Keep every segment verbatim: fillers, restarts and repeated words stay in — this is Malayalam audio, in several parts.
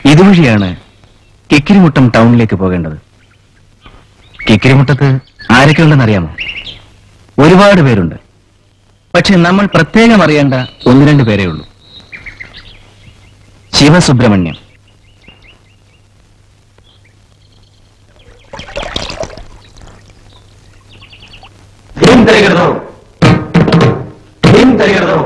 ഇതുവഴിയാണ് കിക്കിരിമുട്ടം ടൗണിലേക്ക് പോകേണ്ടത്. കിക്കിരിമുട്ടത്ത് ആരൊക്കെ ഉണ്ടെന്ന് അറിയാമോ? ഒരുപാട് പേരുണ്ട്. പക്ഷെ നമ്മൾ പ്രത്യേകം അറിയേണ്ട ഒന്ന് രണ്ട് പേരേ ഉള്ളൂ. ശിവസുബ്രഹ്മണ്യം. ധീം തരികിട ധോം, ധീം തരികിട ധോം.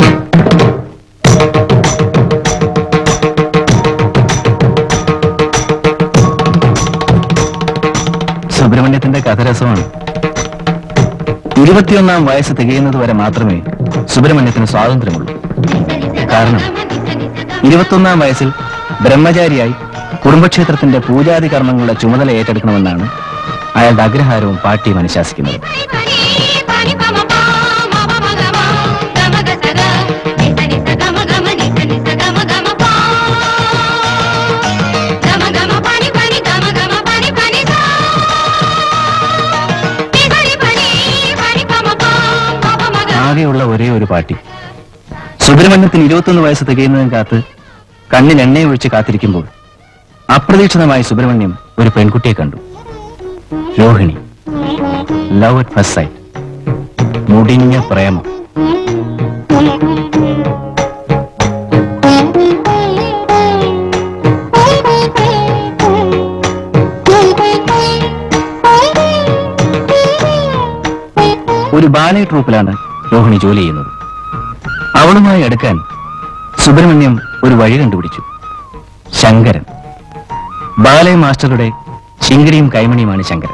സുബ്രഹ്മണ്യത്തിന്റെ കഥ രസമാണ്. ഇരുപത്തിയൊന്നാം വയസ്സ് തികയുന്നത് വരെ മാത്രമേ സുബ്രഹ്മണ്യത്തിന് സ്വാതന്ത്ര്യമുള്ളൂ. കാരണം ഇരുപത്തൊന്നാം വയസ്സിൽ ബ്രഹ്മചാരിയായി കുടുംബക്ഷേത്രത്തിന്റെ പൂജാതി കർമ്മങ്ങളുടെ ചുമതല ഏറ്റെടുക്കണമെന്നാണ് അയാളുടെ അഗ്രഹാരവും പാർട്ടിയും അനുശാസിക്കുന്നത്. ആകെയുള്ള ഒരേ ഒരു പാർട്ടി. സുബ്രഹ്മണ്യത്തിന് ഇരുപത്തൊന്ന് വയസ്സ് തികയുന്നതിന് കാത്ത് കണ്ണിൽ എണ്ണയെ ഒഴിച്ച് കാത്തിരിക്കുമ്പോൾ അപ്രതീക്ഷിതമായി സുബ്രഹ്മണ്യം ഒരു പെൺകുട്ടിയെ കണ്ടു. Rohini. Love at first sight. മുടിഞ്ഞ പ്രേമം. ഒരു ബാലെ ട്രൂപ്പിലാണ് രോഹിണി ജോലി ചെയ്യുന്നത്. അവളുമായി അടുക്കാൻ സുബ്രഹ്മണ്യം ഒരു വഴി കണ്ടുപിടിച്ചു. ശങ്കരൻ. ബാലെ മാസ്റ്ററുടെ ചിങ്കിടിയും കൈമണിയുമാണ് ശങ്കരൻ.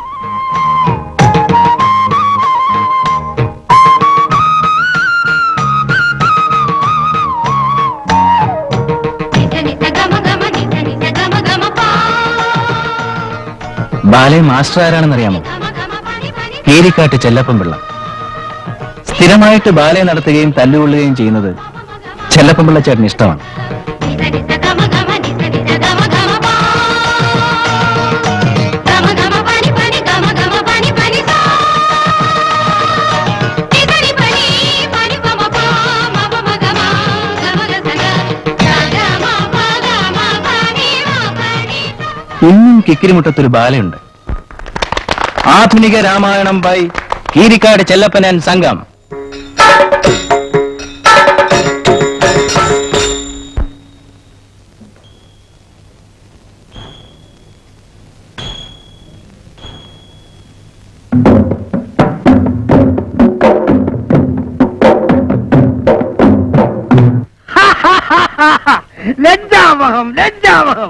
ബാലെ മാസ്റ്റർ ആരാണെന്നറിയാമോ? കീരിക്കാട്ട് ചെല്ലപ്പൻ പിള്ള. സ്ഥിരമായിട്ട് ബാലെ നടത്തുകയും തല്ലുകൊള്ളുകയും ചെയ്യുന്നത് ചെല്ലപ്പൻ പിള്ള ചേട്ടന് ഇഷ്ടമാണ്. ഇന്നും കിക്കിരിമുട്ടത്തൊരു ബാലയുണ്ട്. ആധുനിക രാമായണം ബൈ കീരിക്കാട് ചെല്ലപ്പൻ ആൻഡ് സംഘം. ലജ്ജാവഹം ലജ്ജാവഹം.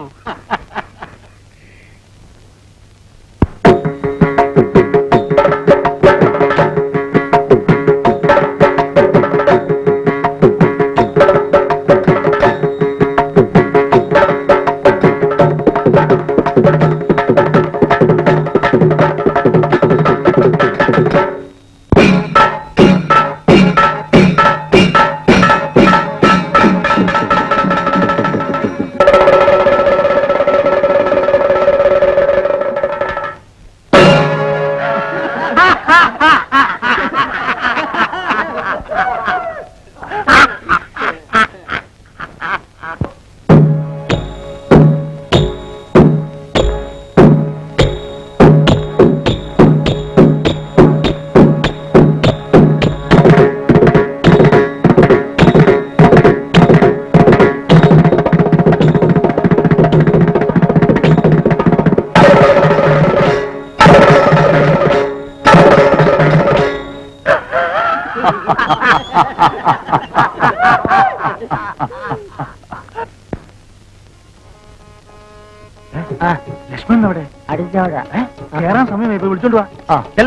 ലക്ഷ്മൺ അവിടെ അടിച്ചവിടെ കേറാൻ സമയമായി. ഇപ്പൊ വിളിച്ചോണ്ട് വാ. അല്ലേ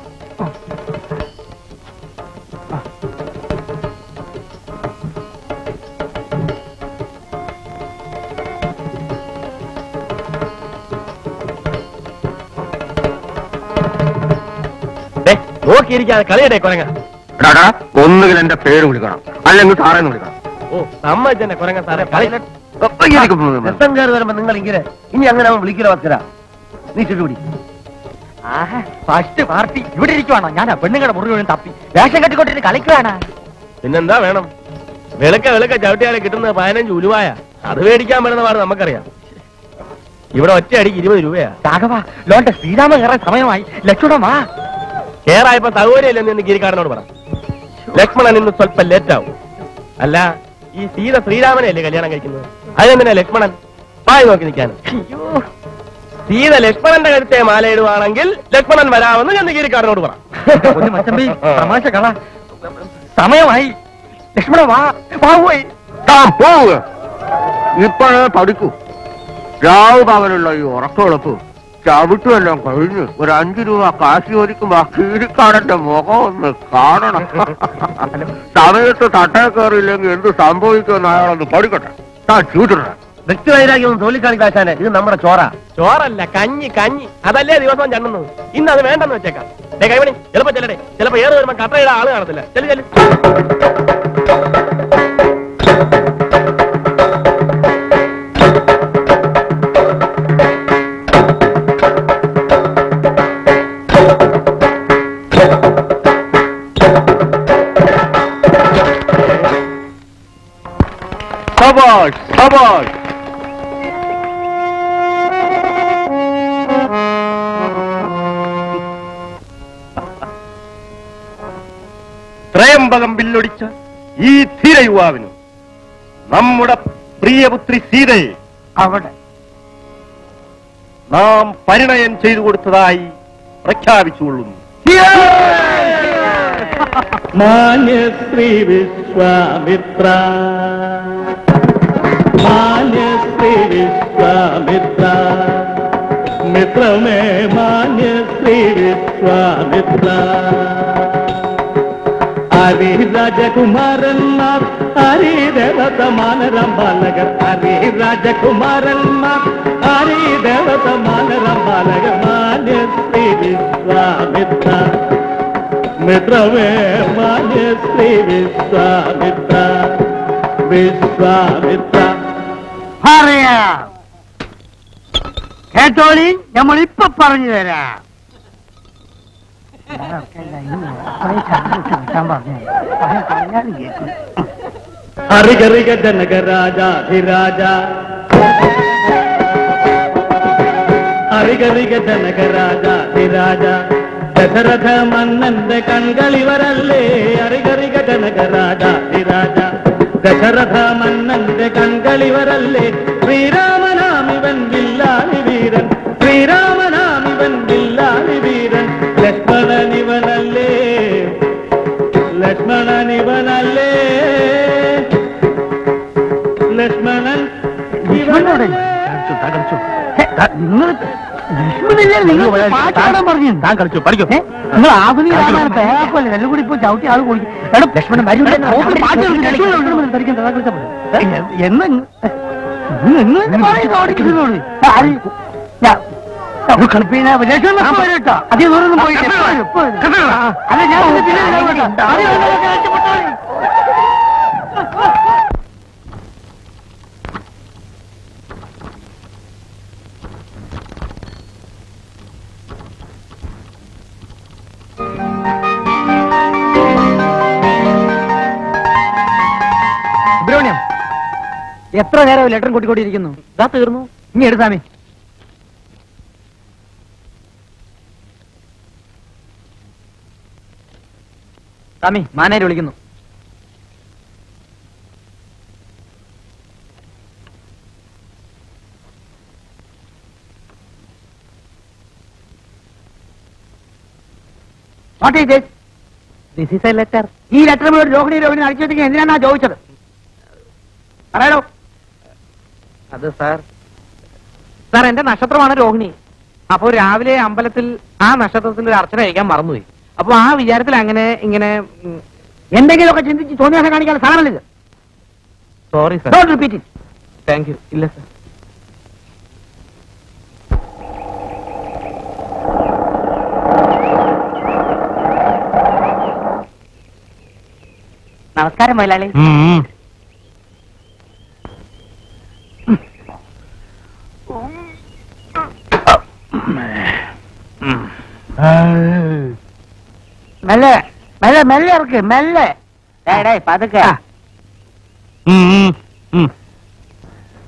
നോക്കിയിരിക്കാതെ കളിയുടെ കൊരങ്ങ. ഒന്നുകിൽ എന്റെ പേര് വിളിക്കണം, അല്ലെങ്കിൽ സാറേന്ന് വിളിക്കണം. ഓ സമ്മതിച്ചെന്നെ കൊരങ്ങ സാറേ. കളി രസം കയറി വരുമ്പോ നിങ്ങൾ ഇങ്ങനെ ഇനി അങ്ങനെ അവൻ വിളിക്കലോ വസ്കര. നീ ചുറ്റുപിടി. ഫസ്റ്റ് പാർട്ടി ഇവിടെ ഇരിക്കുവാണോ? ഞാൻ പെണ്ണുങ്ങളുടെ മുറിവ് തപ്പി വേഷം കെട്ടിക്കൊണ്ടിട്ട് കളിക്കുവാണ്. പിന്നെന്താ വേണം? വിളക്ക വിളക്ക ചവിട്ടിയാലെ കിട്ടുന്നത് പതിനഞ്ച് ഉലുവായ. അത് മേടിക്കാൻ പറ്റുന്ന പാട് നമുക്കറിയാം. ഇവിടെ ഒറ്റ അടിക്ക് ഇരുപത് രൂപയാ. രാഘവ, ലോന്റെ ശ്രീരാമൻ കയറാൻ സമയമായി. ലക്ഷ്മണൻ വാ. കേറായപ്പോ സൗകര്യമില്ലെന്ന് ഇന്ന് ഗിരിക്കാരനോട് പറ. ലക്ഷ്മണൻ ഇന്ന് സ്വല്പം ലേറ്റ് ആവും. അല്ല, ഈ സീത ശ്രീരാമനെയല്ലേ കല്യാണം കഴിക്കുന്നത്? അതിനെന്തിനാ ലക്ഷ്മണൻ പായി നോക്കി നിൽക്കാൻ? സീത ലക്ഷ്മണന്റെ കരുത്തെ മാലയിടുവാണെങ്കിൽ ലക്ഷ്മണൻ വരാമെന്ന് ഞാൻ ഗിരിക്കാരനോട് പറ. തമാശ കള. സമയമായി. ലക്ഷ്മണൻ വാ. പോയി താൻ പോവുക. ഇപ്പോഴേ പഠിക്കൂ. രാവ് പകലുള്ള ഈ ഉറക്കമുളപ്പ് ചവിട്ടുമെല്ലാം കഴിഞ്ഞ് ഒരു അഞ്ചു രൂപ കാശി ചോദിക്കുമ്പോ ആ കീരിക്കാരന്റെ മുഖം ഒന്ന് കാണണം. സമയത്ത് തട്ടേ കയറിയില്ലെങ്കിൽ എന്ത് സംഭവിക്കുമെന്ന് അയാളൊന്ന് പഠിക്കട്ടെ. താൻ ചൂട്ടിട. വ്യക്തിവൈരാഗ്യം തോലിക്കാണിക്കാശാനെ, ഇത് നമ്മുടെ ചോറ. ചോറല്ല, കഞ്ഞി കഞ്ഞി. അതല്ലേ ദിവസവും ചണ്ണുന്നത്. ഇന്ന് അത് വേണ്ടെന്ന് വെച്ചേക്കാം. കൈമണി ചിലപ്പോ ചെല്ലടേ. ചിലപ്പോ ഏറെ വരുമ്പോ കട്ടയുടെ ആള് കാണത്തില്ല. ചെല്ലു ചെല്ലു. ശബാഷ് ശബാഷ്. ത്രയംബകം ബില്ലൊടിച്ച ഈ ധീര യുവാവിന് നമ്മുടെ പ്രിയപുത്രി സീതയെ അവിടെ നാം പരിണയം ചെയ്തു കൊടുത്തതായി പ്രഖ്യാപിച്ചുകൊള്ളുന്നു. മാന്യശ്രീ വിശ്വാമിത്ര, മാന്യശ്രീ വിശ്വാമിത്ര, മിത്രമേ മാന്യശ്രീ വിശ്വാമിത്ര. ഹരി രാജകുമാരന്മാർ, ഹരി ദേവത മാനരം ബാലകർ, ഹരി രാജകുമാരന്മാർ, ഹരി ദേവത മാനരം ബാലകർ. മാന്യശ്രീ വിശ്വാമിത്ര, മിത്രമേ മാന്യശ്രീ വിശ്വാമിത്ര, വിശ്വാമിത്ര. പറയാം. കേട്ടോളി, നമ്മളിപ്പൊ പറഞ്ഞു തരാം. ഹരിഗരിക ജനകരാജാധിരാജ, ഹരിഗരിക ജനകരാജാധിരാജ, ദശരഥ മന്നന്റെ കൺകളിവരല്ലേ. ഹരിഗരിക ജനകരാജാധിരാജ, ദശരഥ മന്നന്റെ കൺകളിവരല്ലേ. ശ്രീരാമനാമിവൻ വില്ലാളി വീരൻ, ശ്രീരാമനാമിവൻ വില്ലാളി വീരൻ. ലക്ഷ്മണനിവനല്ലേ, ലക്ഷ്മണനിവനല്ലേ, ലക്ഷ്മണൻ ഇവനല്ലേ. താൻ കളിച്ചു പഠിക്കും. നിങ്ങൾ ആധുനിക പേപ്പല്ലേ എല്ലാം കൂടി ഇപ്പൊ ചവിട്ടി ആൾ കുടിക്കും. ലക്ഷ്മണൻ കളിപ്പിക്കുന്ന അധികം ദൂരം പോയിട്ട് അല്ല ഞാൻ സുബ്രഹ്മണ്യം, എത്ര നേരം ലെറ്റർ കൂട്ടിക്കൊണ്ടിരിക്കുന്നു? ഇതാ തീർന്നു. ഇനി എടുത്താമേ. സ്വാമി, മാനേര് വിളിക്കുന്നു. What is this? This is a letter. ഈ ലെറ്റർ മുഴുവൻ രോഹിണി രോഹിണി അടിച്ചു വെച്ചെങ്കിൽ എന്തിനാ ചോദിച്ചത്? പറയാലോ. അത് സാർ സാർ എന്റെ നക്ഷത്രമാണ് രോഹിണി. അപ്പോ രാവിലെ അമ്പലത്തിൽ ആ നക്ഷത്രത്തിൽ ഒരു അർച്ചന കഴിക്കാൻ മറന്നുപോയി. അപ്പൊ ആ വിചാരത്തിൽ അങ്ങനെ ഇങ്ങനെ എന്തെങ്കിലുമൊക്കെ ചിന്തിച്ച് തോന്നിയാസം കാണിക്കാൻ സാധനമല്ല. Sorry sir. Don't repeat it. Thank you. ഇല്ല സാർ. നമസ്കാരം മൈലാളി. മെല്ലെ മെല്ലെ മെല്ലെ ഇറക്ക് മെല്ലെ. പതുക്കെ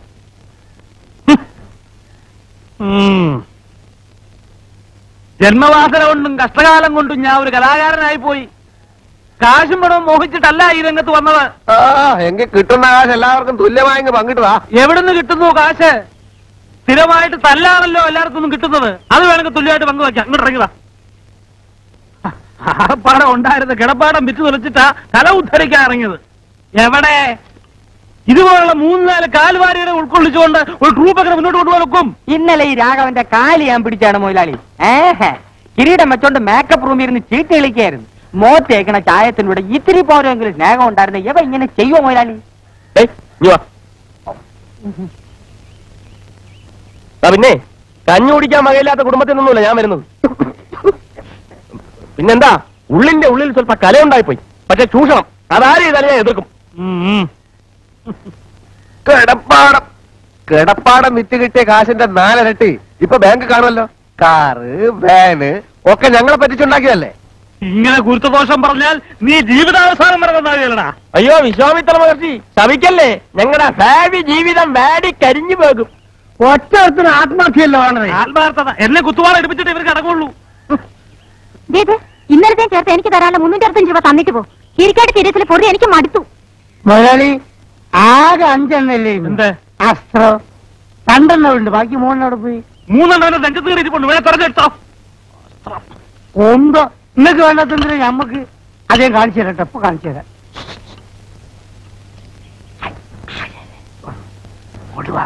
ജന്മവാസന കൊണ്ടും കഷ്ടകാലം കൊണ്ടും ഞാൻ ഒരു കലാകാരനായി പോയി. കാശും പണവും മോഹിച്ചിട്ടല്ല ഈ രംഗത്ത് വന്നത്. ആ എങ്കിൽ കിട്ടുന്ന കാശ് എല്ലാവർക്കും തുല്യമായി പങ്കിട്ടുവാ. എവിടുന്ന് കിട്ടുന്നു കാശ്? സ്ഥിരമായിട്ട് തല്ലാണല്ലോ എല്ലായിടത്തും കിട്ടുന്നത്. അത് വേണമെങ്കിൽ തുല്യമായിട്ട് പങ്കുവയ്ക്കാം. ഇങ്ങോട്ട് ഇറങ്ങിയതാ. ആപ്പാടം ഉണ്ടായിരുന്ന കിടപ്പാടം വിറ്റ് തുലച്ചിട്ടാ കല ഉദ്ധരിക്കാൻ ഇറങ്ങിയത്. എവിടെ ഇതുപോലുള്ള മൂന്ന് നാല് കാൽവാരികളെ ഉൾക്കൊള്ളിച്ചുകൊണ്ട് ഒരു ട്രൂപ്പൊക്കെ മുന്നോട്ട് കൊണ്ടുപോകാൻ വെക്കും? ഇന്നലെ ഈ രാഘവന്റെ കാലി ഞാൻ പിടിച്ചാണ് മുതലാളി. ഏഹ് കിരീടം വെച്ചോണ്ട് മേക്കപ്പ് റൂമിൽ ഇരുന്ന് ചീട്ട് കളിക്കായിരുന്നു. മോത്തേക്കണ ചായത്തിലൂടെ ഇത്തിരി പോരെങ്കിലും സ്നേഹം ഉണ്ടായിരുന്നു. എവ ഇങ്ങനെ ചെയ്യുവോ മുതലാളി? പിന്നെ കഞ്ഞി കുടിക്കാൻ മകയില്ലാത്ത കുടുംബത്തിൽ നിന്നുമില്ല ഞാൻ വരുന്നത്. പിന്നെന്താ, ഉള്ളിന്റെ ഉള്ളിൽ സ്വല്പ കലയുണ്ടായിപ്പോയി. പക്ഷെ ചൂഷണം അതാരും ചെയ്താലും ഞാൻ എതിർക്കും. കിടപ്പാടം കിടപ്പാടം വിറ്റ് കിട്ടിയ കാശിന്റെ നാലിരട്ടി ഇപ്പൊ ബാങ്ക് കാണുമല്ലോ. കാറ് വാന് ഒക്കെ ഞങ്ങളെ പറ്റിച്ചുണ്ടാക്കിയതല്ലേ. ഇങ്ങനെ ഗുരുത്വദോഷം പറഞ്ഞാൽ നീ ജീവിതാവസാനം വരെ നന്നാവില്ലടാ. അയ്യോ വിശ്വാമിത്ര മഹർഷി ശവിക്കല്ലേ, ഞങ്ങളുടെ ഭാവി ജീവിതം വാടി കരിഞ്ഞു പോകും. ഒറ്റത്തിന് ആത്മഹത്യയല്ലോ ആണ്. ആത്മാർത്ഥത എന്നെ കുത്തുവാള എടുപ്പിച്ചിട്ട് ഇവർക്ക് അടങ്ങുള്ളൂ. ഇന്നലത്തെ ചേർത്ത് എനിക്ക് തരാനുള്ള മുന്നൂറ്റി അറുപത്തഞ്ച് രൂപ തന്നിട്ട് പോ. ഇരിക്കാട്ട് തിരച്ചിൽ പൊറി എനിക്ക് മടുത്തു. മുതലാളി ആകെ അഞ്ചെണ്ണല്ലേ? എന്ത് അസ്ത്രം രണ്ടെണ്ണം ഉണ്ട്, ബാക്കി മൂന്നെണ്ണോട് പോയി. മൂന്നെണ്ണം രംഗത്ത് കയറിയിട്ടുണ്ട്. വേണേ തെരഞ്ഞെടുത്തോ. ഒന്തോ നിങ്ങൾക്ക് വേണ്ടാത്തതിന് ഞമ്മക്ക് അതേ കാണിച്ചു തരാം. ടെപ്പ് കാണിച്ചു തരാം. ഓടുവാ.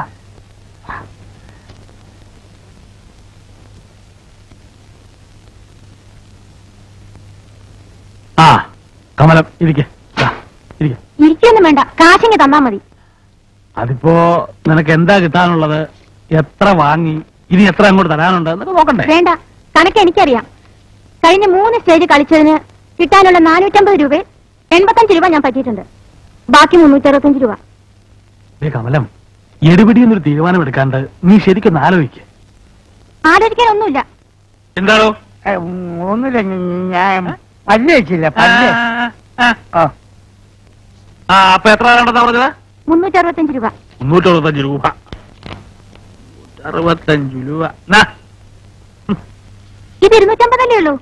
ആ കമലം ഇരിക്കെ ഇരിക്കൊന്നും വേണ്ട, കാശിങ്ങ് തന്നാ മതി. അതിപ്പോ നിനക്ക് എന്താ കിട്ടാനുള്ളത്? എത്ര വാങ്ങി? ഇനി എത്ര അങ്ങോട്ട് തരാനുണ്ട് എന്നൊക്കെ നോക്കണ്ടേ? വേണ്ട, കണക്ക് എനിക്കറിയാം. കഴിഞ്ഞ മൂന്ന് സ്റ്റേജ് കളിച്ചതിന് കിട്ടാനുള്ള നാനൂറ്റമ്പത് രൂപ എൺപത്തഞ്ച് രൂപ ഞാൻ പറ്റിയിട്ടുണ്ട്. ബാക്കി മുന്നൂറ്റി അറുപത്തഞ്ച് രൂപ. കമലം, എടുപിടിയെന്നൊരു തീരുമാനം എടുക്കാണ്ട് നീ ശരിക്കും ആലോചിക്ക്. ആലോചിക്കാനൊന്നുമില്ല. എന്താണോ? ഒന്നുമില്ല, ഞാൻ പല്ല് വെച്ചില്ല. പല്ല് ആ അപ്പൊ എത്ര വേണ്ടെന്നാ പറഞ്ഞത്? മുന്നൂറ്റി അറുപത്തഞ്ച് രൂപ. മുന്നൂറ്റി അറുപത്തഞ്ച് രൂപ അറുപത്തഞ്ച് രൂപ ഇത് ഇരുന്നൂറ്റമ്പതല്ലേ ഉള്ളൂ.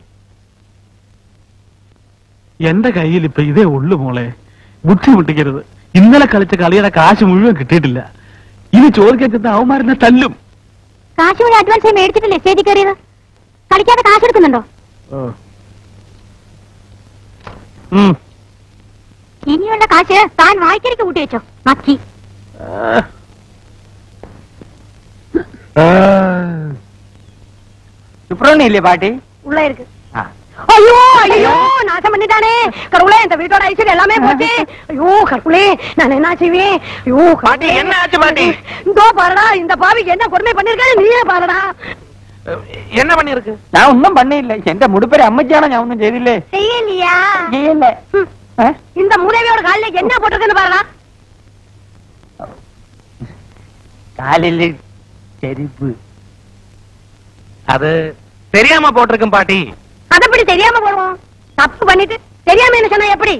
എന്റെ കയ്യിൽ ഇപ്പൊ ഇതേ ഉള്ളു മോളെ. ബുദ്ധിമുട്ടിക്കരുത്. ഇന്നലെ കളിച്ച കളിയുടെ കാശ് മുഴുവൻ കിട്ടിയിട്ടില്ല. ഇനി ചോദിക്കാൻ ചെന്ന അവന്മാരെന്നെ തല്ലും. കാശ് മുഴുവൻ അഡ്വാൻസ് ആയി മേടിച്ചിട്ടില്ലേ സ്റ്റേജിൽ കയറിയത്? കളിക്കാതെ കാശ് എടുക്കുന്നുണ്ടോ? ഇനിയുള്ള കാശ് താൻ വായിക്കരിക്ക് കൂട്ടി വെച്ചോ. മക്കി സുബ്രഹ്മണ്യല്ലേ പാട്ടി? உள்ள இருக்கு. ஐயோ ஐயோ நாசம் பண்ணிட்டானே கடவுளே, இந்த வீட்டோட ஐஸ்வர்யம் எல்லாமே போச்சு. ஐயோ கடவுளே, நான் என்ன செய்வேன்? ஐயோ பாட்டி என்ன ஆச்சு பாட்டி? இதோ பாருடா, இந்த பாவிக்கு என்ன கொடுமை பண்ணிருக்காரு நீயே பாருடா. என்ன பண்ணிருக்கு? நான் ஒன்னும் பண்ணில்லை. எந்த முடுப்பேர் அம்மச்சியானா நான் ஒன்னும் செய்தில்லை. செய்யலையா? செய்யல. இந்த மூதேவியோட காலில என்ன போட்டிருக்குன்னு பாருடா. காலில் செருப்பு. அது தெரியாம போட்டிருக்கும் பாட்டி. அது எப்படி தெரியாம போடுவோம்? தப்பு பண்ணிட்டு தெரியாம என்ன சொன்னா எப்படி?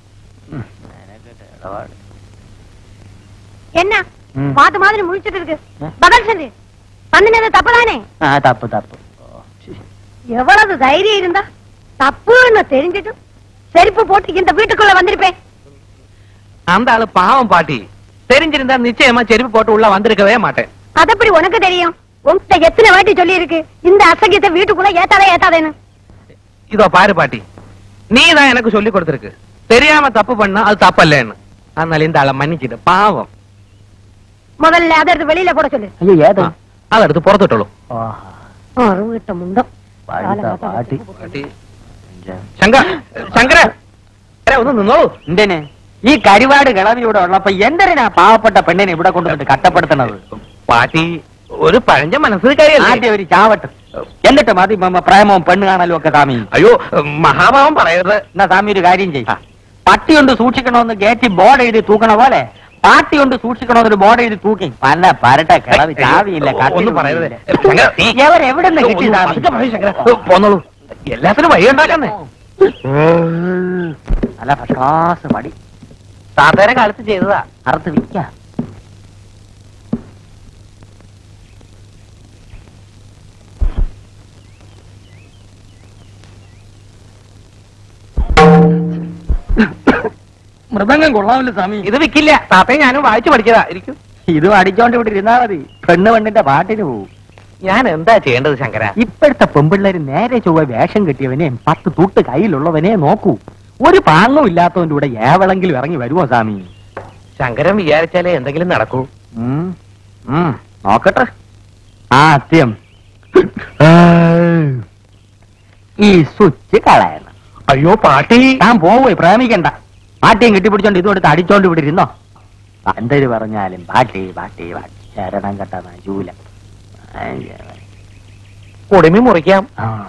என்ன பாத்து மாதிரி முழிச்சிட்டு இருக்கு? பதில் சொல்லு. பண்ணினது தப்பு தானே? தப்பு தப்பு. எவ்வளவு தைரியம் இருந்தா தப்புன்னு தெரிஞ்சிட்டு செருப்பு போட்டு இந்த வீட்டுக்குள்ள வந்திருப்பேன். அந்த ஆளு பாவம் பாட்டி. தெரிஞ்சிருந்தா நிச்சயமா செருப்பு போட்டு உள்ள வந்திருக்கவே மாட்டேன். அது எப்படி உனக்கு தெரியும்? உன்கிட்ட எத்தனை வாட்டி சொல்லி இருக்கு இந்த அசகியத்தை வீட்டுக்குள்ள ஏத்தாதே ஏத்தாதேன்னு? இதோ பாரு பாட்டி, நீ தான் எனக்கு சொல்லி கொடுத்திருக்கு தெரியாம தப்பு பண்ணா அது தப்பல்லேன்னு. அதனால இந்த ஆளை மன்னிச்சிடு, பாவம். முதல்ல அதை எடுத்து வெளியில போட சொல்லு. ஐயோ ஏதோ அதை எடுத்து புறத்துட்டோளൂ. அருவிட்ட முண்டம் പാട്ടി. ശങ്കര ശങ്കര ഒന്ന് നിന്നോളൂ. എന്തേനെ ഈ കരിവാട് കിളവി ഇവിടെ ഉള്ളപ്പോ എന്തിനാ പാവപ്പെട്ട പെണ്ണിനെ ഇവിടെ കൊണ്ടുവന്നിട്ട് കട്ടപ്പെടുത്തണത്? പാട്ടി ഒരു പഴഞ്ച മനസ്സിൽ കാര്യമല്ല. ആദ്യം ഒരു ചാവട്ട്, എന്നിട്ട് മതി പ്രേമവും പെണ്ണ് കാണലും ഒക്കെ. സ്വാമി അയ്യോ മഹാഭാവം പറയരുത്. എന്നാ സ്വാമി ഒരു കാര്യം ചെയ്യ, പട്ടി കൊണ്ട് സൂക്ഷിക്കണമെന്ന് ഗേറ്റിൽ ബോർഡ് എഴുതി തൂക്കണ പോലെ പാട്ടി കൊണ്ട് സൂക്ഷിക്കണമെന്നൊരു ബോർഡ് എഴുതി തൂക്കി പല പരട്ട കിളവി ചാവിയില്ല. ഒന്നും പറയരുത്. എവരെവിടെ നിന്ന് കിട്ടി പോന്നോളൂ, എല്ലാത്തിനും വഴി ഉണ്ടാക്കാന്നേ. അല്ല പ്രകാശ മടി താത്തേരെ കാലത്ത് ചെയ്തതാ, അറുത്ത് വിൽക്കാം. മൃദംഗം കൊള്ളാമല്ലോ സ്വാമി. ഇത് വിൽക്കില്ല. താത്തയും ഞാനും വായിച്ചു പഠിച്ചതാ. ഇരിക്കും. ഇതും അടിച്ചോണ്ട് ഇവിടെ ഇരുന്നാ മതി. പെണ്ണ് പെണ്ണിന്റെ പാട്ടിന് പോവും. ഞാൻ എന്താ ചെയ്യേണ്ടത് ശങ്കര? ഇപ്പോഴത്തെ പെമ്പിള്ളേര് നേരെ ചൊവ്വ വേഷം കെട്ടിയവനെ പത്ത് തൂട്ട് കയ്യിലുള്ളവനെ നോക്കൂ. ഒരു പാങ്ങും ഇല്ലാത്തവന്റെ കൂടെ ഏവളെങ്കിലും ഇറങ്ങി വരുമോ സ്വാമി? ശങ്കരൻ വിചാരിച്ചാലേ എന്തെങ്കിലും നടക്കൂ. നോക്കട്ടെ. ആദ്യം ഈ സ്വിച്ച് കളയണം. അയ്യോ പാട്ടി, താൻ പോവേ, പ്രേമിക്കണ്ട. പാട്ടിയും കെട്ടിപ്പിടിച്ചോണ്ട് ഇതും എടുത്ത് അടിച്ചോണ്ട് ഇവിടെ ഇരുന്നോ. എന്തൊരു പറഞ്ഞാലും പാട്ടി പാട്ടി പാട്ടി ശരണം കെട്ട ജൂല. കുടുമി മുറിക്കാം.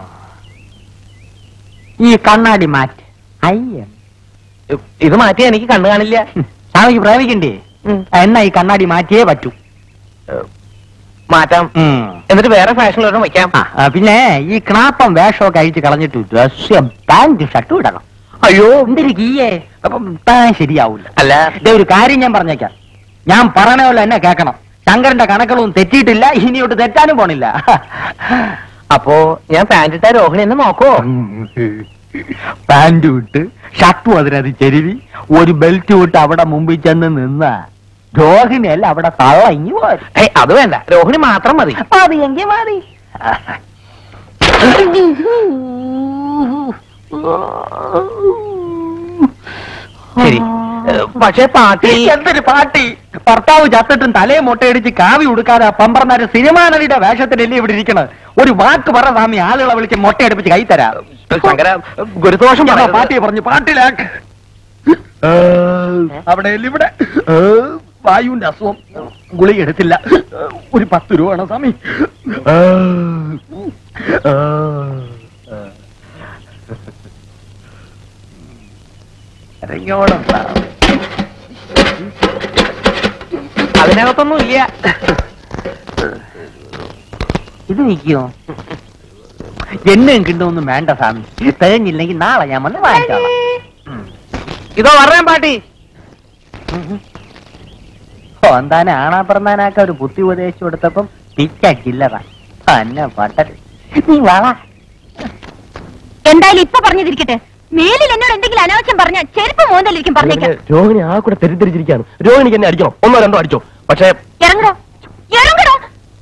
ഈ കണ്ണാടി മാറ്റ്. അയ്യ, ഇത് മാറ്റി എനിക്ക് കണ്ണു കാണില്ല. സ്വാമിക്ക് പ്രേമിക്കണ്ടേ? എന്നാ ഈ കണ്ണാടി മാറ്റിയേ പറ്റൂ. മാറ്റാം. എന്നിട്ട് വേറെ ഫാഷനിലൊരെണ്ണം വയ്ക്കാം. പിന്നെ ഈ ക്ലാപ്പം വേഷമൊക്കെ അഴിച്ച് കളഞ്ഞിട്ട് ഡ്രസ്സും പാന്റ് ഷർട്ടും ഇടണം. അയ്യോ എന്തൊരു കീയേ, അപ്പം താൻ ശരിയാവൂല. അല്ല, ഇതേ ഒരു കാര്യം ഞാൻ പറഞ്ഞേക്കാം. ഞാൻ പറയണ പോലെ എന്നെ കേൾക്കണം. ശങ്കരന്റെ കണക്കുകളൊന്നും തെറ്റിയിട്ടില്ല, ഇനിയോട്ട് തെറ്റാനും പോണില്ല. അപ്പോ ഞാൻ പാന്റ് ഇട്ട രോഹിണി എന്നെ നോക്കോ? പാന്റ് വിട്ട് ഷർട്ടും അതിനത് ചെരുവി ഒരു ബെൽറ്റ് വിട്ട് അവിടെ മുമ്പിൽ ചെന്ന് നിന്ന രോഹിണിയല്ല അവിടെ തള്ള ഇങ്ങി പോരും. ഏയ് അത് വേണ്ട, രോഹിണി മാത്രം മതി. മതി എങ്കിൽ മതി. ശരി, പക്ഷേ പാട്ടി. എന്തൊരു പാട്ടി? ഭർത്താവ് ചത്തിട്ടും തലയെ മുട്ടയടിച്ച് കാവി ഉടുക്കാതെ പമ്പർന്നാര് സിനിമാ നടിയുടെ വേഷത്തിലല്ലേ ഇവിടെ ഇരിക്കണത്. ഒരു വാക്ക് പറ സ്വാമി, ആളുകളെ വിളിച്ച് മുട്ടയടിപ്പിച്ച് കൈ തരാം. ശങ്കര, ഗുരുദോഷം പാട്ടിയെ പറഞ്ഞു. പാട്ടിലാക്ക്. അവിടെ ഇവിടെ വായുവിന്റെ അസുഖം, ഗുളിക എടുത്തില്ല. ഒരു പത്ത് രൂപ വേണം സ്വാമി. ഇറങ്ങിയോളം അതിനകത്തൊന്നും ഇല്ല. ഇത് നിൽക്കുമോ? എന്നെയും കിട്ടുമൊന്നും വേണ്ട സ്വാമി. തികഞ്ഞില്ലെങ്കിൽ നാളെ ഞാൻ വന്ന് വാങ്ങിച്ചോളാം. ഇതോ പറയാൻ പാട്ടി. എന്താനെ ആണാ പറഞ്ഞാനാക്ക ഒരു ബുദ്ധി ഉപദേശിച്ചു കൊടുത്തപ്പം തിക്കക്കില്ലറ അന്നെ പട്ടത്. നീ വള. എന്തായാലും ഇപ്പൊ പറഞ്ഞതിരിക്കട്ടെ. മേലിൽ എന്നോട് എന്തെങ്കിലും അനാവശ്യം പറഞ്ഞ ചെരുപ്പ് മോന്തലിരിക്കും പറഞ്ഞേക്കാം. രോഹിണി ആ കൂടെ തെറ്റിദ്ധരിച്ചിരിക്കുകയാണ്. രോഹിണിക്ക് എന്നെ അടിക്കണം, ഒന്നോ രണ്ടോ അടിച്ചോ. പക്ഷേ ഇറങ്ങടോ, ഇറങ്ങടോ.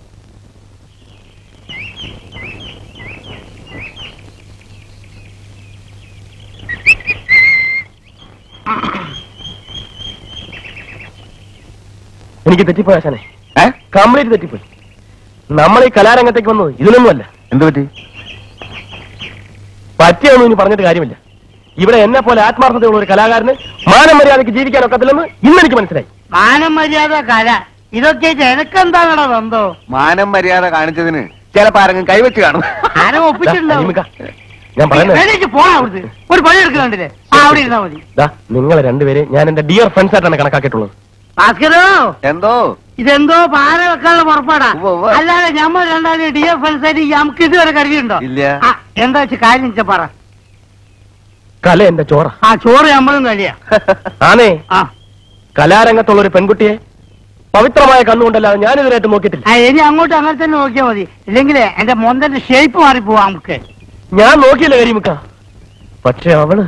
എനിക്ക് തെറ്റിപ്പോയി ആശാനെ, കംപ്ലീറ്റ് തെറ്റിപ്പോയി. നമ്മൾ ഈ കലാരംഗത്തേക്ക് വന്നത് ഇതിനൊന്നുമല്ല. എന്ത് പറ്റി? പറ്റിയൊന്നും ഇനി പറഞ്ഞിട്ട് കാര്യമില്ല. ഇവിടെ എന്നെ പോലെ ആത്മാർത്ഥതയുള്ള ഒരു കലാകാരന് മാനം മര്യാദയ്ക്ക് ജീവിക്കാൻ ഒക്കത്തില്ലെന്ന് ഇന്നെനിക്ക് മനസ്സിലായി. മാനം മര്യാദ കല ഇതൊക്കെ എനക്കെന്താണോ ബന്ധോ? മാനം മര്യാദ കാണിച്ചതിന് ചിലപ്പോ ആരെങ്കിലും കൈവച്ച് കാണും. ആരും ഒപ്പിച്ചിട്ടുണ്ടോ? ഞാൻ പറയുന്നത് പോണ അവിടുത്തെ ഒരു പണി എടുക്കുന്നുണ്ടല്ലേ, അവിടെ ഇരുന്നാ മതി. നിങ്ങളെ രണ്ടുപേരെ ഞാൻ എന്റെ ഡിയർ ഫ്രണ്ട്സ് ആയിട്ടാണ് കണക്കാക്കിയിട്ടുള്ളത്. ഭാസ്കരോ, എന്തോ ഇതെന്തോ പാല വെക്കാനുള്ള പുറപ്പാടാ. അല്ലാതെ ഞമ്മ രണ്ടാമത് ഡി എഫ് ആയിട്ട് നമുക്ക് ഇതുവരെ കരുതിയുണ്ടോ? ഇല്ല. എന്താ വെച്ചാൽ കാര്യം വെച്ചാ പറ. കല എന്റെ ചോറ. ആ ചോറ് നമ്മളും കഴിയാ. ആണേ, ആ കലാരംഗത്തുള്ള ഒരു പെൺകുട്ടിയെ പവിത്രമായ കണ്ണുകൊണ്ടല്ലാതെ ഞാൻ ഇതിനായിട്ട് നോക്കിയിട്ടില്ല. ഇനി അങ്ങോട്ട് അങ്ങനെ തന്നെ നോക്കിയാൽ മതി. ഇല്ലെങ്കിലേ എന്റെ മൊന്തന്റെ ഷേപ്പ് മാറിപ്പോവാ. നമുക്ക് ഞാൻ നോക്കിയില്ല കരിമുക്ക. പക്ഷെ അവള്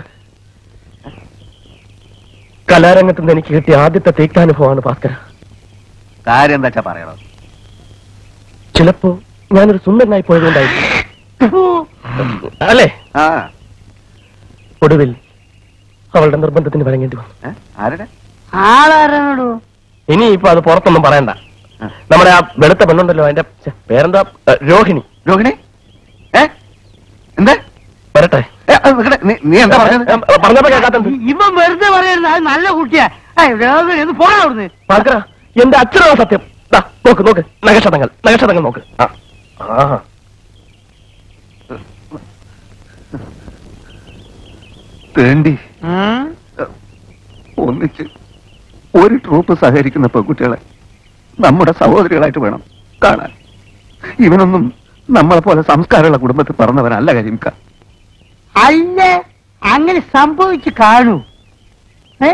കലാരംഗത്ത് നിന്ന് എനിക്ക് കിട്ടിയ ആദ്യത്തെ തീക്താനുഭവമാണ് ഭാസ്കര. കാര്യം എന്താ വെച്ചാ പറയണോ? ചിലപ്പോ ഞാനൊരു സുന്ദരനായി പോയതുകൊണ്ടായിരിക്കും അല്ലേ? ആ ഒടുവിൽ അവളുടെ നിർബന്ധത്തിന് വഴങ്ങേണ്ടി വന്നു. ആരുടെ ആളാരണോ? ഇനി ഇപ്പൊ അത് പുറത്തൊന്നും പറയണ്ട. നമ്മുടെ ആ വെളുത്ത പെണ്ണുണ്ടല്ലോ, അതിന്റെ പേരെന്താ? രോഹിണി. രോഹിണി ഏ എന്താ? വരട്ടെ. നീ എന്താ പറഞ്ഞത്? പറഞ്ഞപ്പോ കേൾക്കാത്ത ഇവൻ വെറുതെ പറയുന്നത്. അത് നല്ല കുട്ടിയാ. രോഹിണി പോണ അവിടുന്ന്. ഭാസ്കര, എന്റെ അച്ഛനാണ് സത്യം. നോക്ക് നോക്ക്, നഗക്ഷതങ്ങൾ നഗക്ഷതങ്ങൾ നോക്ക്. ആ തേണ്ടി ഒന്നിച്ച് ഒരു ട്രൂപ്പ് സഹകരിക്കുന്ന പെൺകുട്ടികളെ നമ്മുടെ സഹോദരികളായിട്ട് വേണം കാണാൻ. ഇവനൊന്നും നമ്മളെ പോലെ സംസ്കാരമുള്ള കുടുംബത്തിൽ പറഞ്ഞവനല്ല കരിമിക്ക. അല്ല, അങ്ങനെ സംഭവിച്ചു കാണൂ. ഏ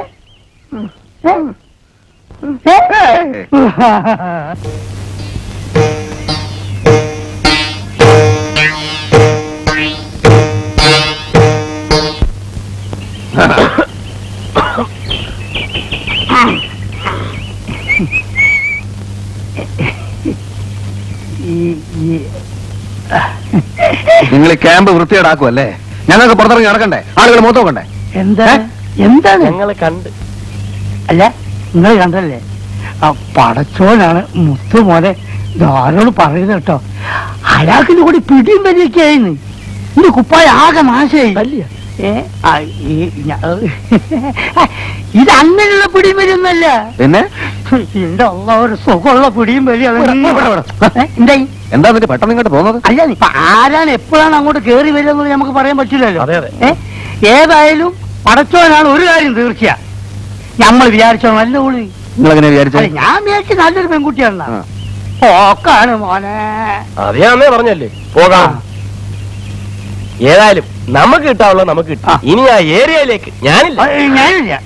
നിങ്ങൾ ഈ ക്യാമ്പ് വൃത്തിയേടാക്കും അല്ലേ? ഞങ്ങൾക്ക് പുറത്തിറങ്ങി നടക്കണ്ടേ? ആളുകൾ മൊത്തം നോക്കണ്ടേ? എന്താ എന്താണ് ഞങ്ങള് കണ്ട്. അല്ല നിങ്ങൾ കണ്ടല്ലേ? ആ പടച്ചോനാണ് മുത്തു മോനെ ആരോട് പറയുന്നത് കേട്ടോ. അയാൾക്കിന്റെ കൂടി പിടിയും വലിയൊക്കെയായിരുന്നു. ഇന്റെ കുപ്പായ ആകെ നാശമായി. ഏ ഇത് അങ്ങനെയുള്ള പിടിയും വലിയൊന്നല്ല. പിന്നെ എന്റെ ഉള്ള ഒരു സുഖമുള്ള പിടിയും വലിയാണ്. എന്തായി എന്താ പെട്ടെന്ന് ഇങ്ങോട്ട് പോകുന്നത്? അല്ല ഇപ്പൊ ആരാണ് എപ്പോഴാണ് അങ്ങോട്ട് കയറി വരുന്നത് നമുക്ക് പറയാൻ പറ്റില്ലല്ലോ. ഏ ഏതായാലും പടച്ചോനാണ് ഒരു കാര്യം തീർച്ചയാ. നമ്മൾ വിചാരിച്ചോ നല്ല ഊളി. നിങ്ങളെങ്ങനെ വിചാരിച്ചത്? ഞാൻ വിചാരിച്ചു നല്ലൊരു പെൺകുട്ടിയാണ്. പോക്കാണ് മോനെ. അറിയാന്നേ പറഞ്ഞല്ലേ പോകാം. ഏതായാലും നമുക്ക് കിട്ടാവുള്ളത് നമുക്ക് കിട്ടും. ഇനി ആ ഏരിയയിലേക്ക് ഞാനില്ല. ഞാനില്ല.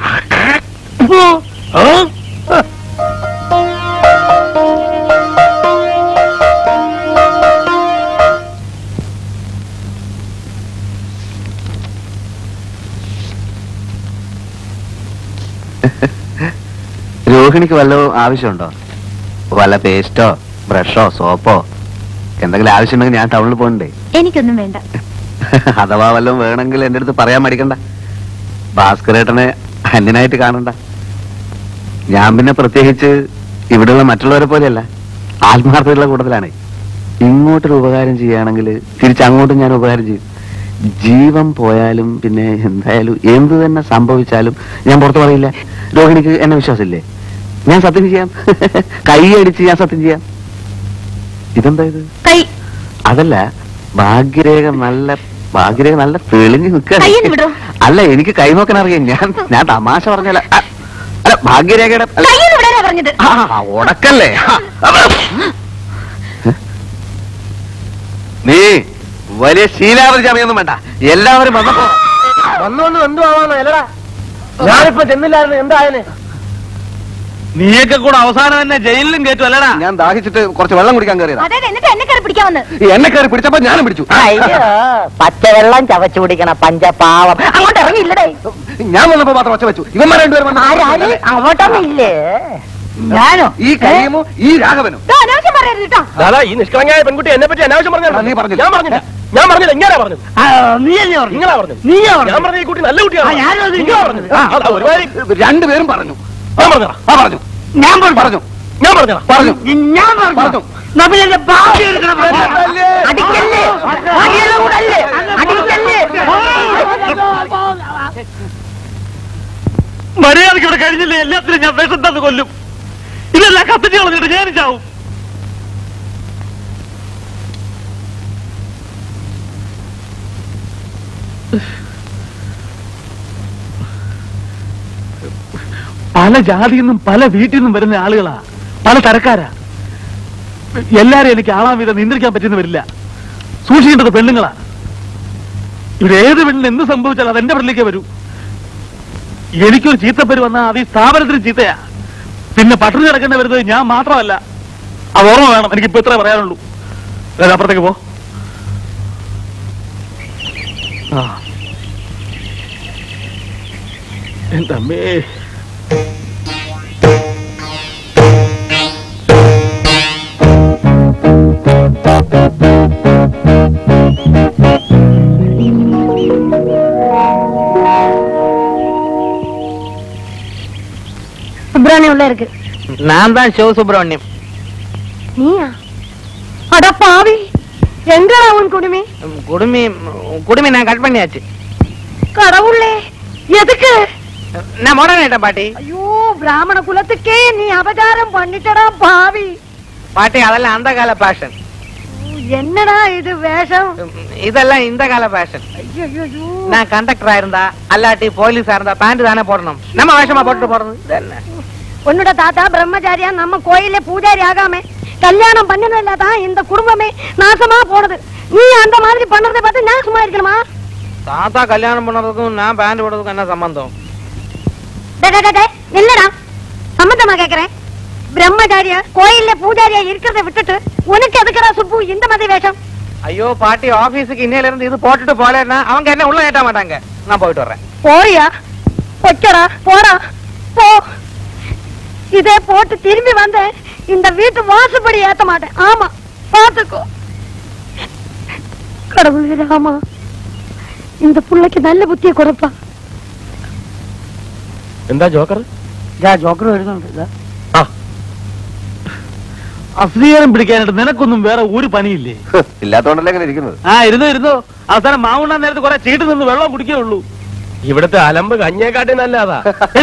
രോഹിണിക്ക് വല്ലതും ആവശ്യമുണ്ടോ? വല്ല പേസ്റ്റോ ബ്രഷോ സോപ്പോ എന്തെങ്കിലും ആവശ്യമുണ്ടെങ്കിൽ ഞാൻ ടൗണിൽ പോകണ്ടേ? എനിക്കൊന്നും വേണ്ട. അഥവാ വല്ലതും വേണമെങ്കിൽ എന്റെ അടുത്ത് പറയാൻ മടിക്കണ്ട. ഭാസ്കരേട്ടനെ അന്യനായിട്ട് കാണണ്ട. ഞാൻ പിന്നെ പ്രത്യേകിച്ച് ഇവിടെയുള്ള മറ്റുള്ളവരെ പോലെയല്ല, ആത്മാർത്ഥതയുള്ള കൂട്ടത്തിലാണ്. ഇങ്ങോട്ടൊരു ഉപകാരം ചെയ്യുകയാണെങ്കിൽ തിരിച്ചങ്ങോട്ടും ഞാൻ ഉപകാരം ചെയ്യും. ജീവൻ പോയാലും പിന്നെ എന്തായാലും എന്ത് തന്നെ സംഭവിച്ചാലും ഞാൻ പുറത്ത് പറയില്ല. രോഹിണിക്ക് എന്നെ വിശ്വാസമില്ലേ? ഞാൻ സത്യം ചെയ്യാം. കൈ അടിച്ച് ഞാൻ സത്യം ചെയ്യാം. ഇതെന്താ ഇത്? അതല്ല, ഭാഗ്യരേഖ നല്ല ഭാഗ്യരേഖ നല്ല തെളിഞ്ഞു നിൽക്കുക. അല്ല, എനിക്ക് കൈ നോക്കാൻ അറിയാം. ഞാൻ ഞാൻ തമാശ പറഞ്ഞല്ല. അല്ല, ഭാഗ്യരേഖയുടെ ഉടക്കല്ലേ? നീ വലിയ ശീലാവധി ചമയൊന്നും വേണ്ട. എല്ലാവരും വന്നപ്പോ വന്നു വന്ന് എന്തു ആവാന്നോ? അല്ലടാ, ഞാനിപ്പോ ചെന്നില്ലായിരുന്നു. എന്തായനെ? നീയൊക്കെ കൂടെ അവസാനം തന്നെ ജയിലിലും കേട്ടു അല്ലടാ? ഞാൻ ദാഹിച്ചിട്ട് കുറച്ച് വെള്ളം കുടിക്കാൻ കയറിയതാ. എന്നെ കയറി പിടിച്ചപ്പോ ഞാനും പിടിച്ചു. പച്ചവെള്ളം ചവച്ചു കുടിക്കണ പഞ്ചപാവം അങ്ങോട്ട് ഇറങ്ങിയില്ലടേ. ഞാൻ വന്നപ്പോ മാത്രം ഒച്ച വെച്ചു. ഇവന്മാർ രണ്ടുപേരും അങ്ങോട്ടൊന്നും ഇല്ലേ? ഞാനോ? ഈ കരീമും ഈ രാഘവനും. ദാദാ, ഈ നിഷ്കളങ്കയായ പെൺകുട്ടി എന്നെ പറ്റി അനാവശ്യം പറഞ്ഞു. നീ പറഞ്ഞു. ഞാൻ പറഞ്ഞില്ല. ഞാൻ പറഞ്ഞില്ല. ഇങ്ങനെ പറഞ്ഞു. നീയല്ലേ പറഞ്ഞു? നിങ്ങളാ പറഞ്ഞു. നീയാ ഞാൻ പറഞ്ഞ ഈ കുട്ടി നല്ല കുട്ടിയാണ്. രണ്ടുപേരും പറഞ്ഞു. ഞാൻ പറഞ്ഞ ആ പറഞ്ഞു. ഞാൻ പറഞ്ഞു. ഞാൻ പറഞ്ഞ പറഞ്ഞു. ഞാൻ പറഞ്ഞു. നബിലെ ബാക്കി എടുക്കണം. അടിക്കല്ലേ? മര്യാദയ്ക്ക് ഇവിടെ കഴിഞ്ഞില്ലേ? എല്ലാത്തിനും ഞാൻ വിഷം തന്ന് കൊല്ലും. ഇതെല്ലാം കത്തിച്ച് കളഞ്ഞിട്ട് ഞാൻ ചാവും. പല ജാതിയിൽ നിന്നും പല വീട്ടിൽ നിന്നും വരുന്ന ആളുകളാ, പല തരക്കാരാ. എല്ലാരും എനിക്ക് ആളാം വിധം നിയന്ത്രിക്കാൻ പറ്റുന്ന വരില്ല. സൂക്ഷിക്കേണ്ടത് പെണ്ണുങ്ങളാ. ഇവിടെ ഏത് പെണ്ണിന് എന്ത് സംഭവിച്ചാലും അതെന്റെ പെണ്ണിലേക്കേ വരൂ. എനിക്കൊരു ചീത്തപ്പേര് വന്നാൽ അത് ഈ സ്ഥാപനത്തിന് ചീത്തയാ. പിന്നെ പട്ടിണി കിടക്കേണ്ടി വരുന്നത് ഞാൻ മാത്രമല്ല. അത് ഓർമ്മ വേണം. എനിക്കിപ്പോ ഇത്രേ പറയാനുള്ളൂ. അപ്പുറത്തേക്ക് പോ. ആ എന്റെ അമ്മേ. சுப்பிரமணியம் உள்ள இருக்கு. நான் தான் சிவ சுப்பிரமணியம். நீயா? அட பாவி, எங்கடா உன் குடுமி? குடுமி குடுமி நான் கட் பண்ணியாச்சு. கடவுளே, எதுக்கு? நான் மோடனேட்டேன் பாட்டி. ஐயோ, பிராமண குலத்துக்கே நீ அபகாரம் பண்ணிட்டடா பாவி. பாட்டி, அதெல்லாம் அந்த கால பேஷன். என்னடா இது வேஷம்? இதெல்லாம் இந்த கால பேஷன். நான் கண்டக்டரா இருந்தா அல்லாட்டி போலீஸா இருந்தா பேண்ட் தானே போடணும். நம்ம வேஷமா போட்டு போறது என்ன? உன்னோட தாத்தா பிரம்மச்சாரியா நம்ம கோயில பூஜாரி ஆகாம கல்யாணம் பண்ணதில்லாதான் இந்த குடும்பமே நாசமா போனது. நீ அந்த மாதிரி பண்றதை பார்த்து நான் சும்மா இருக்கணுமா? தாத்தா கல்யாணம் பண்ணதுக்கும் நான் பேண்ட் போடுறதுக்கும் என்ன சம்பந்தம்? இல்லடா, சம்பந்தமா கேக்குறேன். பிரம்மச்சாரியா கோயில்ல பூஜாரியா இருக்கிறத விட்டுட்டு உனக்கு எதுக்குடா சுப்பு இந்த மாதிரி வேஷம்? ஐயோ பாட்டி, ஆபீஸுக்கு இன்னையில இருந்து இது போட்டுட்டு போலேன்னா அவங்க என்ன உள்ள ஏற்ற மாட்டாங்க. நான் போயிட்டு வர்றேன். போறியா? பொச்சடா, போடா போ. இதே போட்டு திரும்பி வந்த இந்த வீட்டு வாசப்படி ஏத்த மாட்டேன். ஆமா, பாத்துக்கோ. கடவுளே ராமா, இந்த புள்ளைக்கு நல்ல புத்தியை கொடுப்பா. എന്താ ജോക്കർ? ജോക്കർ വരുന്നുണ്ട്. അസ്വീകാരം പിടിക്കാനായിട്ട് നിനക്കൊന്നും വേറെ ഒരു പണിയില്ലേ? ഇല്ലാത്തോണ്ടല്ലേ ഇങ്ങനെ ഇരിക്കുന്നത്. ആ ഇരുന്നോ ഇരുന്നോ. അവസാനം മാവുണ്ണാൻ നേരത്ത് കുറെ ചീട്ട് നിന്ന് വെള്ളം കുടിക്കുള്ളൂ. ഇവിടുത്തെ അലമ്പ് കഞ്ഞേക്കാട്ടി നല്ലതാ.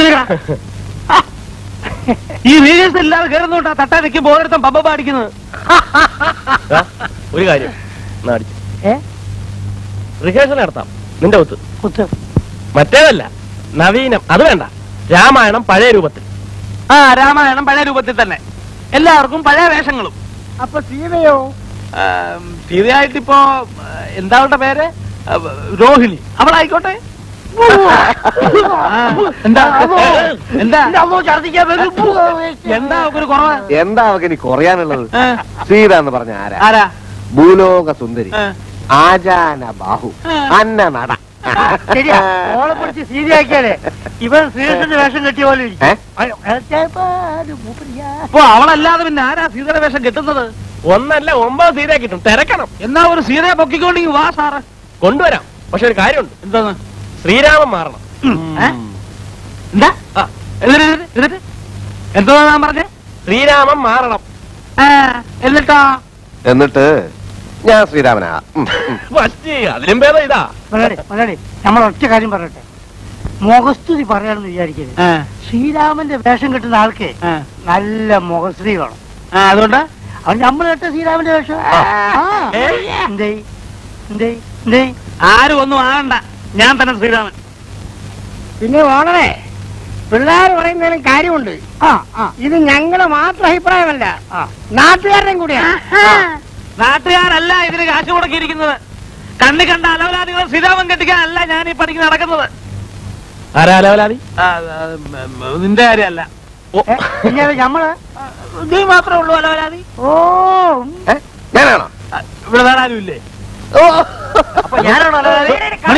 ഈ റീജൻസ് ഇല്ലാതെ കയറുന്നോട്ടാ തട്ടാ നിൽക്കുമ്പോ ഓരോരുത്തം പമ്പ പാടിക്കുന്നത്. ഒരു കാര്യം റിഹേഴ്സൽ നടത്താം നിന്റെ ഒത്ത്. മറ്റേതല്ല, നവീനം അത് വേണ്ട. രാമായണം പഴയ രൂപത്തിൽ. ആ രാമായണം പഴയ രൂപത്തിൽ തന്നെ, എല്ലാവർക്കും പഴയ വേഷങ്ങളും. അപ്പൊ സീതയോ? സീതയായിട്ടിപ്പോ എന്താ അവളുടെ പേര്? രോഹിണി. അവളായിക്കോട്ടെ. എന്താ എന്താ എന്താ ഒരു കുറവ്? എന്താ അവക്ക് ഇനി കുറയാനുള്ളത്? സീത എന്ന് പറഞ്ഞ ആരാ? ആരാ? ഭൂലോക സുന്ദരി, ആജാന ബാഹു, അന്ന നട. ഓളെ പിടിച്ച് സീതയാക്കിയാലേ ഇവൻ ശ്രീകൃഷ്ണന്റെ വേഷം കെട്ടിയ പോലെ അപ്പൊ അവളല്ലാതെ പിന്നെ ആരാ സീതയുടെ വേഷം കെട്ടുന്നത്? ഒന്നല്ല ഒമ്പത് സീത കിട്ടും. തിരക്കണം. എന്നാ ഒരു സീതയെ പൊക്കിക്കൊണ്ടെങ്കിൽ വാ സാറ്. കൊണ്ടുവരാം. പക്ഷെ ഒരു കാര്യമുണ്ട്. എന്താന്ന്? ശ്രീരാമൻ മാറണം. എന്താ എന്നിട്ട് എന്തോ ഞാൻ പറഞ്ഞേ? ശ്രീരാമൻ മാറണം. എന്നിട്ടാ? എന്നിട്ട് ഞാൻ ശ്രീരാമനാ. അതിലും ഭേദം ഇതാ. മലയാളി നമ്മൾ ഒറ്റ കാര്യം പറയട്ടെ, മുഖസ്തുതി പറയാണെന്ന് വിചാരിക്കരുത്. ശ്രീരാമന്റെ വേഷം കിട്ടുന്ന ആൾക്ക് നല്ല മുഖസ്തുതി വേണം. അതുകൊണ്ട് അവൻ നമ്മൾ കേട്ട ശ്രീരാമന്റെ വേഷം. എന്തേ എന്തേ എന്തേ ആരും ഒന്നും ആകണ്ട, ഞാൻ തന്നെ ശ്രീരാമൻ. പിന്നെ ഓണറേ, പിള്ളേർ പറയുന്നതിനും കാര്യമുണ്ട്. ഇത് ഞങ്ങളുടെ മാത്രം അഭിപ്രായമല്ല, നാട്ടുകാരുടെയും കൂടിയാണ്. നാട്ടുകാരല്ല ഇതിന് കാശ് മുടക്കിയിരിക്കുന്നത്. കണ്ണി കണ്ട അലവലാദികളെ ശ്രീരാമൻ കെട്ടിക്കാനല്ല ഞാൻ ഈ പണിക്ക് നടക്കുന്നത്. ആരാ അലവലാദി? നിന്റെ കാര്യമല്ല. പിന്നെ നമ്മള് നീ മാത്രമേ ഉള്ളൂ അലവലാദി. ഓ ഞാനാണോ? ഇവിടെ വേറെ ആരും ഇല്ലേ? അപ്പൊ ഞാനാണോ അലവലാദി?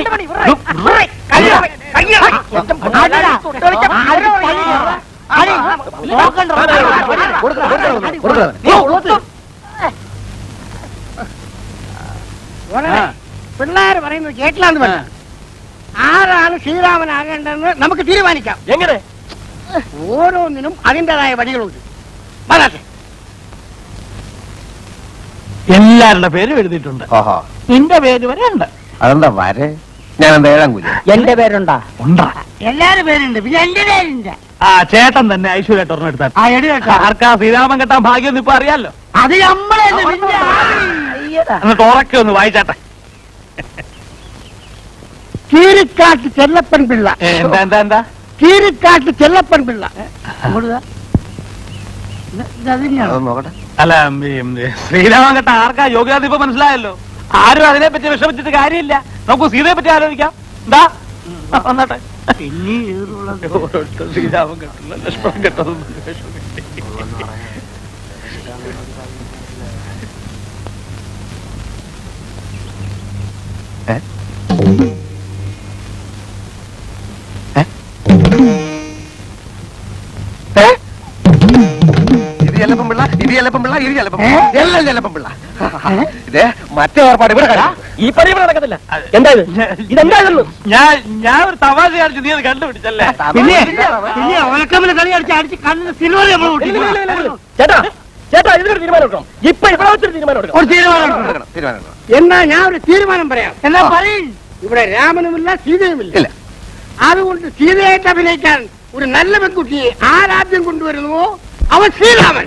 പിള്ളേർ പറയുന്നത് കേട്ടില്ലാന്ന് പറഞ്ഞു. ആരാണ് ശ്രീരാമനാകേണ്ടതെന്ന് നമുക്ക് തീരുമാനിക്കാം. എങ്ങനെ? ഓരോന്നിനും അതിൻ്റെതായ വഴികളുണ്ട്. വരാട്ടെ. എല്ലാവരുടെ പേരും എഴുതിയിട്ടുണ്ട്. നിന്റെ പേര് വരെ ഉണ്ട്. അതെന്താ വരെ? ഞാൻ എന്താ ഏഴാം കൂലി? എന്റെ പേരുണ്ടാ? ഉണ്ടാ. എല്ലാരും പേരുണ്ട്, പിന്നെ എന്റെ പേരില്ല. ആ ചേട്ടൻ തന്നെ ഐശ്വര്യ ടോർണം എടുത്താൽ. ആ എടി കേട്ടോ, ആർക്കാ ശ്രീരാമൻ കെട്ടാൻ ഭാഗ്യം ഇപ്പൊ അറിയാലോ. അത് നമ്മളെ എന്നിട്ട് ഉറക്കെ ഒന്ന് വായിച്ചാട്ടെ. കീരിക്കാട്ട് ചെല്ലപ്പൻ പിള്ള. എന്താ എന്താ എന്താ? കീരിക്കാട്ട് ചെല്ലപ്പൻ പിള്ള. നോക്കട്ടെ. അല്ല ശ്രീരാമൻ കെട്ടാൻ ആർക്കാ യോഗ്യത ഇപ്പൊ മനസ്സിലായല്ലോ. ആരും അതിനെ പറ്റി വിഷമിച്ചിട്ട് കാര്യമില്ല. നമുക്ക് സീതയെ പറ്റി ആലോചിക്കാം. എന്താ വന്നട്ടെ. പിന്നെ ശ്രീരാമൻ കെട്ടുള്ള ലക്ഷ്മണൻ കെട്ടത് ഇത് മറ്റേ ഏർപ്പാട് ഇവിടെ ഈ പണി ഇവിടെ നടക്കത്തില്ല. എന്താ ഇത്? ഇതെന്തായിരുന്നു? ഞാൻ ഞാൻ ഒരു തമാശ കാണിച്ചു, നീ അത് കണ്ടുപിടിച്ചല്ലേ? പിന്നെ പിന്നെ ഓലക്കമ്മിൽ കളി അടിച്ച് അടിച്ച് കണ്ണിന് സിൽവർ നമ്മൾ ചേട്ടാ ചേട്ടാ ഇതിനൊരു തീരുമാനം എടുക്കണം. ഇപ്പൊ ഇവിടെ വെച്ചൊരു തീരുമാനം എടുക്കണം. ഒരു തീരുമാനം. എന്നാ ഞാൻ ഒരു തീരുമാനം പറയാം. എന്നാ പറയും. ഇവിടെ രാമനുമില്ല സീതയുമില്ല. അതുകൊണ്ട് സീതയായിട്ട് അഭിനയിക്കാൻ ഒരു നല്ല പെൺകുട്ടിയെ ആരാദ്യം കൊണ്ടുവരുന്നുവോ അവൻ ശ്രീരാമൻ.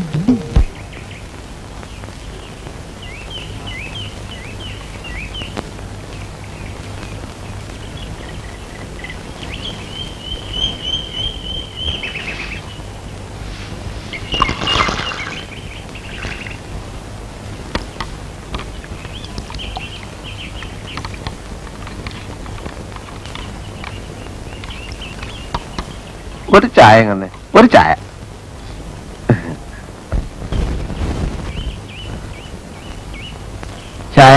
ഒരു ചായ കണ്ണേ, ഒരു ചായ. ചായ.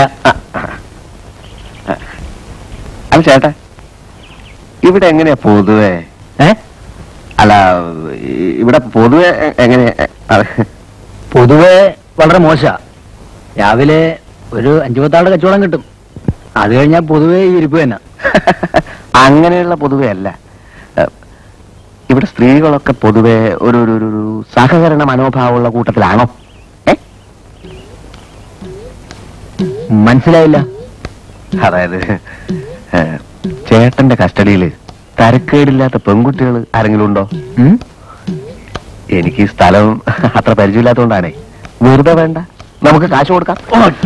അല്ല ചേട്ടാ, ഇവിടെ എങ്ങനെയാ പൊതുവേ? ഏ അല്ല ഇവിടെ പൊതുവെ എങ്ങനെയാ? പൊതുവെ വളരെ മോശ. രാവിലെ ഒരു അഞ്ചു പത്താളുടെ കച്ചവടം കിട്ടും. അത് കഴിഞ്ഞാൽ പൊതുവേ ഈ ഇരിപ്പ് തന്നെ. അങ്ങനെയുള്ള പൊതുവെ അല്ല. ഇവിടെ സ്ത്രീകളൊക്കെ പൊതുവെ ഒരു ഒരു ഒരു സഹകരണ മനോഭാവമുള്ള കൂട്ടത്തിലാണോ? മനസ്സിലായില്ല. അതായത് ചേട്ടന്റെ കസ്റ്റഡിയിൽ തരക്കേടില്ലാത്ത പെൺകുട്ടികൾ ആരെങ്കിലും ഉണ്ടോ? എനിക്ക് ഈ സ്ഥലം അത്ര പരിചയമില്ലാത്തതുകൊണ്ടാണേ. വെറുതെ വേണ്ട, നമുക്ക് കാശ് കൊടുക്കാം.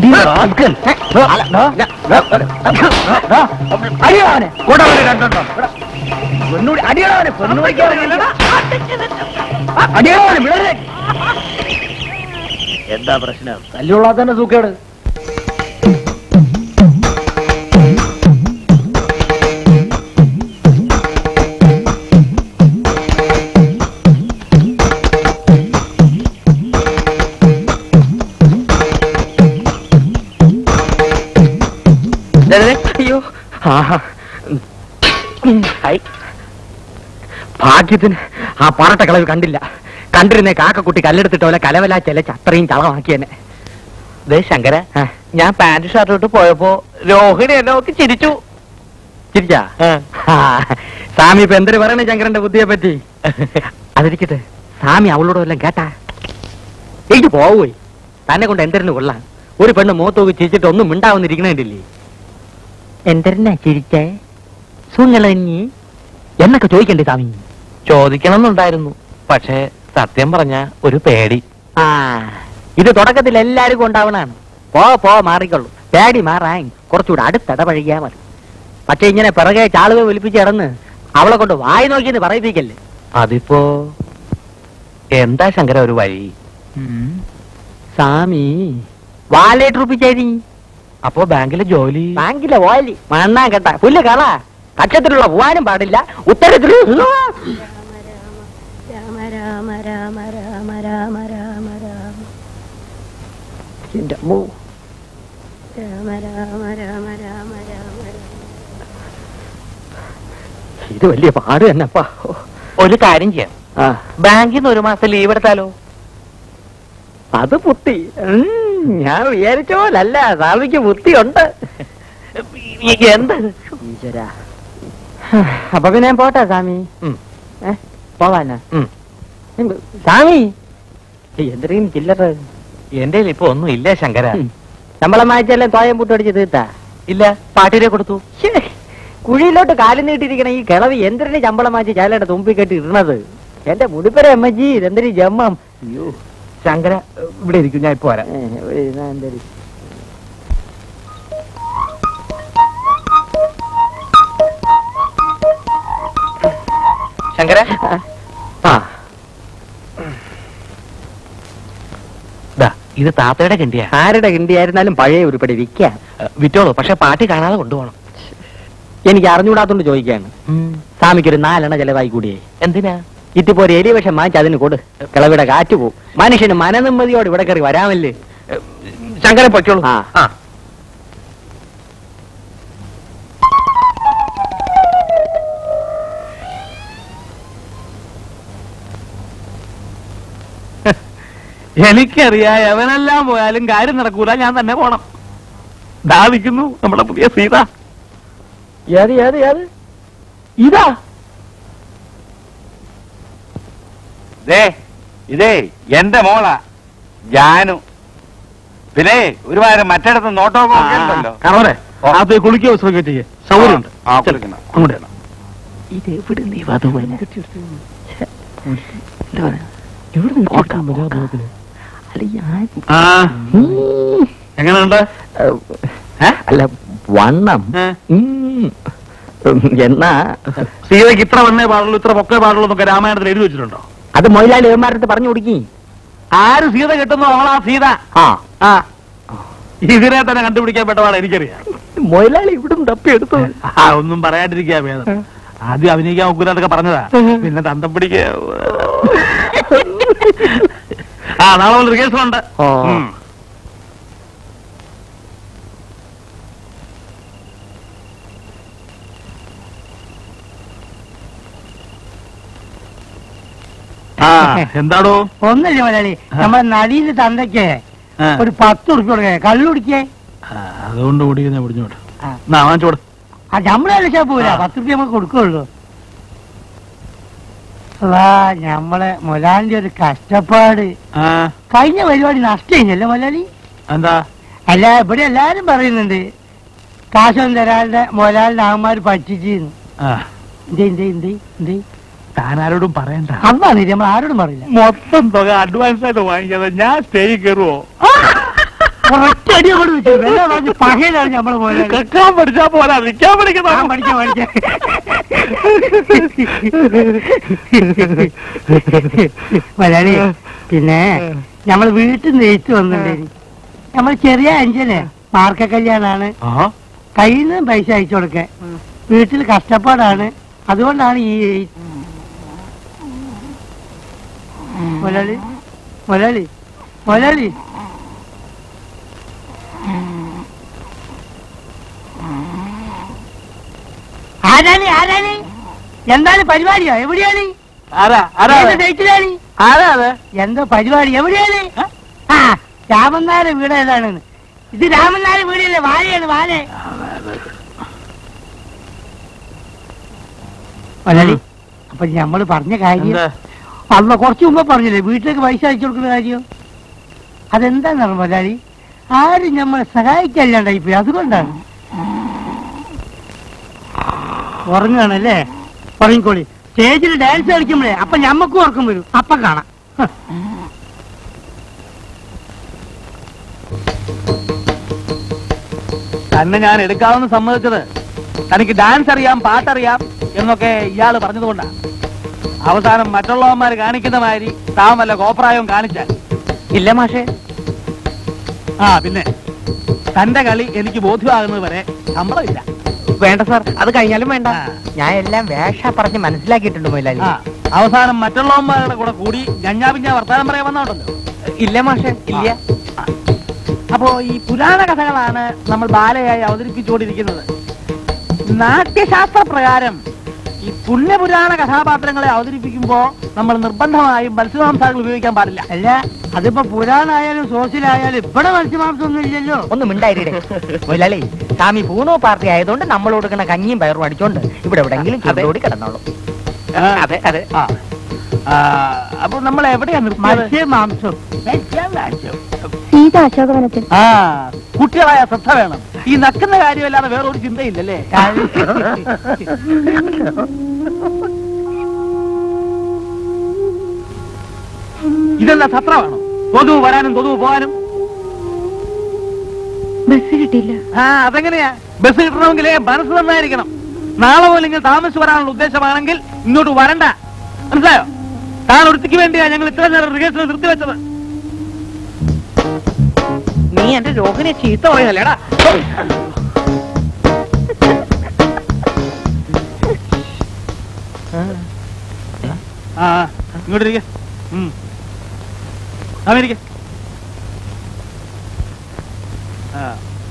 എന്താ പ്രശ്നം? തല്ലുള്ളാത്തന്നെ സൂക്കേട്. അയ്യോ, ഭാഗ്യത്തിന് ആ പാറട്ട കളവ് കണ്ടില്ല. കണ്ടിരുന്നേ കാക്കക്കുട്ടി കല്ലെടുത്തിട്ട് പോലെ കലവല ചെലച്ച് അത്രയും ചളമാക്കിയെന്നെ. ദേ ശങ്കര, ഞാൻ പാന്റ് ഷർട്ട് ഇട്ട് പോയപ്പോ രോഹിണി എന്നെ നോക്കി ചിരിച്ചു. ചിരിച്ചാ? സ്വാമി ഇപ്പൊ എന്തൊരു പറയണേ ശങ്കരന്റെ ബുദ്ധിയെ പറ്റി? അതിരിക്കട്ടെ, സ്വാമി അവളോട് വല്ലതും കേട്ടാ? എനിക്ക് പോവുപോയി. തന്നെ കൊണ്ട് എന്തിനു കൊള്ളാൻ? ഒരു പെണ്ണ് മൂത്തോക്ക് ചിരിച്ചിട്ട് ഒന്നും മിണ്ടാവുന്നിരിക്കണേണ്ടില്ലേ? എന്തിനാ ചിരിച്ചേ? സുങ്ങളി എന്നൊക്കെ ചോദിക്കണ്ടേ സ്വാമി? ചോദിക്കണമെന്നുണ്ടായിരുന്നു, പക്ഷേ സത്യം പറഞ്ഞ ഒരു പേടി. ആ, ഇത് തുടക്കത്തിൽ എല്ലാവർക്കും ഉണ്ടാവണാണ്. പോ പോ മാറിക്കൊള്ളു. പേടി മാറാൻ കുറച്ചുകൂടെ അടുത്തിടപഴകിയാ മതി. പക്ഷെ ഇങ്ങനെ പിറകെ ചാളുവെ ഒലിപ്പിച്ച് കിടന്ന് അവളെ കൊണ്ട് വായി നോക്കിയെന്ന് പറയിപ്പിക്കല്ലേ. അതിപ്പോ എന്താ ശങ്കര ഒരു വഴി? സ്വാമി വാലേറ്റ് റുപ്പിച്ചേരി. അപ്പോ ബാങ്കിലെ ജോലി? ബാങ്കിലെ ഓലി മണ്ണാൻ കേട്ട പുല്ല് കള. കക്ഷത്തിലുള്ള പോവാനും പാടില്ല, ഉത്തരത്തിൽ രാമ രാമ രാമ രാമ രാമ രാമ രാമ എന്റെ അമ്മോ. രാമ രാമ രാമ രാമ രാമ ഇത് വലിയ പാട് തന്നെപ്പാ. ഒരു കാര്യം ചെയ്യാം, ബാങ്കിൽ നിന്ന് ഒരു മാസം ലീവ് എടുത്താലോ? അത് ബുദ്ധി. ഞാൻ വിചാരിച്ച പോലല്ല, സ്വാമിക്ക് ബുദ്ധിയുണ്ട്. എന്ത് ഈശ്വരാ. അപ്പൊ പിന്നെ ഞാൻ പോട്ടെ സ്വാമി. ഏ പോവാനാ? സ്വാമി എന്തെങ്കിലും ചില്ലറ എന്റെ ഇപ്പൊ ഒന്നും ഇല്ല ശങ്കര. ശമ്പളം വായിച്ചല്ലേ തോയം പൂട്ടടിച്ച് തീർത്താ? ഇല്ല, പാട്ടിരെ കൊടുത്തു. കുഴിയിലോട്ട് കാലം നീട്ടിരിക്കണ ഈ കിളവി എന്തിനു ശമ്പളം വായിച്ച് ചാലയുടെ തുമ്പി കെട്ടി ഇടണത്? എന്റെ മുടിപ്പര അമ്മജി, ഇതെന്തൊരു ജമ്മം. അയ്യോ ശങ്കര, ഇവിടെ ഇരിക്കും, ഞാൻ ഇപ്പൊ വരാം. എന്തൊരു ശങ്കര, ആ ഇത് താത്തയുടെ കിണ്ടിയാ. ആരുടെ കിണ്ടിയായിരുന്നാലും പഴയ ഉരുപ്പടി വിൽക്കാം. വിറ്റോളൂ, പക്ഷെ പാട്ടി കാണാതെ കൊണ്ടുപോകണം. എനിക്ക് അറിഞ്ഞുകൂടാത്തോണ്ട് ചോദിക്കാണ്. സ്വാമിക്കൊരു നാലെണ്ണ ചെലവായി കൂടിയേ. എന്തിനാ? ഇതിപ്പോ ഒരു എലി വിഷം വാങ്ങിച്ച് അതിന് കൊടു. കിളവിടെ കാറ്റ് പോവും. മനുഷ്യന് മനനിമ്മതിയോട് ഇവിടെ കയറി വരാമല്ലേ. ശങ്കര പൊയ്ക്കോളൂ. ആ എനിക്കറിയാം, എവനെല്ലാം പോയാലും കാര്യം നടക്കൂല, ഞാൻ തന്നെ പോണം. ദാവിക്കുന്നു നമ്മുടെ പുതിയ സീത. ഏത് ഏത് ഏത് ഇതാ? ഇതേ എന്റെ മോളാ ജാനു. പിന്നെ ഒരുപാട് മറ്റിടത്ത് നോട്ടമൊക്കെ ഉണ്ടല്ലോ. കാണോരെ അത് കുളിക്കോ വിശ്രമിക്കോ ചെയ്യേ സൗകര്യമുണ്ട്. അങ്ങോട്ട് ഇത് എവിടെ നീ വധുവനെ എങ്ങനെയുണ്ട്? അല്ല വണ്ണം എന്നാ സീതയ്ക്ക് ഇത്ര വണ്ണേ പാടുള്ളൂ, ഇത്ര പൊക്കേ പാടുള്ളൂ എന്നൊക്കെ രാമായണത്തിൽ എഴുതി വെച്ചിട്ടുണ്ടോ? അത് മൊയിലാളി ഏമാരത്ത് പറഞ്ഞു കൊടുക്കി. ആര് സീത കിട്ടുന്നു അവളാ സീത. ആ ആ ഇതിനെ തന്നെ കണ്ടുപിടിക്കാൻ പെട്ടതാണ് എനിക്കറിയാം. മൊയിലാളി ഇവിടുന്ന് തപ്പിയെടുത്തു. ആ ഒന്നും പറയാണ്ടിരിക്കാ ഭേദം. ആദ്യം അഭിനയിക്കാൻ ഒക്കൂലാന്നൊക്കെ പറഞ്ഞതാ, പിന്നെ തന്തം പിടിക്ക. ആ നാളെ മുതൽ റിഹേഴ്സൽ ഉണ്ട്. ആ എന്താടോ? ഒന്നില്ല മലയാളി, നമ്മുടെ നടിയുടെ തന്തയ്ക്ക് ഒരു പത്ത് ഉറുപ്പ്യ കൊടുക്കേ കള്ളു കുടിക്കേ. അതുകൊണ്ട് ഓടിക്കുന്ന പിടിഞ്ഞോട്ട് വാങ്ങിച്ചോട്. ആ നമ്മളെ ഷാപ്പ് പോരാ, പത്ത് ഉറുപ്പ്യ നമുക്ക് കൊടുക്കുള്ളൂ. അല്ലാ ഞമ്മളെ മൊലാലിന്റെ ഒരു കഷ്ടപ്പാട്. കഴിഞ്ഞ പരിപാടി നഷ്ടല്ലേ മൊലാലി? എന്താ? അല്ല ഇവിടെ എല്ലാരും പറയുന്നുണ്ട് കാശൊന്നും തരാളുടെ മൊലാലിന്റെ ആമാര് പറ്റിച്ചിരുന്നു. എന്തേ എന്തേ എന്തേ എന്തേ താനാരോടും പറയണ്ട. അതാണ് നമ്മൾ ആരോടും പറയില്ല. മൊത്തം തുക അഡ്വാൻസ് ആയിട്ട് വാങ്ങിക്കാതെ ഞാൻ സ്റ്റേജിൽ കയറുവോ? ഒറ്റടി കൊണ്ട് വെച്ചു വെള്ളം പറഞ്ഞ് പകയിലാണ് നമ്മള് പോലെ കേൾക്കാൻ പഠിച്ചാ പോരാ, നിൽക്കാൻ പഠിക്കണം. പഠിക്കാൻ പഠിക്കാൻ മലയാളി. പിന്നെ നമ്മള് വീട്ടിൽ നിന്ന് ജയിച്ചു വന്നിട്ടേ നമ്മൾ ചെറിയ അഞ്ചനെ മാർക്ക കല്യാണാണ്, കയ്യിൽ നിന്ന് പൈസ അയച്ചു കൊടുക്കാൻ. വീട്ടിൽ കഷ്ടപ്പാടാണ്, അതുകൊണ്ടാണ് ഈ മലയാളി മലയാളി മലയാളി ആരാണ് ആരാണ് എന്താണ് പരിപാടിയോ? എവിടെയാണ്? ഡേറ്റിലാണ്. എന്തോ പരിപാടി എവിടെയാണ്? ആ രാമനാരെ വീട് ഏതാണ്? ഇത് രാമനാരെ വീടല്ലേ? വാലയാണ് വാല. മലയാളി അപ്പൊ ഞമ്മള് പറഞ്ഞ കാര്യം അല്ല കുറച്ചു മുമ്പ് പറഞ്ഞില്ലേ വീട്ടിലേക്ക് പൈസ അയച്ചു കൊടുക്കുന്ന കാര്യം. അതെന്താണെന്ന് മലയാളി ആരും നമ്മളെ സഹായിക്കല്ലാണ്ടായി പോയി, അതുകൊണ്ടാണ്. ഉറങ്ങാണല്ലേ? ഉറങ്ങിക്കോളി. സ്റ്റേജിൽ ഡാൻസ് കളിക്കുമ്പോഴേ അപ്പൊ ഞമ്മക്കും ഉറക്കം വരും, അപ്പൊ കാണാം. തന്നെ ഞാൻ എടുക്കാമെന്ന് സമ്മതിച്ചത് തനിക്ക് ഡാൻസ് അറിയാം, പാട്ടറിയാം എന്നൊക്കെ ഇയാള് പറഞ്ഞതുകൊണ്ടാണ്. അവസാനം മറ്റുള്ളവന്മാര് കാണിക്കുന്ന മാതിരി താൻ വല്ല കോപ്രായവും കാണിച്ചാൽ ഇല്ല മാഷേ. ആ പിന്നെ തന്റെ കളി എനിക്ക് ബോധ്യമാകുന്നത് വരെ ശമ്പളമില്ല. വേണ്ട സാർ, അത് കഴിഞ്ഞാലും വേണ്ട. ഞാൻ എല്ലാം വേഷ പറഞ്ഞ് മനസ്സിലാക്കിയിട്ടുണ്ട് മൊയിലാലി. അവസാനം മറ്റുള്ളവന്മാരുടെ കൂടെ കൂടി ഞഞ്ഞാ പിഞ്ഞാ വർത്താനം പറയാൻ വന്നോണ്ടല്ലോ. ഇല്ല മാഷേ, ഇല്ല. അപ്പോ ഈ പുരാണ കഥകളാണ് നമ്മൾ ബാലയായി അവതരിപ്പിച്ചുകൊണ്ടിരിക്കുന്നത്. നാട്യശാസ്ത്ര പ്രകാരം ഈ പുണ്യപുരാണ കഥാപാത്രങ്ങളെ അവതരിപ്പിക്കുമ്പോ നമ്മൾ നിർബന്ധമായും മത്സ്യമാംസാദികൾ ഉപയോഗിക്കാൻ പാടില്ല. അല്ല അതിപ്പോ പുരാണായാലും സോസിലായാലും ഇവിടെ മത്സ്യമാംസം ഒന്നും ഇല്ലല്ലോ. ഒന്ന് മിണ്ടായിരേ മൊയിലാലി. സ്വാമി പൂണോ പാർട്ടി ആയതുകൊണ്ട് നമ്മൾ കൊടുക്കുന്ന കഞ്ഞിയും പയറും അടിച്ചോണ്ട് ഇവിടെ എവിടെയെങ്കിലും ചുവടോടി കിടന്നോളൂ. അതെ അതെ. അപ്പൊ നമ്മൾ എവിടെയാ മത്സ്യമാംസം? അശോകവനത്തിൽ. ആ കുട്ടികളായ ശ്രദ്ധ വേണം. ഈ നക്കുന്ന കാര്യമല്ലാതെ വേറൊരു ചിന്തയില്ലല്ലേ? ഇതെന്താ സത്രമാണോ? തൊതുവ് വരാനും തൊതുവ് പോകാനും ബസ് കിട്ടിയില്ല. ആ അതെങ്ങനെയാ? ബസ് കിട്ടണമെങ്കിലേ മനസ്സ് നന്നായിരിക്കണം. നാളെ പോലും ഇങ്ങനെ താമസിച്ചു വരാനുള്ള ഉദ്ദേശമാണെങ്കിൽ ഇങ്ങോട്ട് വരണ്ട, മനസ്സിലായോ? താൻ ഒരുത്തിക്ക് വേണ്ടിയാ ഞങ്ങൾ ഇത്ര നേരം റിഹേഴ്സൽ നിർത്തിവെച്ചത്. നീ എന്റെ രോഹിനെ ചീത്ത പറയുന്നല്ലേടാ. ആ ഇങ്ങോട്ടിരിക്ക. അമേരിക്ക. ആ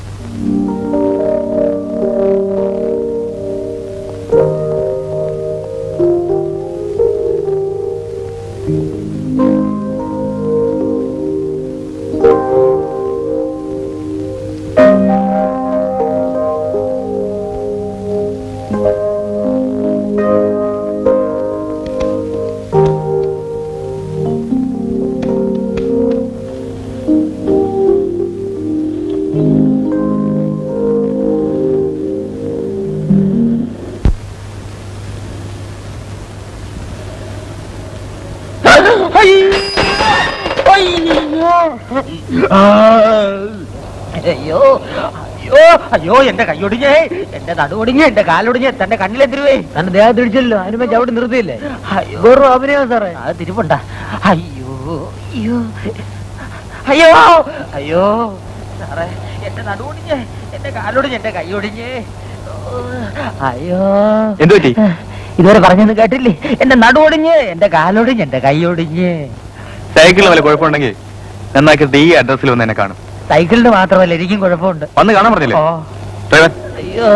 അയ്യോ അയ്യോ അയ്യോ എന്റെ കൈയൊടിഞ്ഞേ, എന്റെ നടുവൊടിഞ്ഞ്, എന്റെ കാലൊടിഞ്ഞ്, തന്റെ കണ്ണിലെത്തിരുവേ. തന്റെ ദേഹം തിരിച്ചല്ലോ, അതിനുമ്പോ ചവിട്ടി നിർത്തിയില്ലേ? വെറും അഭിനയം സാറേ. അത് തിരിപ്പുണ്ട. അയ്യോ അയ്യോ അയ്യോ അയ്യോ സാറേ, എന്റെ നടുവൊടിഞ്ഞ്, എന്റെ കാലൊടിഞ്ഞ്, എന്റെ കൈയൊടിഞ്ഞ്. അയ്യോ എന്തു പറ്റി? ഇതുവരെ പറഞ്ഞൊന്നും കേട്ടില്ലേ? എന്റെ നടുവൊടിഞ്ഞ്, എന്റെ കാലൊടിഞ്ഞ്, എന്റെ കൈയൊടിഞ്ഞ്. സൈക്കിളിന് വല്ല കുഴപ്പമുണ്ടെങ്കിൽ നന്നാക്കിയിട്ട് ഈ അഡ്രസ്സിൽ വന്ന് എന്നെ കാണും. സൈക്കിളിന് മാത്രമല്ല, എനിക്കും കുഴപ്പമുണ്ട്. വന്ന് കാണാൻ പറഞ്ഞില്ലേ? ഡ്രൈവർ. അയ്യോ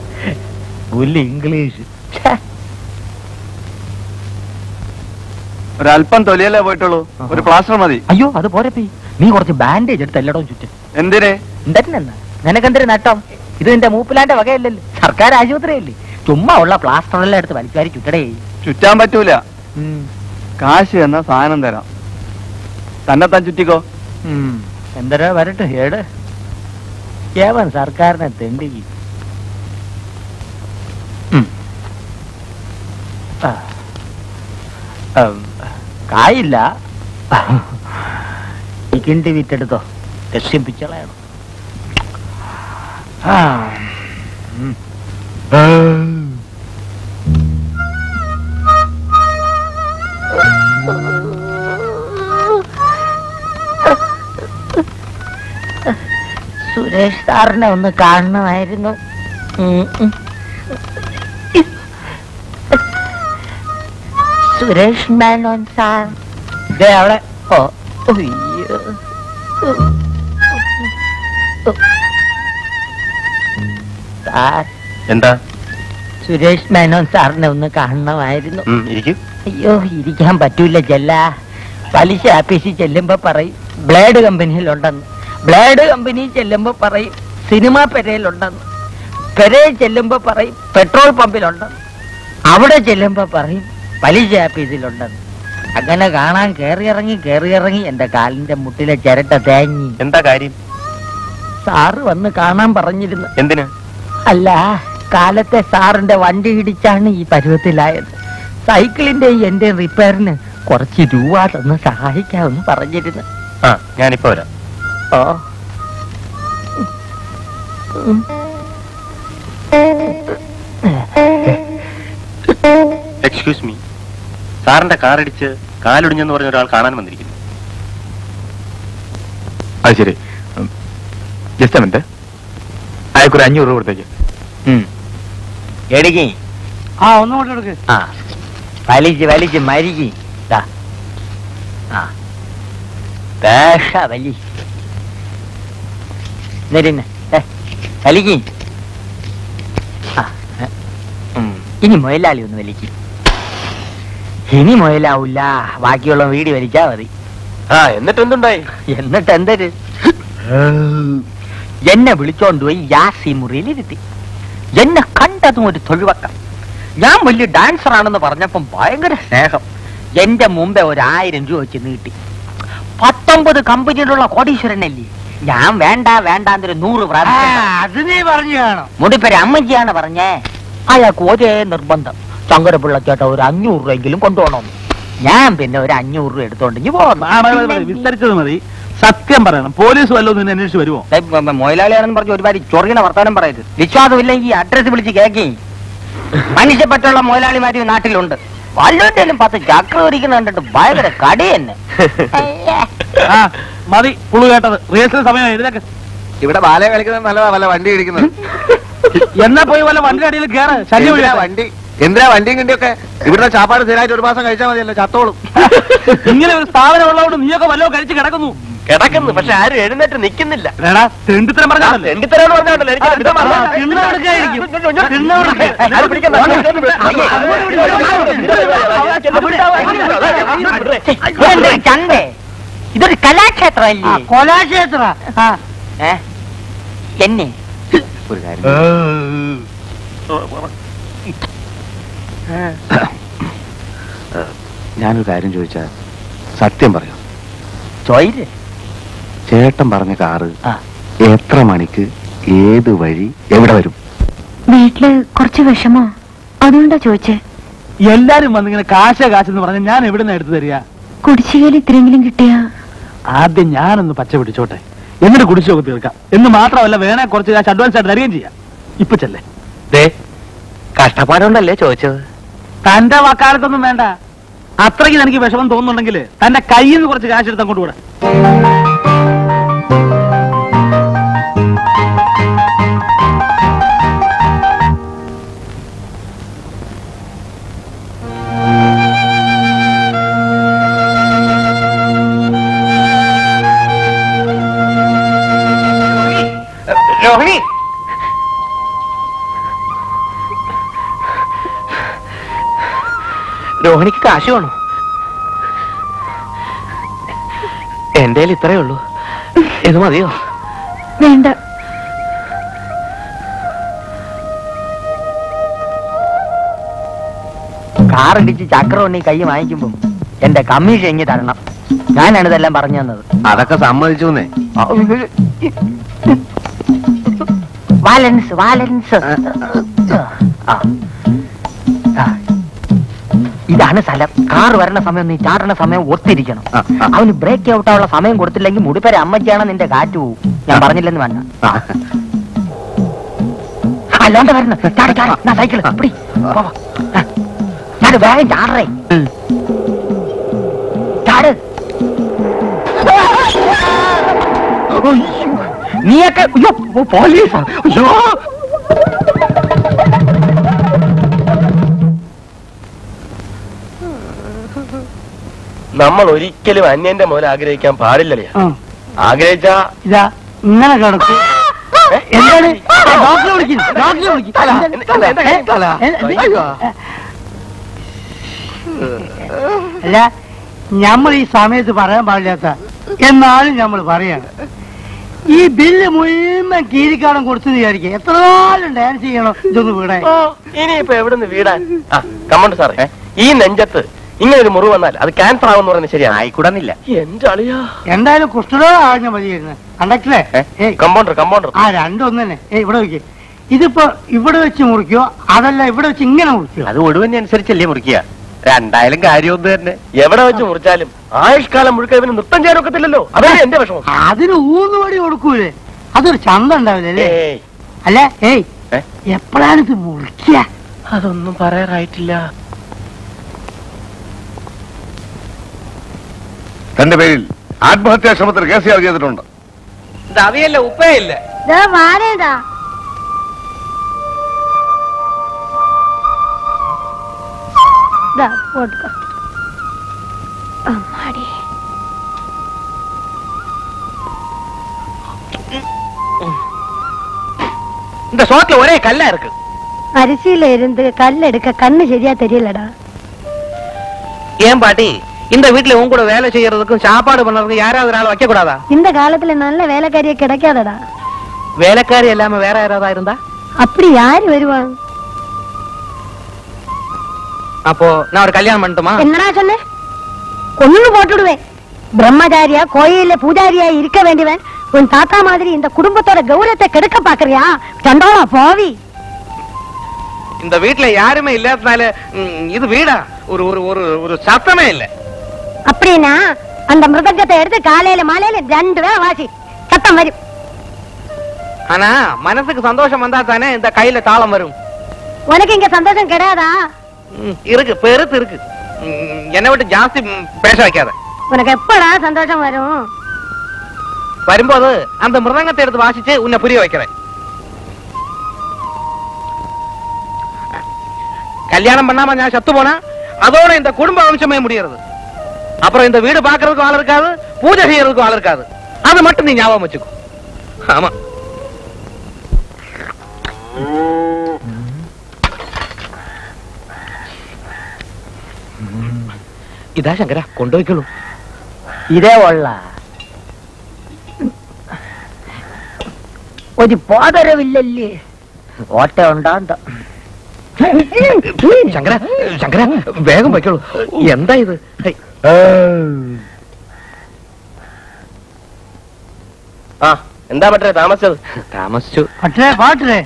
ഇംഗ്ലീഷ്. ഒരല്പം തൊലിയല്ലേ പോയിട്ടുള്ളൂ, ഒരു പ്ലാസ്റ്റർ മതി. അയ്യോ അത് പോരപ്പി, നീ കുറച്ച് ബാൻഡേജ് എടുത്ത് എല്ലായിടവും ചുറ്റും. എന്തിനെ? എന്തെന്നാ നിനക്കെന്തൊരു നട്ടം? ഇത് നിന്റെ മൂപ്പിലാന്റെ വകയല്ലല്ലോ, സർക്കാർ ആശുപത്രിയല്ലേ. ചുമ്മാ ഉള്ള പ്ലാസ്റ്റർ എല്ലാം എടുത്ത് വലിച്ചുവാരി ചുറ്റടേ. ചുറ്റാൻ പറ്റൂല, കാശ് എന്ന സാധനം തരാം, തന്നെ താൻ ചുറ്റിക്കോ. എന്തരാ വരട്ടെ ഏട് ഏവൻ സർക്കാരിനെ തെണ്ടി. കായില്ല, ഈ കിണ്ടി വിറ്റെടുത്തോ, രക്ഷിപ്പിച്ചളയണം. സുരേഷ് സാറിനെ ഒന്ന് കാണണമായിരുന്നു. സുരേഷ് മേനോൻ സാർ ദേ അവിടെ. ഓ അയ്യോ, സാർ. എന്താ? സുരേഷ് മേനോൻ സാറിനെ ഒന്ന് കാണണമായിരുന്നു. അയ്യോ ഇരിക്കാൻ പറ്റൂല ചെല്ല. പലിശ ആഫീസിൽ ചെല്ലുമ്പോ പറയും ബ്ലേഡ് കമ്പനിയിലുണ്ടെന്ന്, ബ്ലേഡ് കമ്പനി ചെല്ലുമ്പോ പറയും സിനിമാ പെരയിലുണ്ടെന്ന്, പെരയിൽ ചെല്ലുമ്പോ പറയും പെട്രോൾ പമ്പിലുണ്ടെന്ന്, അവിടെ ചെല്ലുമ്പോ പറയും പലിശ ആഫീസിലുണ്ടെന്ന്. അങ്ങനെ കാണാൻ കേറിയിറങ്ങി കേറിയിറങ്ങി എന്റെ കാലിന്റെ മുട്ടിലെ ചിരട്ട തേങ്ങി. എന്താ കാര്യം? സാറ് വന്ന് കാണാൻ പറഞ്ഞിരുന്നു. എന്തിന്? അല്ല, കാലത്തെ സാറിന്റെ വണ്ടി ഇടിച്ചാണ് ഈ പരുവത്തിലായത്. സൈക്കിളിന്റെ എന്റെ റിപ്പയറിന് കുറച്ച് രൂപ തന്ന് സഹായിക്കാമെന്ന് പറഞ്ഞിരുന്നു. ആ ഞാനിപ്പോ വരാം. ഓ എക്സ്ക്യൂസ് മീ, സാറിന്റെ കാറിടിച്ച് കാലൊടിഞ്ഞെന്ന് പറഞ്ഞ ഒരാൾ കാണാൻ വന്നിരിക്കുന്നു. അത് ശരി, ജസ്റ്റ് മിനിറ്റ്, അയാൾക്കൊരു അഞ്ഞൂറ് രൂപ കൊടുത്തേക്ക്. എടുക്കി. ആ ഒന്നുകൊണ്ട് എടുക്ക്. ആ വലിച്ച് വലിച്ച് മരിക്കി. ആ പേഷ വലി വലിക്ക്. ഇനി മുയലാളി ഒന്ന് വലിക്ക്. ഇനി മുയലാവൂല, ബാക്കിയുള്ള വീടി വലിച്ചാ മതി. ആ എന്നിട്ട് എന്തുണ്ടായി? എന്നിട്ട് എന്തൊരു എന്നെ വിളിച്ചോണ്ട് പോയി യാസി മുറിയിലിരുത്തി. എന്നെ കണ്ടതും ഒരു തൊഴിവക്കം. ഞാൻ വലിയ ഡാൻസർ ആണെന്ന് പറഞ്ഞപ്പം ഭയങ്കര സ്നേഹം. എന്റെ മുമ്പേ ഒരായിരം രൂപ വെച്ച് നീട്ടി. പത്തൊമ്പത് കമ്പനിയിലുള്ള കോടീശ്വരനല്ലേ ഞാൻ. വേണ്ട വേണ്ടാന്നൊരു നൂറ് അത് നീ പറഞ്ഞു കാണും. മുടിപ്പേര് അമ്മജിയാണ് പറഞ്ഞേ. അയാൾക്ക് ഒരേ നിർബന്ധം, ശങ്കരപിള്ള ചേട്ടാ ഒരു അഞ്ഞൂറ് രൂപയെങ്കിലും കൊണ്ടുപോകണം. ഞാൻ പിന്നെ ഒരു അഞ്ഞൂറ് രൂപ എടുത്തോണ്ട് വിസ്തരിച്ചത് മതി. സത്യം പറയണം, പോലീസ് വല്ലതും നിന്നെ അന്വേഷിച്ച് വരുമോ? മൊയിലാളിയാണെന്ന് പറഞ്ഞ് ഒരുപാട് ചൊറിയണ വർത്താനം പറയരുത്. വിശ്വാസമില്ലെങ്കിൽ അഡ്രസ് വിളിച്ച് കേക്കി. മനുഷ്യപ്പറ്റുള്ള മൊയിലാളിമാര് നാട്ടിലുണ്ട്. വല്ലവരും പത്ത് ചക്ര ഒരിക്കുന്ന കണ്ടിട്ട് ഭയങ്കര കടി തന്നെ. മതി പുളു കേട്ടത്. റിഹേഴ്സൽ സമയം എഴുതേക്ക്. ഇവിടെ ബാല കളിക്കുന്നത് നല്ലതാ, വല്ല വണ്ടി ഇടിക്കുന്നത്. എന്നാ പോയി വല്ല വണ്ടി അടിയിൽ കയറ്. ശല്യം വണ്ടി എന്തിനാ വണ്ടിയും കിണ്ടിയൊക്കെ? ഇവിടുത്തെ ചാപ്പാട് സ്ഥിരമായിട്ട് ഒരു മാസം കഴിച്ചാൽ മതിയല്ലോ, ചത്തോളും. ഇങ്ങനെ ഒരു സ്ഥാപനം ഉള്ളതുകൊണ്ട് നീയൊക്കെ വല്ലതും കഴിച്ച് കിടക്കുന്നു. കിടക്കുന്നു, പക്ഷെ ആരും എഴുന്നേറ്റ് നിൽക്കുന്നില്ല. തെണ്ടിത്തരം പറഞ്ഞാണല്ലോ. തെണ്ടിത്തരാന്ന് പറഞ്ഞാണല്ലോ. ചന്തേ ഇതൊരു കലാക്ഷേത്രമല്ലേ? കലാക്ഷേത്ര എന്നെ ഒരു കാര്യം, ഞാനൊരു കാര്യം ചോദിച്ചാൽ സത്യം പറയാം. ചോയില് ചേട്ടൻ പറഞ്ഞ കാറ് എത്ര മണിക്ക് ഏത് വഴി എവിടെ വരും? വീട്ടില് കുറച്ച് വിഷമോ, അതുകൊണ്ടാ ചോദിച്ചേ. എല്ലാരും വന്നിങ്ങനെ കാശ കാശെന്ന് പറഞ്ഞ ഞാൻ എവിടുന്ന എടുത്തു തരിക? കുടിശ്ശികയിൽ ഇത്രയെങ്കിലും കിട്ടിയാ. ആദ്യം ഞാനൊന്ന് പച്ച പിടിച്ചോട്ടെ, എന്നിട്ട് കുടിശ്ശിക തീർക്കാം. എന്ന് മാത്രമല്ല വേണേ കുറച്ച് കാശ് അഡ്വാൻസ് ആയിട്ട് തരികയും ചെയ്യാം. ഇപ്പൊ ചെല്ലേ. കഷ്ടപ്പാടുണ്ടല്ലേ ചോദിച്ചത്. തന്റെ വക്കാലത്തൊന്നും വേണ്ട. അത്രയ്ക്ക് എനിക്ക് വിഷമം തോന്നുന്നുണ്ടെങ്കിൽ തന്റെ കയ്യിൽ നിന്ന് കുറച്ച് കാശ് എടുത്ത് അങ്ങോട്ട് കൂടെ. രോഹിണി, രോഹിണിക്ക് കാശ് വേണോ? കയ്യിൽ ഇത്രയേ ഉള്ളൂ. ഇത് മതിയോ? വേണ്ട. കാറിടിച്ച് ചക്രം ഉണ്ണി കൈ വാങ്ങിക്കുമ്പോ എന്റെ കമ്മീഷൻ എങ്ങി തരണം. ഞാനാണ് ഇതെല്ലാം പറഞ്ഞു തന്നത്. അതൊക്കെ സമ്മതിച്ചൂന്നേ. വാലൻസ് വാലൻസ്. ഇതാണ് സ്ഥലം. കാർ വരണ സമയം നീ ചാടണ സമയം ഒത്തിരിക്കണം. അവന് ബ്രേക്ക് ഔട്ടാനുള്ള സമയം കൊടുത്തില്ലെങ്കിൽ മുടിപ്പര അമ്മച്ചാണ് നിന്റെ കാറ്റ് പോവും. ഞാൻ പറഞ്ഞില്ലെന്ന് വേണ്ട. അല്ലാണ്ട് വരണം. ചാടി ചാടി. സൈക്കിള് പിടി. ചാട് വേഗം ചാടറേ. ചാട്. നീയൊക്കെ പോലീസാ. അയ്യോ നമ്മൾ ഒരിക്കലും അന്യന്റെ മുതൽ ആഗ്രഹിക്കാൻ പാടില്ലല്ലേ? ആഗ്രഹിച്ചാ ഇതാ ഇങ്ങനെ കിടക്കും. എന്താണ് ഡോക്ടറെ വിളിക്കുന്നു? ഡോക്ടറെ വിളിക്കും. അല്ല, നമ്മൾ ഈ സമയത്ത് പറയാൻ പാടില്ലാത്ത എന്നാലും നമ്മൾ പറയാണ്. ഈ ബില്ല് മുഴുവൻ കീരിക്കാടം കൊടുത്തു വിചാരിക്കുക. എത്ര നാളും ഡാൻസ് ചെയ്യണം ഇതൊന്ന് വീടാൻ. ഇനിയിപ്പോ എവിടുന്ന് വീടാൻ? ആ കമണ്ട് സാറേ, ഈ നെഞ്ചത്ത് ഇങ്ങനെ ഒരു മുറിവ് വന്നാൽ അത് ക്യാൻസർ ആവുമെന്ന് പറയുന്നത് ശരിയാണ്. ആയിക്കൂടുന്നില്ല. എന്റെ അളിയാ, എന്തായാലും കുഷ്ഠരോഗം ആഞ്ഞ മതിയായിരുന്നു. കണ്ടക്ടറെ, കമ്പൗണ്ടർ കമ്പൗണ്ടർ ആ രണ്ടൊന്നു തന്നെ. ഏ ഇവിടെ വെക്ക്. ഇതിപ്പോ ഇവിടെ വെച്ച് മുറിക്കോ അതല്ല ഇവിടെ വെച്ച് ഇങ്ങനെ മുറിക്കോ? അത് ഒടുവിനെ അനുസരിച്ചല്ലേ മുറിക്കുക. രണ്ടായാലും കാര്യമൊന്നും തന്നെ. എവിടെ വെച്ച് മുറിച്ചാലും ആയുഷ്കാലം മുഴുക്ക ഇവന് നൃത്തം ചെയ്യാൻ ഒക്കത്തില്ലല്ലോ. അതാണ് എന്റെ വിഷമം. അതിന് ഊന്നുവടി കൊടുക്കൂലേ? അതൊരു ചന്തം ഉണ്ടാവില്ലല്ലേ? അല്ല ഏയ് എപ്പോഴാണ് ഇത് മുറിക്കുക? അതൊന്നും പറയാറായിട്ടില്ല. തന്റെ പേരിൽ ആത്മഹത്യാ ശ്രമത്തിന് കേസ് ചാർജ് ചെയ്തിട്ടുണ്ട്. അവയല്ല ഉപ്പയില്ല. വാരേതാ പോട്ടുക. അമ്മാടി இந்த சோத்துல ஒரே கல்லா இருக்கு. அரிசியில இருந்து கல் எடுக்க கண்ணு சரியா தெரியலடா. ஏன் பாட்டி, இந்த வீட்டுல உன் கூட வேலை செய்யறதுக்கும் சாப்பாடு பண்றதுக்கும் யாராவது ஒரு ஆள் வைக்க கூடாதா? இந்த காலத்துல நல்ல வேலைக்காரியே கிடைக்காதடா. வேலைக்காரி இல்லாம வேற யாராவது இருந்தா? அப்படி யாரு வருவாங்க? அப்போ நான் ஒரு கல்யாணம் பண்ணட்டுமா? என்னடா சொன்ன? கொன்னு போட்டுடுவேன். பிரம்மச்சாரியா கோயில பூஜாரியா இருக்க வேண்டியவன் உன் தாத்தா மாதிரி இந்த குடும்பத்தோட கௌரவத்தை கெடுக்க பாக்குறியா? சண்டோளா போவி. இந்த வீட்டுல யாருமே இல்லாதனால இது வீடா ஒரு ஒரு ஒரு ஒரு சத்தமே இல்ல. அப்படின்னா அந்த மிருதங்கத்தை எடுத்து காலையில மாலையில ரெண்டு வேளை வாசி சத்தம் வரும். ஆனா மனசுக்கு சந்தோஷம் வந்தா தானே இந்த கையில தாளம் வரும். உனக்கு இங்க சந்தோஷம் கிடையாதா? இருக்கு, பெருத்து இருக்கு. என்னை விட்டு ஜாஸ்தி பேச வைக்காத. உனக்கு எப்படா சந்தோஷம் வரும்? வரும்போது அந்த மிருதங்கத்தை எடுத்து வாசிச்சு உன்னை புரிய வைக்கிறேன். கல்யாணம் பண்ணாம நான் சத்து போனா அதோட இந்த குடும்ப வம்சமே முடியறது. அப்புறம் இந்த வீடு பாக்குறதுக்கு ஆள் இருக்காது, பூஜை செய்யறதுக்கு ஆள் இருக்காது. அது மட்டும் நீ ஞாபகம் வச்சுக்கோ. ஆமா. ഇതാ ശങ്കര, കൊണ്ടുപോയിക്കോളൂ. ഇതേ ഉള്ള ഒരു പോതരവില്ലല്ലേ? ഓട്ട ഉണ്ടാണ്ട. ശങ്കര ശങ്കര വേഗം പോയിക്കോളൂ. എന്താ ഇത്? ആ എന്താ പറ്റേ താമസിച്ചത്? താമസിച്ചു പറ്റേ പാട്ടേ.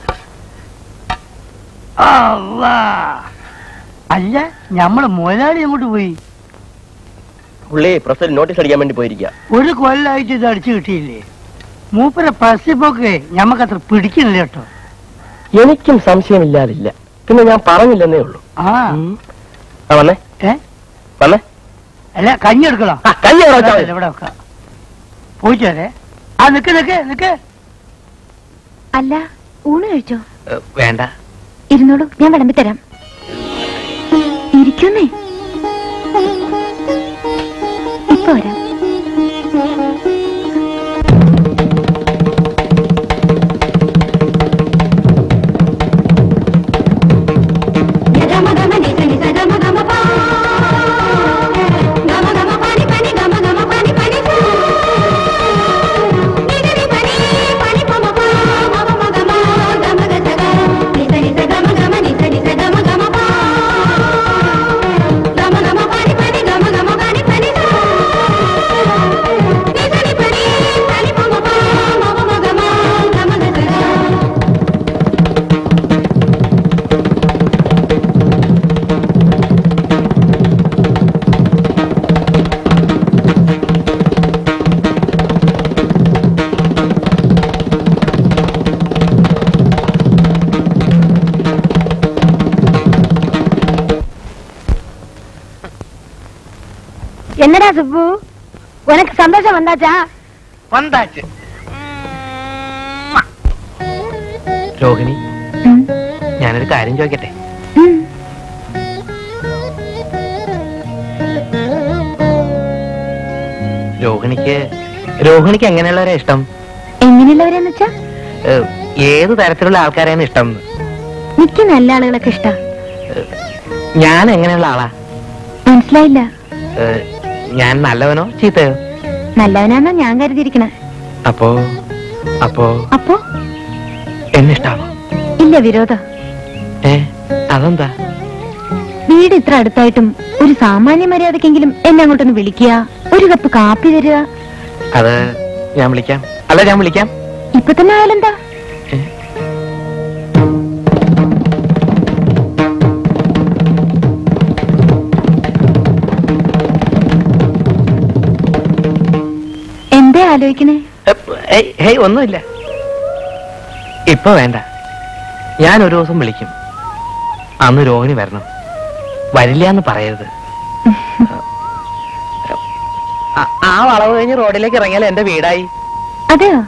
അല്ല, ഞമ്മള് മുതലാളി അങ്ങോട്ട് പോയി. പുള്ളി പ്രസിൽ നോട്ടീസ് അടിക്കാൻ വേണ്ടി പോയിരിക്കുക. ഒരു കൊല്ലായിട്ട് ഇത് അടിച്ചു കിട്ടിയില്ലേ? മൂപ്പര പ്രസിപ്പൊക്കെ ഞമ്മക്ക് അത്ര പിടിക്കുന്നില്ല കേട്ടോ. എനിക്കും സംശയമില്ലാതില്ല. പിന്നെ ഞാൻ പറഞ്ഞില്ലെന്നേ ഉള്ളൂ. ആ വന്നേ ഏ വന്നേ. അല്ല, കഞ്ഞി എടുക്കണം. കഞ്ഞി ഇവിടെ വെക്കാം. പോയിട്ട് വരെ. ആ നിക്ക് നിക്ക് നിക്ക്. അല്ല, ഊണ് കഴിച്ചോ? വേണ്ട, ഇരുന്നോളൂ, ഞാൻ വിളമ്പി തരാം. ഇരിക്കുന്നേ, ഇപ്പൊ വരാം. என்ன சுப்பு உனக்கு சந்தோஷம் வந்தாச்சா? വന്നാച്ച്. രോഹിണി, ഞാനൊരു കാര്യം ചോദിക്കട്ടെ? രോഹിണിക്ക് രോഹിണിക്ക് എങ്ങനെയുള്ളവരെ ഇഷ്ടം? എങ്ങനെയുള്ളവരെന്ന് വെച്ചാ ഏത് തരത്തിലുള്ള ആൾക്കാരെയാണ് ഇഷ്ടം? എനിക്ക് നല്ല ആളുകളൊക്കെ ഇഷ്ടം. ഞാൻ എങ്ങനെയുള്ള ആളാ? മനസ്സിലായില്ല. ഞാൻ നല്ലവനോ ചീത്തയോ? നല്ലവനാന്നാ ഞാൻ കരുതിയിരിക്കണേ. അപ്പോ അപ്പോ അപ്പോ എന്നിഷ്ടാണോ? ഇല്ല, വിരോധം. ഏ അതെന്താ? വീട് ഇത്ര അടുത്തായിട്ടും ഒരു സാമാന്യ മര്യാദക്കെങ്കിലും എന്നെ അങ്ങോട്ടൊന്ന് വിളിക്കുക, ഒരു കപ്പ് കാപ്പി തരിക. അത് ഞാൻ വിളിക്കാം. അല്ല, ഞാൻ വിളിക്കാം. ഇപ്പൊ തന്നെ ആയാലെന്താ? എന്തേ ആലോചിക്കണേ? ഹേയ്, ഒന്നുമില്ല. ഇപ്പൊ വേണ്ട, ഞാൻ ഒരു ദിവസം വിളിക്കും. അന്ന് രോഹിണി വരണം. വരില്ല എന്ന് പറയരുത്. ആ വളവ് കഴിഞ്ഞ് റോഡിലേക്ക് ഇറങ്ങിയാൽ എന്റെ വീടായി. അതെയോ?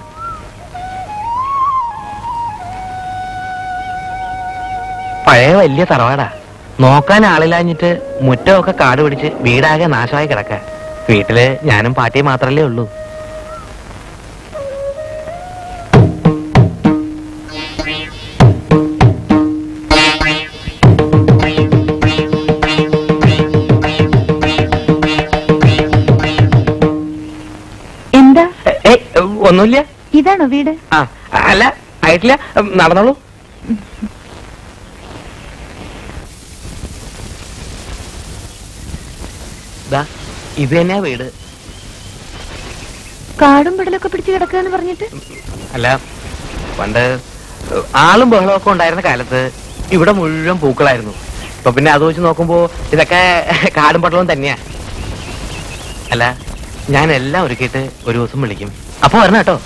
പഴയ വലിയ തറവാടാ. നോക്കാൻ ആളില്ലാഞ്ഞിട്ട് മുറ്റമൊക്കെ കാട് പിടിച്ച് വീടാകെ നാശമായി കിടക്ക. വീട്ടില് ഞാനും പാട്ടിയും മാത്രല്ലേ ഉള്ളൂ. എന്താ? ഒന്നുമില്ല. ഇതാണോ വീട്? ആ, അല്ല, ആയിട്ടില്ല. നടന്നോളൂ. ഇത് തന്നെയാ വീട്. കാടും പിടലൊക്കെ പിടിച്ച് കിടക്കാന്ന് പറഞ്ഞിട്ട്? അല്ല, പണ്ട് ആളും ബഹളമൊക്കെ ഉണ്ടായിരുന്ന കാലത്ത് ഇവിടെ മുഴുവൻ പൂക്കളായിരുന്നു. ഇപ്പൊ പിന്നെ അത് വെച്ച് നോക്കുമ്പോ ഇതൊക്കെ കാടും പട്ടളവും തന്നെയാ. അല്ല, ഞാൻ എല്ലാം ഒരുക്കിയിട്ട് ഒരു ദിവസം വിളിക്കും. അപ്പൊ വരണം കേട്ടോ.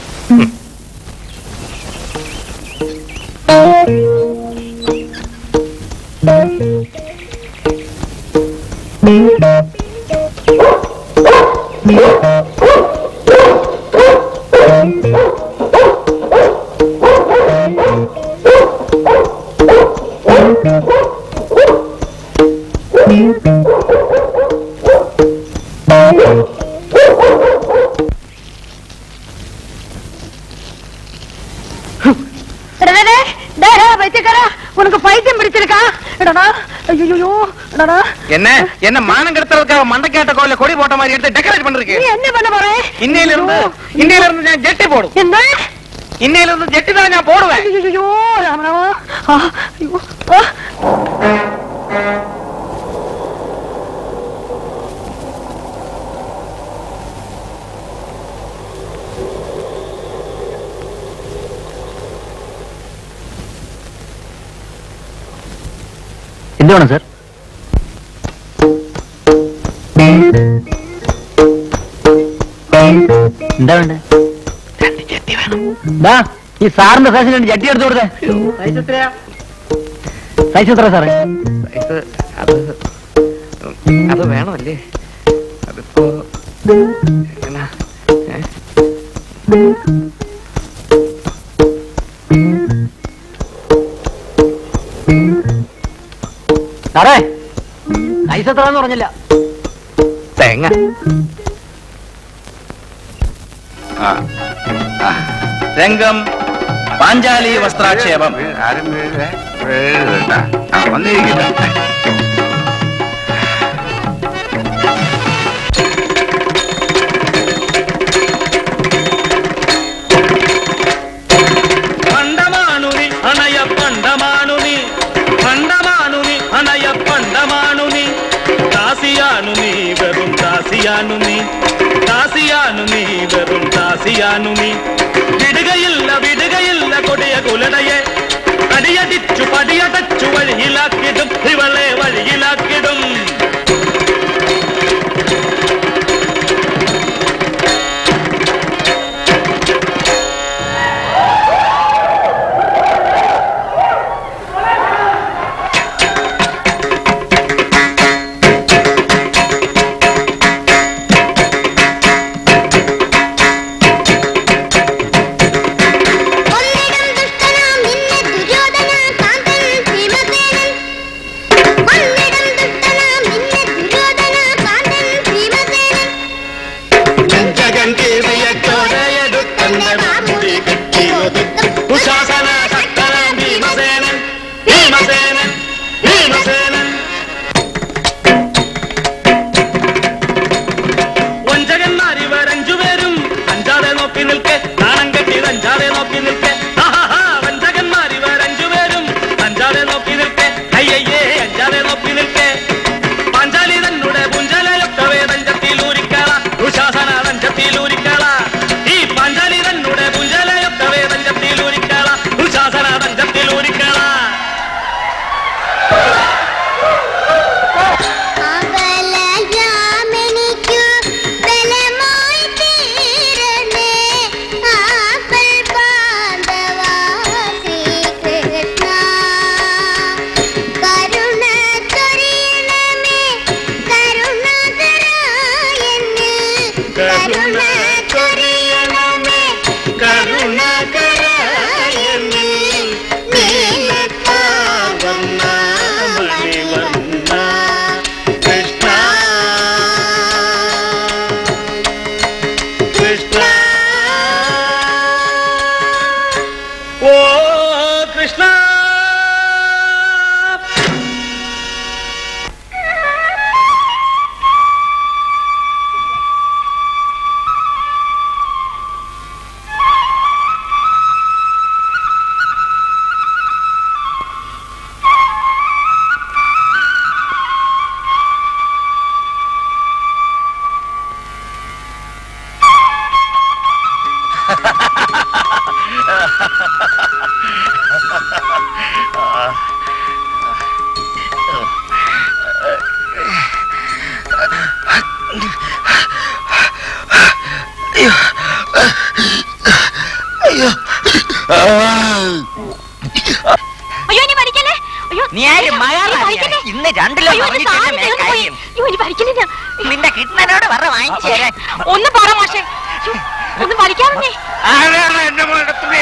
உனக்கு பைத்தியம் பிடிச்சிருக்கா? என்ன என்ன மானம் கெடுத்துறதுக்காக மண்டைக்காட்ட கோயில கொடி போட்ட மாதிரி எடுத்து டெக்கரேட் பண்றீங்க. என்ன பண்ண போறே? இன்னையில இருந்து இன்னையில இருந்து நான் ஜெட்டி போடும். என்ன? இன்னையில இருந்து ஜெட்டி தான் நான் போடுவேன். ஐயோ ராமராமா. ஐயோ. എന്ത് വേണം സാർ? എന്താ വേണ്ടേ? രണ്ട് ജെട്ടി വേണം. ഈ സാറിന്റെ സൈസിന് രണ്ട് ജട്ടി എടുത്തു കൊടുത്തേ. സൈസ് എത്ര സാറേ? സൈസ് അത് അത് വേണമല്ലേ? അതിപ്പോ എങ്ങനാ? സാറേ, സൈസ് എത്രന്ന് പറഞ്ഞില്ല. തേങ്ങ. രംഗം പാഞ്ചാലി വസ്ത്രാക്ഷേപം. ആരും വന്നിരിക്കില്ല. పండమానుని అనయ పండమానుని పండమానుని అనయ పండమానుని దాసియానుని వెറും దాసియానుని దాసియాനുനി വെറും ദാസിയാനുനി വിടുകയില്ല വിടുകയില്ല കൊടിയ കുലടയെ അടിയടിച്ചു പടിയടച്ചു വഴിയിലാക്കിടും ഇവളെ വഴിയിലാക്കിടും. ഇന്ന് രണ്ടിലോ നിന്റെ കിട്ടനോട് പറ വാങ്ങിച്ചു തരാൻ. ഒന്ന് പറ മാഷേ, ഒന്ന് പഠിക്കാമെന്നേ. എന്റെ മോളുടെ തുണി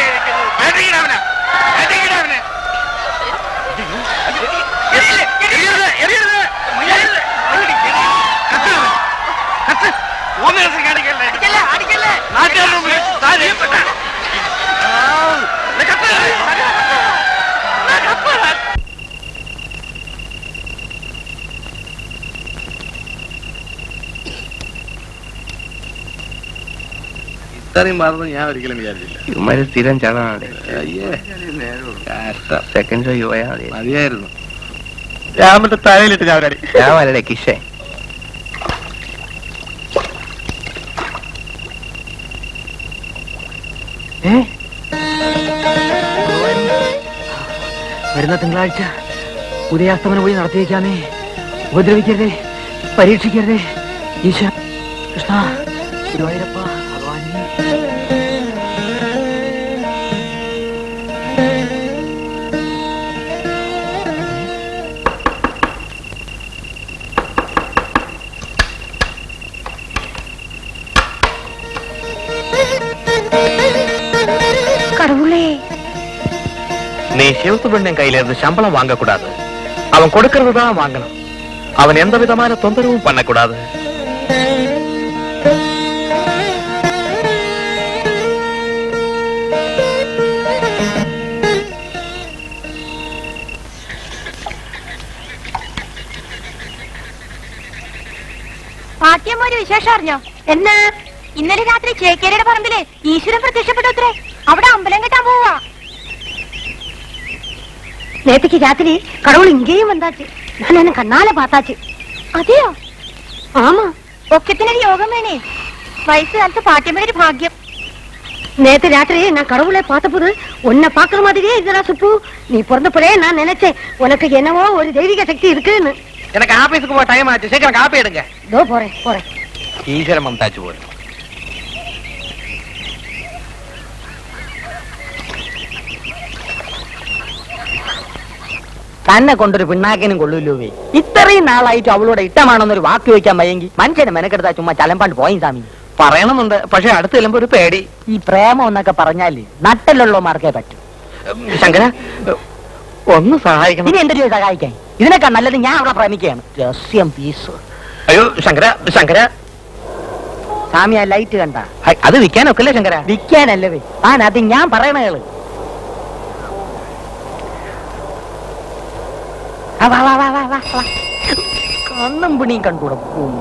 ഇത്രയും മാറുന്നു ഞാൻ ഒരിക്കലും വിചാരിച്ചില്ല. ഇവന്മാര് സ്ഥിരം ചളാണ്. സെക്കൻഡ് ഷോ പോയാൽ മതി. മതിയായിരുന്നു. രാമന്റെ തലയിലിട്ട് ഞാൻ അവരടി. ഞാൻ വരടെ കിഷേ. വരുന്ന തിങ്കളാഴ്ച ഉദയാസ്തമനം പോയി നടത്തി വയ്ക്കാമേ. ഉപദ്രവിക്കരുതേ, പരീക്ഷിക്കരുതേ. ഈശോ കൃഷ്ണ ഗുരുവായൂരപ്പ ഭഗവാനേ. கடவுளே, நீ சிவசுப்ரமணியன் கையில இருந்து சம்பளம் வாங்கக்கூடாது. அவன் கொடுக்கறது தான் வாங்கணும். அவன் எந்த விதமான தொந்தரவும் பண்ணக்கூடாது. പാട്ടിയമ്മ ഒരു വിശേഷം അറിഞ്ഞോ? എന്നാ? ഇന്നലെ രാത്രി ചേക്കേരിയുടെ പറമ്പില് ഈശ്വരൻ പ്രത്യക്ഷപ്പെട്ടത്രേ. അവിടെ അമ്പലം കെട്ടാൻ പോവാ. நேத்துக்கு ராத்திரி கடவுள் இங்கேயும் வந்தாச்சு. நான் என்ன கண்ணால பார்த்தாச்சு. അതെയോ? ஆமா, ഒക്കത്തിനൊരു യോഗം വേണേ. வயசு காலத்து பாட்டியമ്മയുടെ ഭാഗ്യം. நேத்து ராத்திரி நான் கடவுளை பார்த்தபோது உன்னை பாக்குற மாதிரியே இதுடா சுப்பு. நீ பிறந்தப்பவே நான் நினைச்சேன் உனக்கு என்னவோ ஒரு தெய்வீக சக்தி இருக்குன்னு. எனக்கு ஆபீஸுக்கு போக டைம் ஆச்சு. சீக்கிரம் காப்பி எடுங்க. இதோ போறேன் போறேன். ஈஸ்வரம் மம்தாச்சு போறேன். തന്നെ കൊണ്ടൊരു പിണ്ണാക്കിനും കൊള്ളൂല്ലോ. ഇത്രയും നാളായിട്ട് അവളോട് ഇഷ്ടമാണെന്നൊരു വാക്ക് വെക്കാൻ വയ്യെങ്കിൽ മനുഷ്യനെ മെനക്കെടുത്താ ചുമ്മാ ചലമ്പാണ്ട് പോയി സ്വാമി. പറയണമെന്നുണ്ട്, പക്ഷെ അടുത്ത് ചെല്ലുമ്പോ ഒരു പേടി. ഈ പ്രേമം എന്നൊക്കെ പറഞ്ഞാല് നട്ടലുള്ളമാർക്കേ പറ്റും. ശങ്കര ഒന്ന് സഹായിക്കണം. ഇനി എന്റെ രൂപ സഹായിക്കാൻ ഇതിനൊക്കെ നല്ലത് ഞാൻ അവളെ പ്രേമിക്കുകയാണ്. രഹസ്യം പീസ്. അയ്യോ ശങ്കര, ശങ്കര സ്വാമി ആ ലൈറ്റ് കണ്ട അത് വിൽക്കാനൊക്കെ അല്ലേ ശങ്കര? വിൽക്കാനല്ലേ ആ അത് ഞാൻ പറയണ കേള്. കണ്ണും പിണിയും കണ്ടുകൂടെ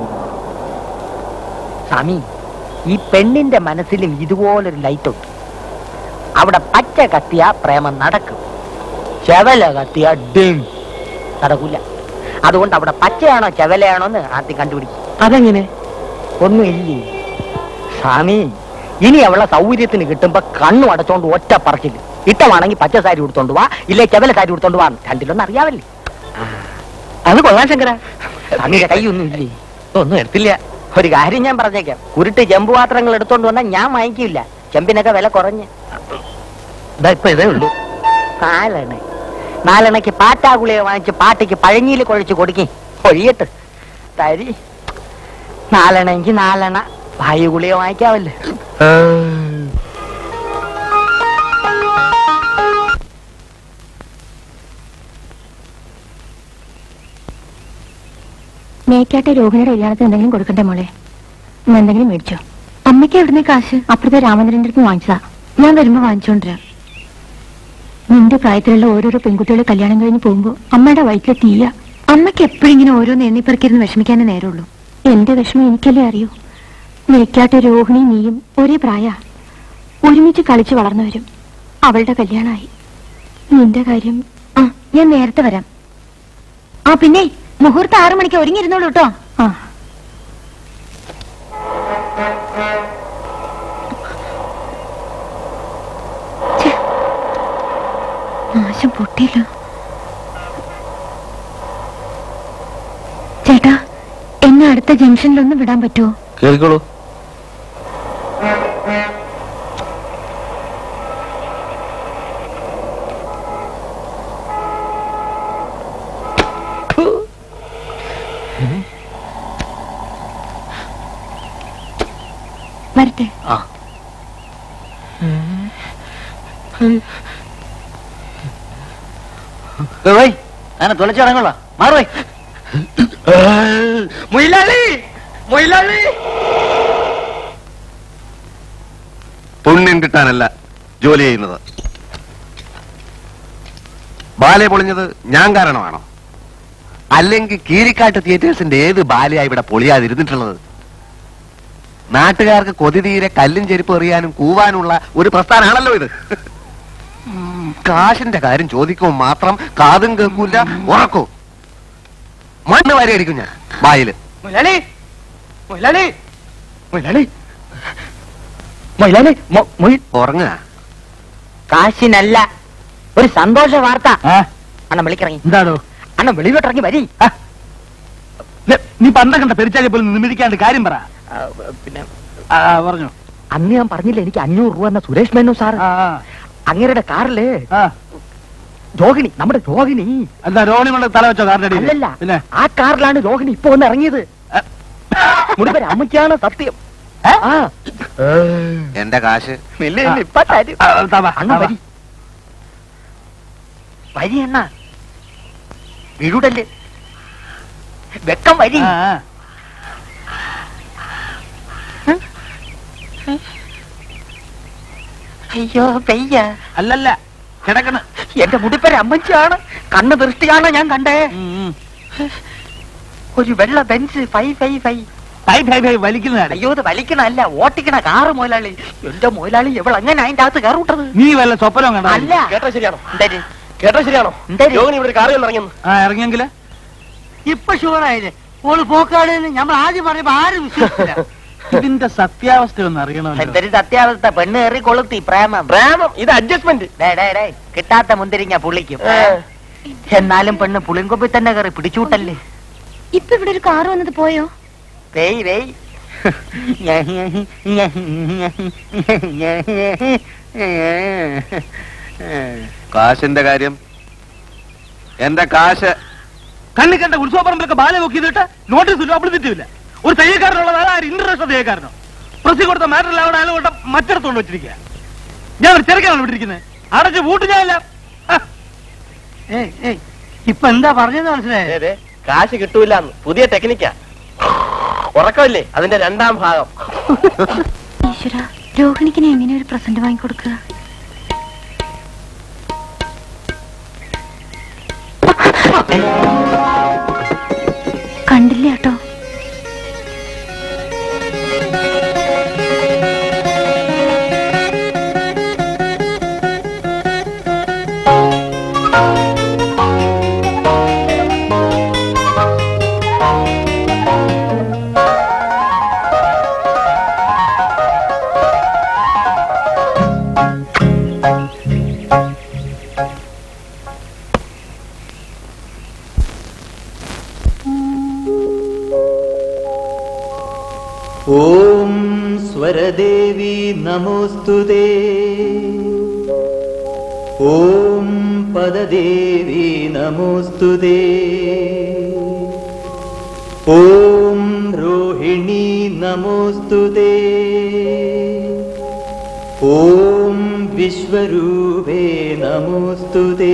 സ്വാമി. ഈ പെണ്ണിന്റെ മനസ്സിലും ഇതുപോലൊരു ലൈറ്റ് ഉണ്ട്. അവിടെ പച്ച കത്തിയ പ്രേമം നടക്കും, ചെവല കത്തിയ ഡിം നടക്കൂല. അതുകൊണ്ട് അവിടെ പച്ചയാണോ ചെവലയാണോ എന്ന് ആദ്യം കണ്ടുപിടിക്കും. അതെങ്ങനെ? ഒന്നുമില്ലേ സ്വാമി. ഇനി അവളെ സൗകര്യത്തിന് കിട്ടുമ്പോ കണ്ണു അടച്ചോണ്ട് ഒറ്റ പറച്ചില്ല. ഇട്ടമാണെങ്കിൽ പച്ച സാരി കൊടുത്തോണ്ട് വാ, ഇല്ലേ ചെവല സാരി കൊടുത്തോണ്ട് വാ. രണ്ടിലൊന്നും അറിയാവല്ലേ? അത് കൊള്ളാൻ ശങ്കര. സ്വാമിയുടെ കൈയൊന്നും ഇല്ലേ? ഒന്നും എടുത്തില്ല. ഒരു കാര്യം ഞാൻ പറഞ്ഞേക്കാം, കുരുട്ട് ചെമ്പ് പാത്രങ്ങൾ എടുത്തോണ്ട് വന്നാൽ ഞാൻ വാങ്ങിക്കില്ല. ചെമ്പിനൊക്കെ വില കുറഞ്ഞ് ഇപ്പൊ ഇതേ ഉള്ളൂ. നാലെണ്ണ നാലെണ്ണയ്ക്ക് പാറ്റാഗുളിയെ വാങ്ങിച്ച് പാട്ടിക്ക് പഴഞ്ഞിയിൽ കുഴച്ച് കൊടുക്കി ഒഴിയട്ട് തരി. നാലെണ്ണയ്ക്ക് നാലെണ്ണ വായുഗുളിയെ വാങ്ങിക്കാവല്ലേ. മേക്കാട്ടെ രോഹിണിയുടെ കല്യാണത്തിന് എന്തെങ്കിലും കൊടുക്കണ്ടേ മോളെ? ഇന്ന് എന്തെങ്കിലും മേടിച്ചോ? അമ്മയ്ക്ക് എവിടുന്ന് കാശ്? അപ്പുറത്തെ രാമചന്ദ്രന്റെ അടുത്ത് വാങ്ങിച്ചതാ. ഞാൻ വരുമ്പോ വാങ്ങിച്ചോണ്ടിരാം. നിന്റെ പ്രായത്തിലുള്ള ഓരോരോ പെൺകുട്ടികളെ കല്യാണം കഴിഞ്ഞ് പോകുമ്പോ അമ്മയുടെ വയറ്റിലെ തീയ. അമ്മയ്ക്ക് എപ്പോഴും ഇങ്ങനെ ഓരോന്ന് എണ്ണിപ്പറക്കിരുന്ന് വിഷമിക്കാനേ നേരമുള്ളൂ. എന്റെ വിഷമം എനിക്കല്ലേ അറിയൂ. മേക്കാട്ടെ രോഹിണി നീയും ഒരേ പ്രായ, ഒരുമിച്ച് കളിച്ച് വളർന്നു വരും. അവളുടെ കല്യാണമായി. നിന്റെ കാര്യം ആ ഞാൻ നേരത്തെ വരാം. ആ പിന്നെ മുഹൂർത്തം ആറു മണിക്ക് ഒരുങ്ങിയിരുന്നോളൂ കേട്ടോ. ആ നാശം പൊട്ടിയല്ലോ. ചേട്ടാ, എന്നെ അടുത്ത ജംഗ്ഷനിലൊന്ന് വിടാൻ പറ്റുമോ? കേൾക്കോളൂ. വരട്ടെ. അങ്ങനെ തുളച്ചടങ്ങുള്ള മാറുവേ. മൊയിലാളി മൊയിലാളി പുണ്യം കിട്ടാനല്ല ജോലി ചെയ്യുന്നത്. ബാലെ പൊളിഞ്ഞത് ഞാൻ കാരണമാണോ? അല്ലെങ്കിൽ കീരിക്കാട്ട് തിയേറ്റേഴ്സിന്റെ ഏത് ബാലയായി ഇവിടെ പൊളിയാതിരുന്നിട്ടുള്ളത്? നാട്ടുകാർക്ക് കൊതി തീരെ കല്ലും ചെരുപ്പ് എറിയാനും കൂവാനുള്ള ഒരു പ്രസ്ഥാനമാണല്ലോ ഇത്. കാശിന്റെ കാര്യം ചോദിക്കുമ്പോൾ മാത്രം കാതും കേൾക്കൂല, ഉറക്കൂ. മണ്ണ് വാരി അടിക്കും ഞാൻ വായില്. മൊയിലാളി മൊയിലാളി മൊയിലാളി മൊയിലാളി ഉറങ്ങ. കാശിനല്ല, ഒരു സന്തോഷ വാർത്ത. അണ്ണൻ വിളിക്കിറങ്ങി. എന്താണോ അണ്ണൻ വെളിയിലോട്ടിറങ്ങി വരി. നീ പണ്ട കണ്ട പെരിച്ചാലി പോലും നിമിരിക്കാണ്ട് കാര്യം പറ. പിന്നെ പറഞ്ഞു. അന്ന് ഞാൻ പറഞ്ഞില്ല എനിക്ക് അഞ്ഞൂറ് രൂപ എന്ന സുരേഷ് മേനു സാർ അങ്ങേരുടെ കാറില് രോഹിണി, നമ്മുടെ രോഹിണി. എന്താ രോഹിണി കൊണ്ട് തല വെച്ചോ കാറിന്റെ അടിയിൽ? അല്ലല്ല, ആ കാറിലാണ് രോഹിണി ഇപ്പൊ ഒന്ന് ഇറങ്ങിയത്. മുടിപ്പര അമ്മയ്ക്കാണ് സത്യം. എന്റെ കാശ് അണ്ണ വരി വരി അണ്ണ, വീടല്ലേ വെക്കം വരി. അയ്യോ പെയ്യ. അല്ലല്ല, കിടക്കണ. എന്റെ മുടിപ്പര അമ്മച്ചിയാണ്, കണ്ണ് ദൃഷ്ടിയാണ് ഞാൻ കണ്ടേ. ഒരു വെള്ള ബെഞ്ച് ഫൈ ഫൈ ഫൈ വലിക്കുന്ന. അയ്യോ ഇത് വലിക്കണല്ല, ഓട്ടിക്കണ കാറ് മുതലാളി. എന്റെ മുതലാളി എവൾ അങ്ങനെ അതിന്റെ അകത്ത് കയറി വിട്ടത്? നീ വല്ല സ്വപ്നം കണ്ട? അല്ല. കേട്ടോ ശരിയാണോ? എന്തായാലും കേട്ടോ ശരിയാണോ? എന്തായാലും ഇവിടെ കാറിൽ ഇറങ്ങിയെന്ന്. ആ ഇറങ്ങിയെങ്കില് ഇപ്പൊ ഷുവറായില്ലേ? ഓള് പോക്കാട് നമ്മൾ ആദ്യം പറഞ്ഞപ്പോ ആരും വിശ്വസിച്ചില്ല. ഇതിന്റെ സത്യാവസ്ഥ ഒന്ന് അറിയണമല്ലോ. എന്തൊരു സത്യാവസ്ഥ. പെണ്ണ് കയറി കൊളുത്തി പ്രേമം. പ്രേമം ഇത് അഡ്ജസ്റ്റ്മെന്റ്. കിട്ടാത്ത മുന്തിരിങ്ങ പുള്ളിക്കും. എന്നാലും പെണ്ണ് പുളിങ്കൊപ്പി തന്നെ കയറി പിടിച്ചൂട്ടല്ലേ. ഇപ്പൊ ഇവിടെ ഒരു കാറ് വന്നത് പോയോ? വേയ് വേയ്. കാശിന്റെ കാര്യം, എന്റെ കാശ് കണ്ണി കണ്ട ഉത്സവപ്പറമ്പിലൊക്കെ ബാല നോക്കിയിട്ട് നോട്ടീസ് അപ്പിളിച്ചിട്ടില്ല. ഒരു തയ്യക്കാരനുള്ളതാണ്, ആര് ഇന്റർനാഷണൽ തയ്യക്കാരനോ? പ്രസി കൊടുത്ത മാറ്ററിൽ അവിടെ അയാൾ കൊണ്ട് മറ്റിടത്തോണ്ട് വെച്ചിരിക്കുക. ഞാൻ ഒരു ചെറുക്കാണ് വിട്ടിരിക്കുന്നത്. അടച്ച് പൂട്ട് ഞാനല്ല. ഇപ്പൊ എന്താ പറഞ്ഞത് മനസ്സിലായേ? കാശ് കിട്ടൂല, പുതിയ ടെക്നിക്കാ. ഉറക്കമില്ലേ അതിന്റെ രണ്ടാം ഭാഗം. ഈശ്വര, രോഹിണിക്കിനെ എങ്ങനെ ഒരു പ്രസന്റ് വാങ്ങിക്കൊടുക്കുക? കണ്ടില്ല കേട്ടോ. ഓം സ്വരദേവി നമോസ്തുതേ. ഓം പദദേവി നമോസ്തുതേ. ഓം രോഹിണി നമോസ്തുതേ. ഓം വിശ്വരൂപേ നമോസ്തുതേ.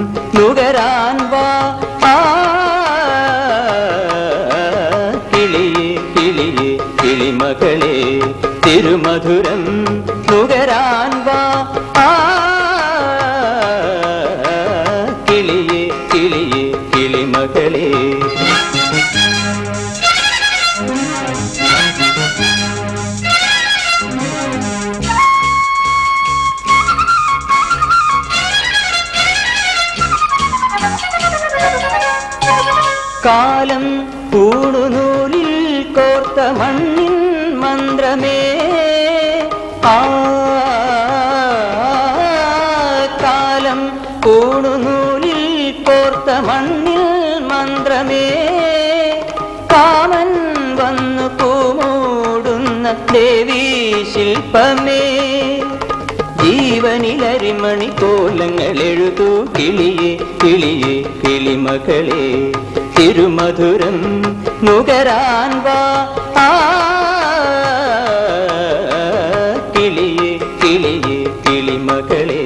നുകരാൻ വാ കിളിയേ കിളിയേ കിളിമകളെ തിരുമധുരം നുകരാൻ വാ കിളിയേ കിളിയേ കിളിമകളെ കാലം പൂണുനൂലിൽ കോർത്ത മണ്ണിൻ മന്ത്രമേ ആ കാലം പൂണുനൂലിൽ കോർത്ത മണ്ണിൽ മന്ത്രമേ കാമൻ വന്നു പൂമൂടുന്ന ദേവീ ശില്പമേ ജീവനിലരിമണി കോലങ്ങൾ എഴുതൂ കിളിയേ കിളിയേ കിളിമകളെ തിരുമധുരം നുകരാൻ വാ കിളിയേ കിളിയേ കിളിമകളെ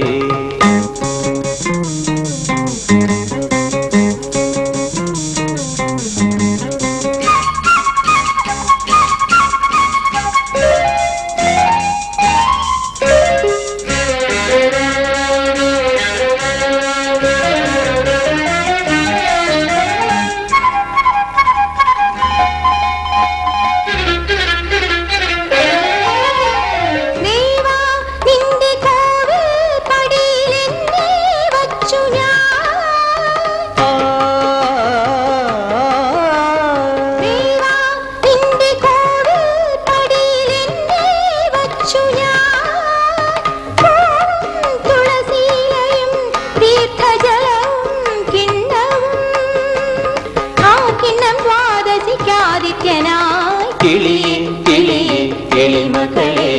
കിളിയേ കിളിയേ കിളിമകളെ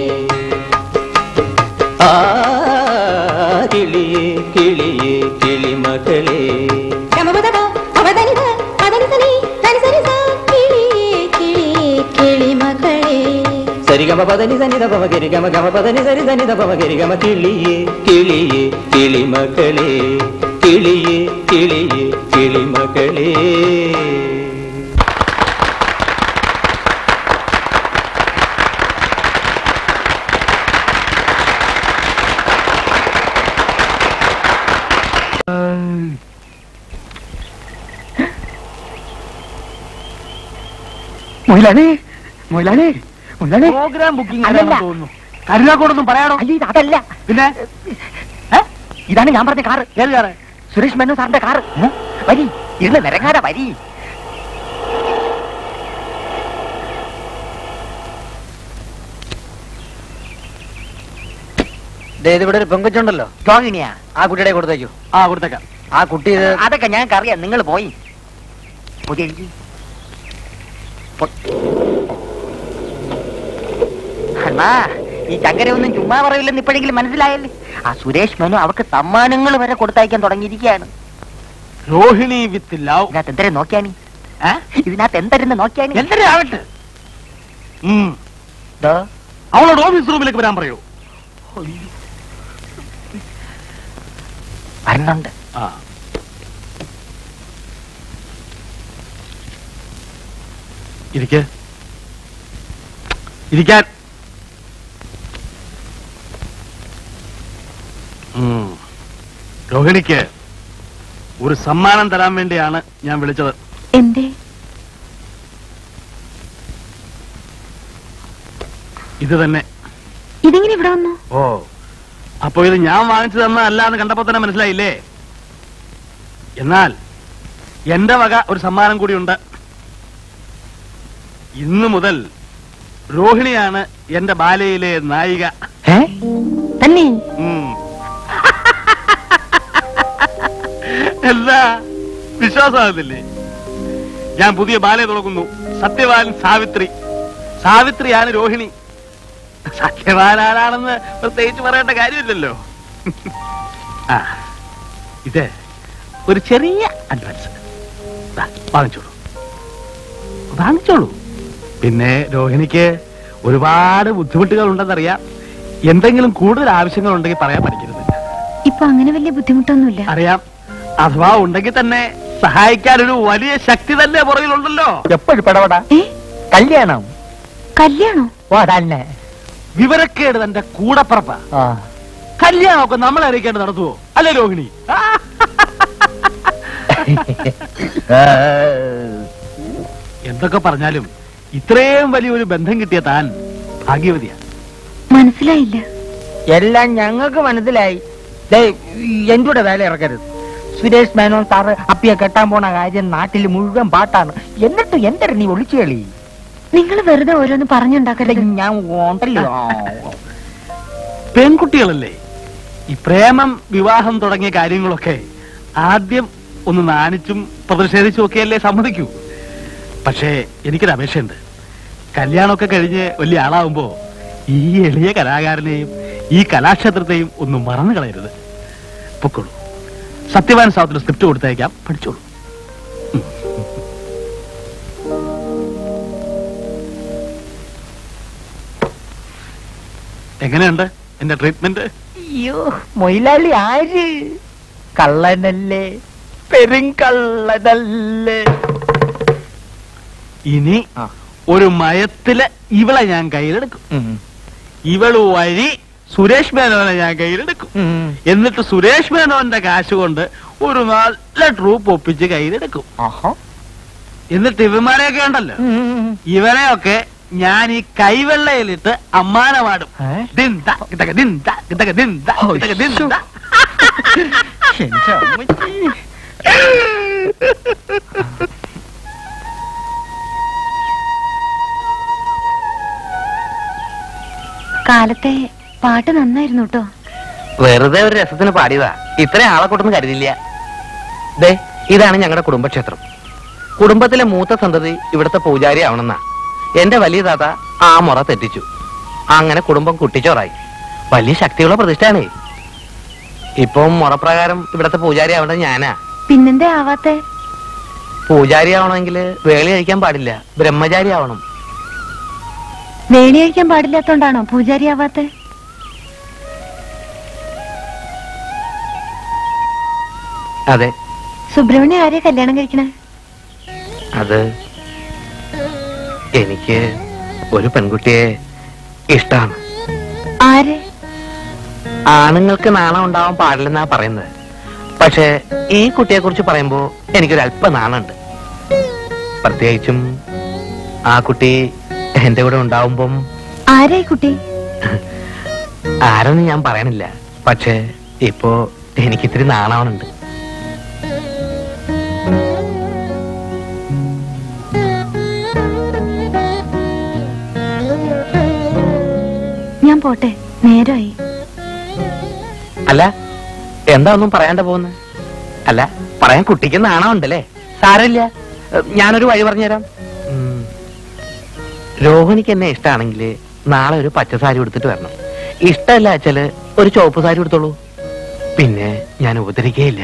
ആ കിളിയേ കിളിയേ കിളിമകളെ സരിഗമ പദനി സനിത പമ ഗരിഗമ ഗമ പദനി സരി സനിത പമ ഗരിഗമ കിളിയേ കിളിയേ കിളിമകളെ കിളിയേ കിളിയേ കിളിമകളെ മൊയിലാണേ മൊയിലാണേ മൊയിലാണേ പ്രോഗ്രാം ബുക്കിംഗ് തോന്നുന്നു. കരുനാക്കോടൊന്നും പറയാണോ? അയ്യോ ഇത് അതല്ല. പിന്നെ ഇതാണ് ഞാൻ പറഞ്ഞ കാറ്. ഏത് കാറ്? സുരേഷ് മേനോൻ സാറിന്റെ കാറ്. വരി ഇരുന്ന് നിരങ്ങാതെ വരി. ഇവിടെ ഒരു പെങ്കൊച്ചുണ്ടല്ലോ, ടോങ്ങിനിയാ, ആ കുട്ടിയുടെ കൊടുത്തേക്കൂ. ആ കൊടുത്തേക്കാം. ആ കുട്ടി അതൊക്കെ ഞങ്ങൾക്ക് അറിയാം. നിങ്ങൾ പോയി പുതിയ അണ്ണാ ഈ ചങ്കരയൊന്നും ചുമ്മാ പറയില്ലെന്ന് ഇപ്പോഴെങ്കിലും മനസ്സിലായല്ലേ? ആ സുരേഷ് മേനു അവർക്ക് സമ്മാനങ്ങൾ വരെ കൊടുത്തയക്കാൻ തുടങ്ങിയിരിക്കുകയാണ്. Rohini with love. ഇതിനകത്ത് എന്തരെ നോക്കിയാണി? ഇതിനകത്ത് എന്തരെന്ന് നോക്കിയാണി? എന്തരെ ആവട്ടെ. അവളോട് ഓഫീസ് റൂമിലേക്ക് വരാൻ പറയൂ. വരണുണ്ട്. ഇരിക്ക ഇരിക്കാൻ. രോഹിണിക്ക് ഒരു സമ്മാനം തരാൻ വേണ്ടിയാണ് ഞാൻ വിളിച്ചത്. എന്തേ? ഇത് തന്നെ. ഇതെങ്ങനെ ഇവിടെ വന്നു? ഓ, അപ്പൊ ഇത് ഞാൻ വാങ്ങിച്ചു തന്ന അല്ലാന്ന് കണ്ടപ്പോ തന്നെ മനസ്സിലായില്ലേ? എന്നാൽ എന്റെ വക ഒരു സമ്മാനം കൂടിയുണ്ട്. ഇന്നു മുതൽ രോഹിണിയാണ് എന്റെ ബാലയിലെ നായിക. തന്നെ? എന്താ വിശ്വാസമാകുന്നില്ലേ? ഞാൻ പുതിയ ബാലയെ തുടങ്ങുന്നു. സത്യവാൻ സാവിത്രി. സാവിത്രിയാണ് രോഹിണി. സത്യവാൻ ആരാണെന്ന് പ്രത്യേകിച്ച് പറയേണ്ട കാര്യമില്ലല്ലോ. ആ, ഇത് ഒരു ചെറിയ അഡ്വാൻസ് വാങ്ങിച്ചോളൂ, വാങ്ങിച്ചോളൂ. പിന്നെ രോഹിണിക്ക് ഒരുപാട് ബുദ്ധിമുട്ടുകൾ ഉണ്ടെന്നറിയാം. എന്തെങ്കിലും കൂടുതൽ ആവശ്യങ്ങൾ ഉണ്ടെങ്കിൽ പറയാൻ പഠിക്കരുത്. ഇപ്പൊ അങ്ങനെ വലിയ ബുദ്ധിമുട്ടൊന്നുമില്ല. അറിയാം. അഥവാ ഉണ്ടെങ്കിൽ തന്നെ സഹായിക്കാനൊരു വലിയ ശക്തി തന്നെ പുറകിലുണ്ടല്ലോ. എപ്പോഴും പെടപെടാ കല്യാണം കല്യാണോ? ഓ തന്നെ വിവരക്കേട് തന്റെ കൂടപ്പറപ്പ. കല്യാണമൊക്കെ നമ്മളെ അറിയിക്കേണ്ട നടത്തുവോ? അല്ലേ രോഹിണി? എന്തൊക്കെ പറഞ്ഞാലും ഇത്രയും വലിയൊരു ബന്ധം കിട്ടിയ താൻ ഭാഗ്യവതിയാ. മനസ്സിലായില്ല. എല്ലാം ഞങ്ങൾക്ക് മനസ്സിലായി. എന്റെ കൂടെ വേല ഇറക്കരുത്. സുരേഷ് മേനോൻ സാറ് അപ്പിയെ കെട്ടാൻ പോണ കാര്യം നാട്ടിൽ മുഴുവൻ പാട്ടാണ്. എന്നിട്ട് എന്തൊരു നീ ഒളിച്ചു കളി? നിങ്ങൾ വെറുതെ ഓരോന്ന് പറഞ്ഞുണ്ടാക്കരുത്. ഞാൻ ഉണ്ടല്ലോ. പെൺകുട്ടികളല്ലേ, ഈ പ്രേമം വിവാഹം തുടങ്ങിയ കാര്യങ്ങളൊക്കെ ആദ്യം ഒന്ന് നാണിച്ചും പ്രതിഷേധിച്ചും ഒക്കെയല്ലേ സമ്മതിക്കൂ. പക്ഷേ എനിക്കൊരു അപേക്ഷയുണ്ട്. കല്യാണമൊക്കെ കഴിഞ്ഞ് വലിയ ആളാവുമ്പോ ഈ എളിയ കലാകാരനെയും ഈ കലാക്ഷേത്രത്തെയും ഒന്നും മറന്നു കളയരുത്. പൊക്കോളൂ. സത്യവാൻ സാഹത്തിന് സ്ക്രിപ്റ്റ് കൊടുത്തയക്കാം, പഠിച്ചോളൂ. എങ്ങനെയുണ്ട് എന്റെ ട്രീറ്റ്മെന്റ്? അയ്യോ മൊയിലാളി ആര്? കള്ളനല്ലേ, പെരുങ്കള്ളനല്ലേ. ഇനി ഒരു മയത്തില് ഇവളെ ഞാൻ കയ്യിലെടുക്കും. ഇവള് വഴി സുരേഷ് മേനോനെ ഞാൻ കയ്യിലെടുക്കും. എന്നിട്ട് സുരേഷ് മേനോന്റെ കാശ് കൊണ്ട് ഒരു നല്ല ട്രൂപ്പ് ഒപ്പിച്ച് കയ്യിലെടുക്കും. എന്നിട്ട് ഇവന്മാരെയൊക്കെ ഉണ്ടല്ലോ, ഇവരെയൊക്കെ ഞാൻ ഈ കൈവെള്ളയിലിട്ട് അമ്മാനമാടും. കാലത്തെ പാട്ട് നന്നായിരുന്നു കേട്ടോ. വെറുതെ ഒരു രസത്തിന് പാടിയതാ, ഇത്രയും ആളെ കൂട്ടൊന്നും കരുതില്ല. ദേ ഇതാണ് ഞങ്ങളുടെ കുടുംബക്ഷേത്രം. കുടുംബത്തിലെ മൂത്ത സന്തതി ഇവിടുത്തെ പൂജാരി ആവണമെന്നാ എന്റെ വലിയ താത്ത ആ മുറ തെറ്റിച്ചു. അങ്ങനെ കുടുംബം കുട്ടിച്ചോറായി. വലിയ ശക്തിയുള്ള പ്രതിഷ്ഠയാണേ. ഇപ്പം മുറപ്രകാരം ഇവിടത്തെ പൂജാരി ആവേണ്ടത് ഞാനാ. പിന്നെന്തേ ആവാത്തെ? പൂജാരി ആവണമെങ്കിൽ വേളി കഴിക്കാൻ പാടില്ല, ബ്രഹ്മചാരി ആവണം. വേളി കഴിക്കാൻ പാടില്ലാത്തോണ്ടാണോ പൂജാരി ആവാത്തെ? അതെ. സുബ്രഹ്മണ്യം ആരെയാ കല്യാണം കഴിക്കണേ? അത് എനിക്ക് ഒരു പെൺകുട്ടിയെ ഇഷ്ടാണ്. ആരെ? ആണുങ്ങൾക്ക് നാണം ഉണ്ടാവാൻ പാടില്ലെന്നാ പറയുന്നത്. പക്ഷെ ഈ കുട്ടിയെ കുറിച്ച് പറയുമ്പോ എനിക്കൊരു അല്പ നാണുണ്ട്. പ്രത്യേകിച്ചും ആ കുട്ടി എന്റെ കൂടെ ഉണ്ടാവുമ്പം. ആരായി കുട്ടി? ആരെന്ന് ഞാൻ പറയണില്ല. പക്ഷെ ഇപ്പോ എനിക്കിത്തിരി നാണാവണുണ്ട്. ഞാൻ പോട്ടെ, നേരമായി. അല്ല എന്താ ഒന്നും പറയാണ്ട പോകുന്നത്? അല്ല പറയാൻ കുട്ടിക്ക് നാണമുണ്ടല്ലേ? സാരമില്ല, ഞാനൊരു വഴി പറഞ്ഞുതരാം. രോഹിണിക്ക് എന്നെ ഇഷ്ടമാണെങ്കിൽ നാളെ ഒരു പച്ച സാരി എടുത്തിട്ട് വരണം. ഇഷ്ടമല്ല വെച്ചാല് ഒരു ചുവപ്പ് സാരി എടുത്തോളൂ. പിന്നെ ഞാൻ ഉപദ്രവിക്കുകയില്ല.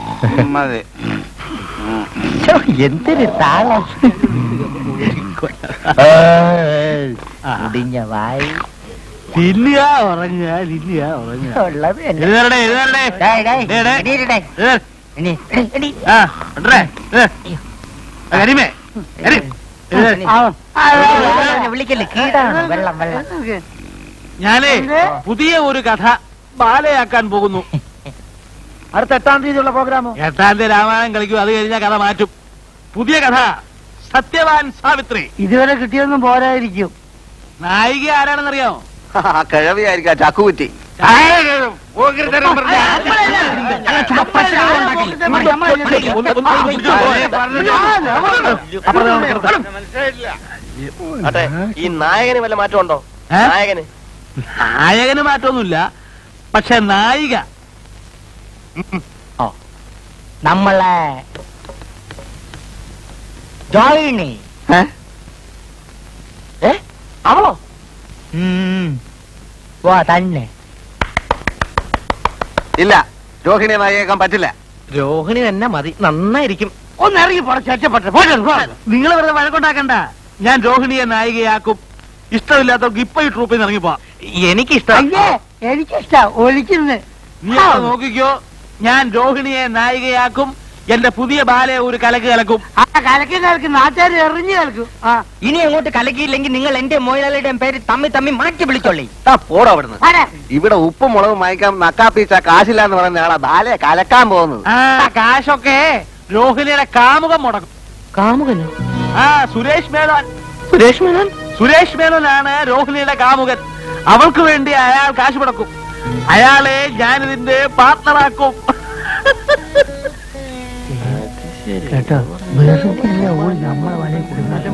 മതി. എന്തൊരു താളം. ഇടിഞ്ഞ വായി ഇല്ല ഉറങ്ങുക ഇല്ല ഉറങ്ങുക ഉള്ളത് എഴുതേണ്ടേ എഴുതേണ്ടേ കരിമേ വിളിക്കല്ലേ കീടാണ് വെള്ളം വെള്ളം. ഞാനേ പുതിയ ഒരു കഥ ബാലയാക്കാൻ പോകുന്നു. അടുത്ത എട്ടാം തീയതിയുള്ള പ്രോഗ്രാമോ? എട്ടാം തീയതി രാമായണം കളിക്കും. അത് കഴിഞ്ഞാൽ കഥ മാറ്റും. പുതിയ കഥ സത്യവാൻ സാവിത്രി. ഇതുവരെ കിട്ടിയൊന്നും പോരായിരിക്കും. നായിക ആരാണെന്നറിയാമോ? കിഴവിയായിരിക്കാം ചക്കുകുറ്റി. അതെ, ഈ നായകന് വല്ല മാറ്റമുണ്ടോ? നായകന് നായകന് മാറ്റമൊന്നുമില്ല, പക്ഷെ നായിക നമ്മളെ ജോയിനി അവളോ? വാ തന്നെ. ഇല്ല, രോഹിണിയെ നായികയാക്കാൻ പറ്റില്ല. രോഹിണി തന്നെ മതി, നന്നായിരിക്കും. ഒന്ന് ഇറങ്ങി പൊടച്ചപ്പെട്ടെ. നിങ്ങൾ വെറുതെ വഴക്കുണ്ടാക്കണ്ട. ഞാൻ രോഹിണിയെ നായികയാക്കും. ഇഷ്ടമില്ലാത്തവർക്ക് ഇപ്പൊ ഈ ട്രൂപ്പിൽ നിന്ന് ഇറങ്ങിപ്പോ. എനിക്കിഷ്ടം. എനിക്കിഷ്ടാ ഒഴിക്കുന്നത്. നീ നോക്കിക്കോ, ഞാൻ രോഹിണിയെ നായികയാക്കും. എന്റെ പുതിയ ബാലെ ഒരു കലക്ക് കലക്കും. ആ കലക്കി കലക്കും, നാട്ടുകാർ എറിഞ്ഞു കലക്കും. ഇനി അങ്ങോട്ട് കലക്കിയില്ലെങ്കിൽ നിങ്ങൾ എന്റെ മൊയിലാളിയുടെയും പേര് തമ്മി തമ്മി മാറ്റി വിളിച്ചോളി. പോടാ അവിടുന്ന്. ഇവിടെ ഉപ്പും മുളകും വാങ്ങിക്കാൻ നക്കാപ്പീച്ച കാശില്ല എന്ന് പറയുന്ന ആളാ ബാലയെ കലക്കാൻ പോകുന്നത്. ആ കാശൊക്കെ രോഹിണിയുടെ കാമുകം മുടക്കും. കാമുകനോ? ആ സുരേഷ് മേനോൻ. സുരേഷ് മേനോൻ? സുരേഷ് മേനോനാണ് രോഹിണിയുടെ കാമുകൻ. അവൾക്ക് വേണ്ടി അയാൾ കാശ് മുടക്കും. അയാളെ ഞാനിതിന്റെ പാർട്ണറാക്കും. കേട്ടോ, വെറുതെ ഓൾ നമ്മളെ വലയിൽ കുടുങ്ങാൻ.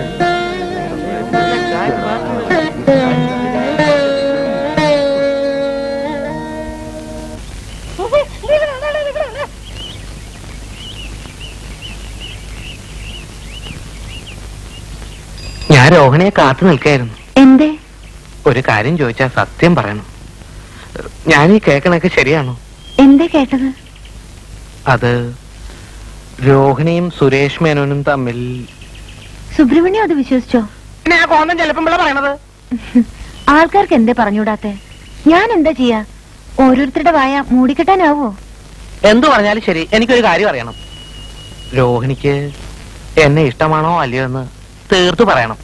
ഞാൻ രോഹിണിയെ കാത്തു നിൽക്കായിരുന്നു. എന്തേ? ഒരു കാര്യം ചോദിച്ചാൽ സത്യം പറയണം. ഞാൻ ഈ കേൾക്കണൊക്കെ ശരിയാണോ? എന്തേ കേട്ടത്? അത് രോഹിണിയും സുരേഷ് മേനോനും തമ്മിൽ. സുബ്രഹ്മണ്യം അത് വിശ്വസിച്ചോ? പിന്നെ ആ കോന്തം ചിലപ്പം പറയണത് ആൾക്കാർക്ക് എന്തേ പറഞ്ഞുകൂടാത്തെ? ഞാൻ എന്താ ചെയ്യാ? ഓരോരുത്തരുടെ വായ മൂടിക്കെട്ടാനാവോ? എന്തു പറഞ്ഞാലും ശരി, എനിക്കൊരു കാര്യം അറിയണം. രോഹിണിക്ക് എന്നെ ഇഷ്ടമാണോ അല്ലയോ എന്ന് തീർത്തു പറയണം.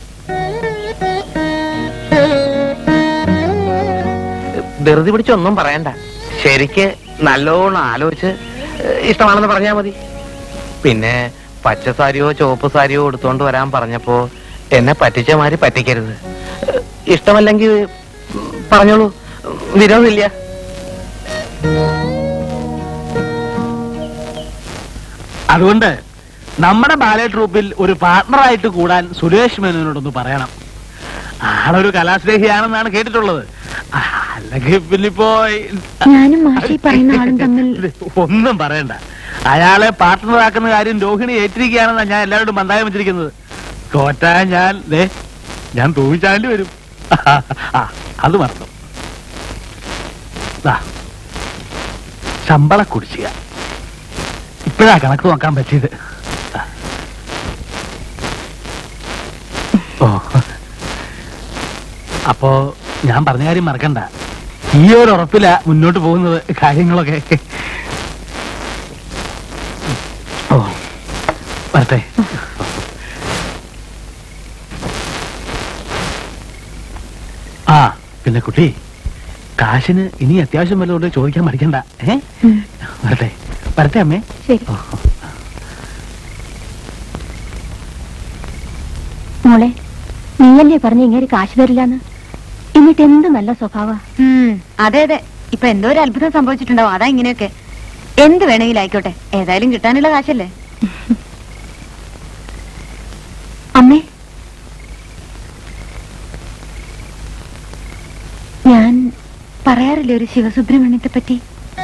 ധൃതി പിടിച്ചൊന്നും പറയണ്ട. ശരിക്ക് നല്ലോണം ആലോചിച്ച് ഇഷ്ടമാണെന്ന് പറഞ്ഞാ മതി. പിന്നെ പച്ച സാരിയോ ചുവപ്പ് സാരിയോ എടുത്തോണ്ട് വരാൻ പറഞ്ഞപ്പോ എന്നെ പറ്റിച്ച മാതിരി പറ്റിക്കരുത്. ഇഷ്ടമല്ലെങ്കിൽ പറഞ്ഞോളൂ, വിരോധമില്ല. അതുകൊണ്ട് നമ്മുടെ ബാലെ ട്രൂപ്പിൽ ഒരു പാർട്ണറായിട്ട് കൂടാൻ സുരേഷ് മേനോനോടൊന്ന് പറയണം. ആളൊരു കലാസ്നേഹിയാണെന്നാണ് കേട്ടിട്ടുള്ളത്. അല്ലെങ്കിൽ പിന്നിപ്പോ ഞാനും മാഷി പറയുന്ന ആളും തമ്മിൽ ഒന്നും പറയണ്ട. അയാളെ പാർട്ണറാക്കുന്ന കാര്യം രോഹിണി ഏറ്റിരിക്കുകയാണെന്നാണ് ഞാൻ എല്ലാവരോടും മന്ദായം വെച്ചിരിക്കുന്നത്. തോറ്റാ ഞാൻ ദേ ഞാൻ തൂവിച്ചാണ്ടി വരും. ആ അത് മറന്നു. ശമ്പള കുടിശ്ശിക ഇപ്പഴാ കണക്ക് നോക്കാൻ പറ്റിയത്. ഓ, അപ്പോ ഞാൻ പറഞ്ഞ കാര്യം മറക്കണ്ട. ഈ ഒരു ഉറപ്പില മുന്നോട്ട് പോകുന്നത് കാര്യങ്ങളൊക്കെ. ഓ വരട്ടെ. ആ പിന്നെ കുട്ടി, കാശിന് ഇനി അത്യാവശ്യം വല്ലതുകൊണ്ട് ചോദിക്കാൻ മടിക്കണ്ട. ഏ വരട്ടെ വരട്ടെ അമ്മേ. മോളെ, നീയല്ലേ പറഞ്ഞ ഇങ്ങനെ കാശ് തരില്ലാന്ന്? എന്നിട്ട് എന്ത് നല്ല സ്വഭാവ. അതെ അതെ, ഇപ്പൊ എന്തോ ഒരു അത്ഭുതം സംഭവിച്ചിട്ടുണ്ടാവും. അതാ ഇങ്ങനെയൊക്കെ. എന്ത് വേണമെങ്കിലും ആയിക്കോട്ടെ, ഏതായാലും കിട്ടാനുള്ള കാശല്ലേ. അമ്മേ, ഞാൻ പറയാറില്ലേ ഒരു ശിവസുബ്രഹ്മണ്യത്തെ പറ്റി?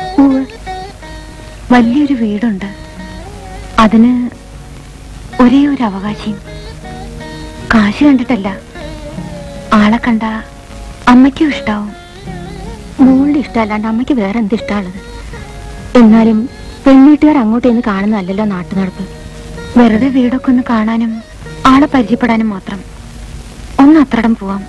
വലിയൊരു വീടുണ്ട്, അതിന് ഒരേ ഒരു അവകാശം. കാശ് കണ്ടിട്ടല്ല, ആളെ കണ്ട അമ്മയ്ക്കും ഇഷ്ടാവും. മോളുടെ ഇഷ്ടമല്ലാണ്ട് അമ്മയ്ക്ക് വേറെ എന്ത് ഇഷ്ടമുള്ളത്? എന്നാലും പെൺവീട്ടുകാർ അങ്ങോട്ട് എന്ന് കാണുന്നതല്ലല്ലോ നാട്ടു നടപ്പ്. വെറുതെ വീടൊക്കെ ഒന്ന് കാണാനും ആളെ പരിചയപ്പെടാനും മാത്രം. ഒന്ന് അത്രടം പോവാം.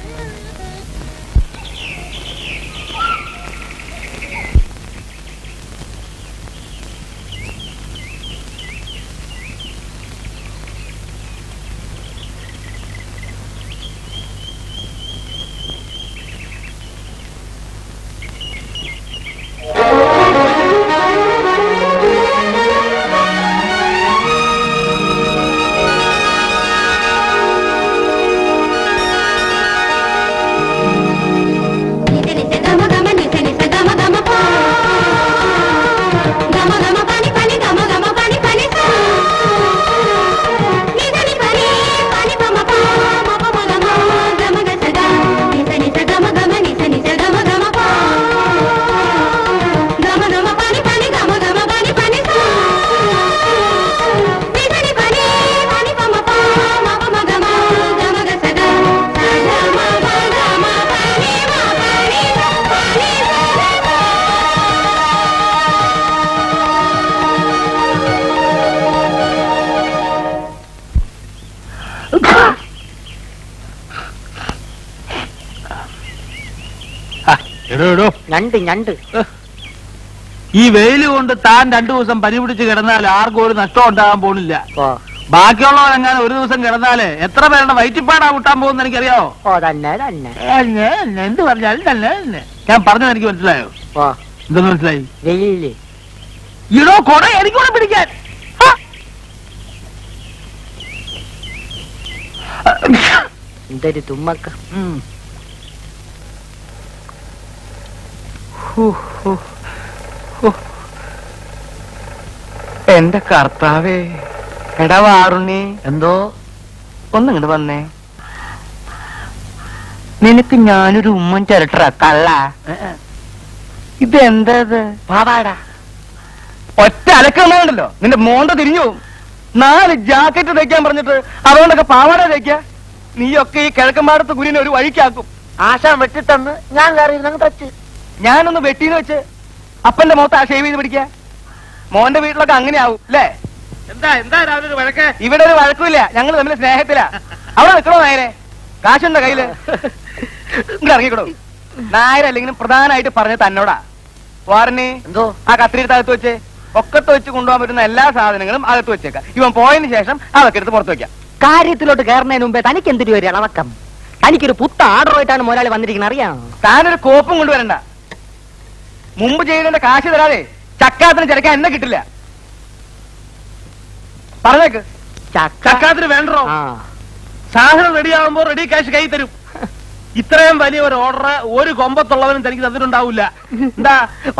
ഞണ്ട് ഞണ്ട്. ഈ വെയിൽ കൊണ്ട് താൻ രണ്ടു ദിവസം പനി പിടിച്ച് കിടന്നാൽ ആർക്കും ഒരു നഷ്ടം ഉണ്ടാകാൻ പോണില്ല. ബാക്കിയുള്ളവരെങ്ങനെ ഒരു ദിവസം കിടന്നാല് എത്ര പേരുടെ വയറ്റിപ്പാടാ വിട്ടാൻ പോകുന്ന എനിക്കറിയാവോ? ഓ തന്നെ തന്നെ. എന്ത് പറഞ്ഞാലും തന്നെ തന്നെ. ഞാൻ പറഞ്ഞത് എനിക്ക് മനസ്സിലായോ? എന്തെന്ന് മനസ്സിലായി? വെയില് ഇടോ കൊട എനിക്കൂടെ പിടിക്കാൻ. എന്തൊരു തുമ്മക്ക. എന്റെ കർത്താവേ, എടാ വാറുണ്ണി, എന്തോ ഒന്നിങ്ങോട്ട് വന്നേ. നിനക്ക് ഞാനൊരു ഉമ്മൻ ചിരട്ട കള്ള. ഇതെന്താ പാവാടാ? ഒറ്റ അലക്കുന്നുണ്ടല്ലോ, നിന്റെ മോണ്ട തിരിഞ്ഞു പോവും. നാല് ജാക്കറ്റ് തയ്ക്കാൻ പറഞ്ഞിട്ട് അതുകൊണ്ടൊക്കെ പാവാട തയ്ക്ക. നീയൊക്കെ ഈ കിഴക്കമ്പാടത്ത് കുരിനെ ഒരു വഴിക്കാക്കും. ആശാൻ വെട്ടിത്തന്ന് ഞാൻ കയറി തച്ച് ഞാനൊന്ന് വെട്ടീന്ന് വെച്ച് അപ്പന്റെ മുഖത്ത് ആ ഷേവ് ചെയ്ത് പിടിക്ക. മോന്റെ വീട്ടിലൊക്കെ അങ്ങനെ ആവും അല്ലേ? എന്താ എന്താ രാവിലെ ഒരു വഴക്ക്? ഇവിടെ ഒരു വഴക്കുമില്ല, ഞങ്ങൾ തമ്മിൽ സ്നേഹത്തിലാ. അവിടെ നിൽക്കണോ നായരെ? കാശുണ്ടോ കയ്യില്? ഇങ്ങോട്ട് ഇറങ്ങിക്കോളൂ. നായരല്ലെങ്കിലും പ്രധാനമായിട്ട് പറഞ്ഞ തന്നോടാ. വാറിന് എന്തോ ആ കത്തിരിട്ട് അകത്ത് വെച്ച് ഒക്കത്ത് വെച്ച് കൊണ്ടുപോകാൻ പറ്റുന്ന എല്ലാ സാധനങ്ങളും അകത്ത് വെച്ചേക്കാം. ഇവൻ പോയതിനു ശേഷം അതൊക്കെ എടുത്ത് പുറത്ത് വെക്കാം. കാര്യത്തിലോട്ട് കയറുന്നതിന് മുമ്പേ തനിക്ക് എന്തൊരു ഒരു ഇളവക്കം? തനിക്കൊരു പുത്ത ആർഡറുമായിട്ടാണ് മുതലാളി വന്നിരിക്കുന്നത്, അറിയാം. താനൊരു കോപ്പും കൊണ്ടുവരണ്ട. മുമ്പ് ചെയ്തതിന്റെ കാശ് തരാതെ ചക്കാത്തിന് ചിലക്കാൻ എന്നെ കിട്ടില്ല. പറഞ്ഞേക്ക്. ചക്കാത്തിന് വേണ്ടോ? സാധനം റെഡിയാവുമ്പോ റെഡി കാശ് കൈ തരും. ഇത്രയും വലിയ ഒരു ഓർഡർ ഒരു കൊമ്പത്തുള്ളവനും തനിക്ക് തന്നിട്ടുണ്ടാവില്ല. എന്താ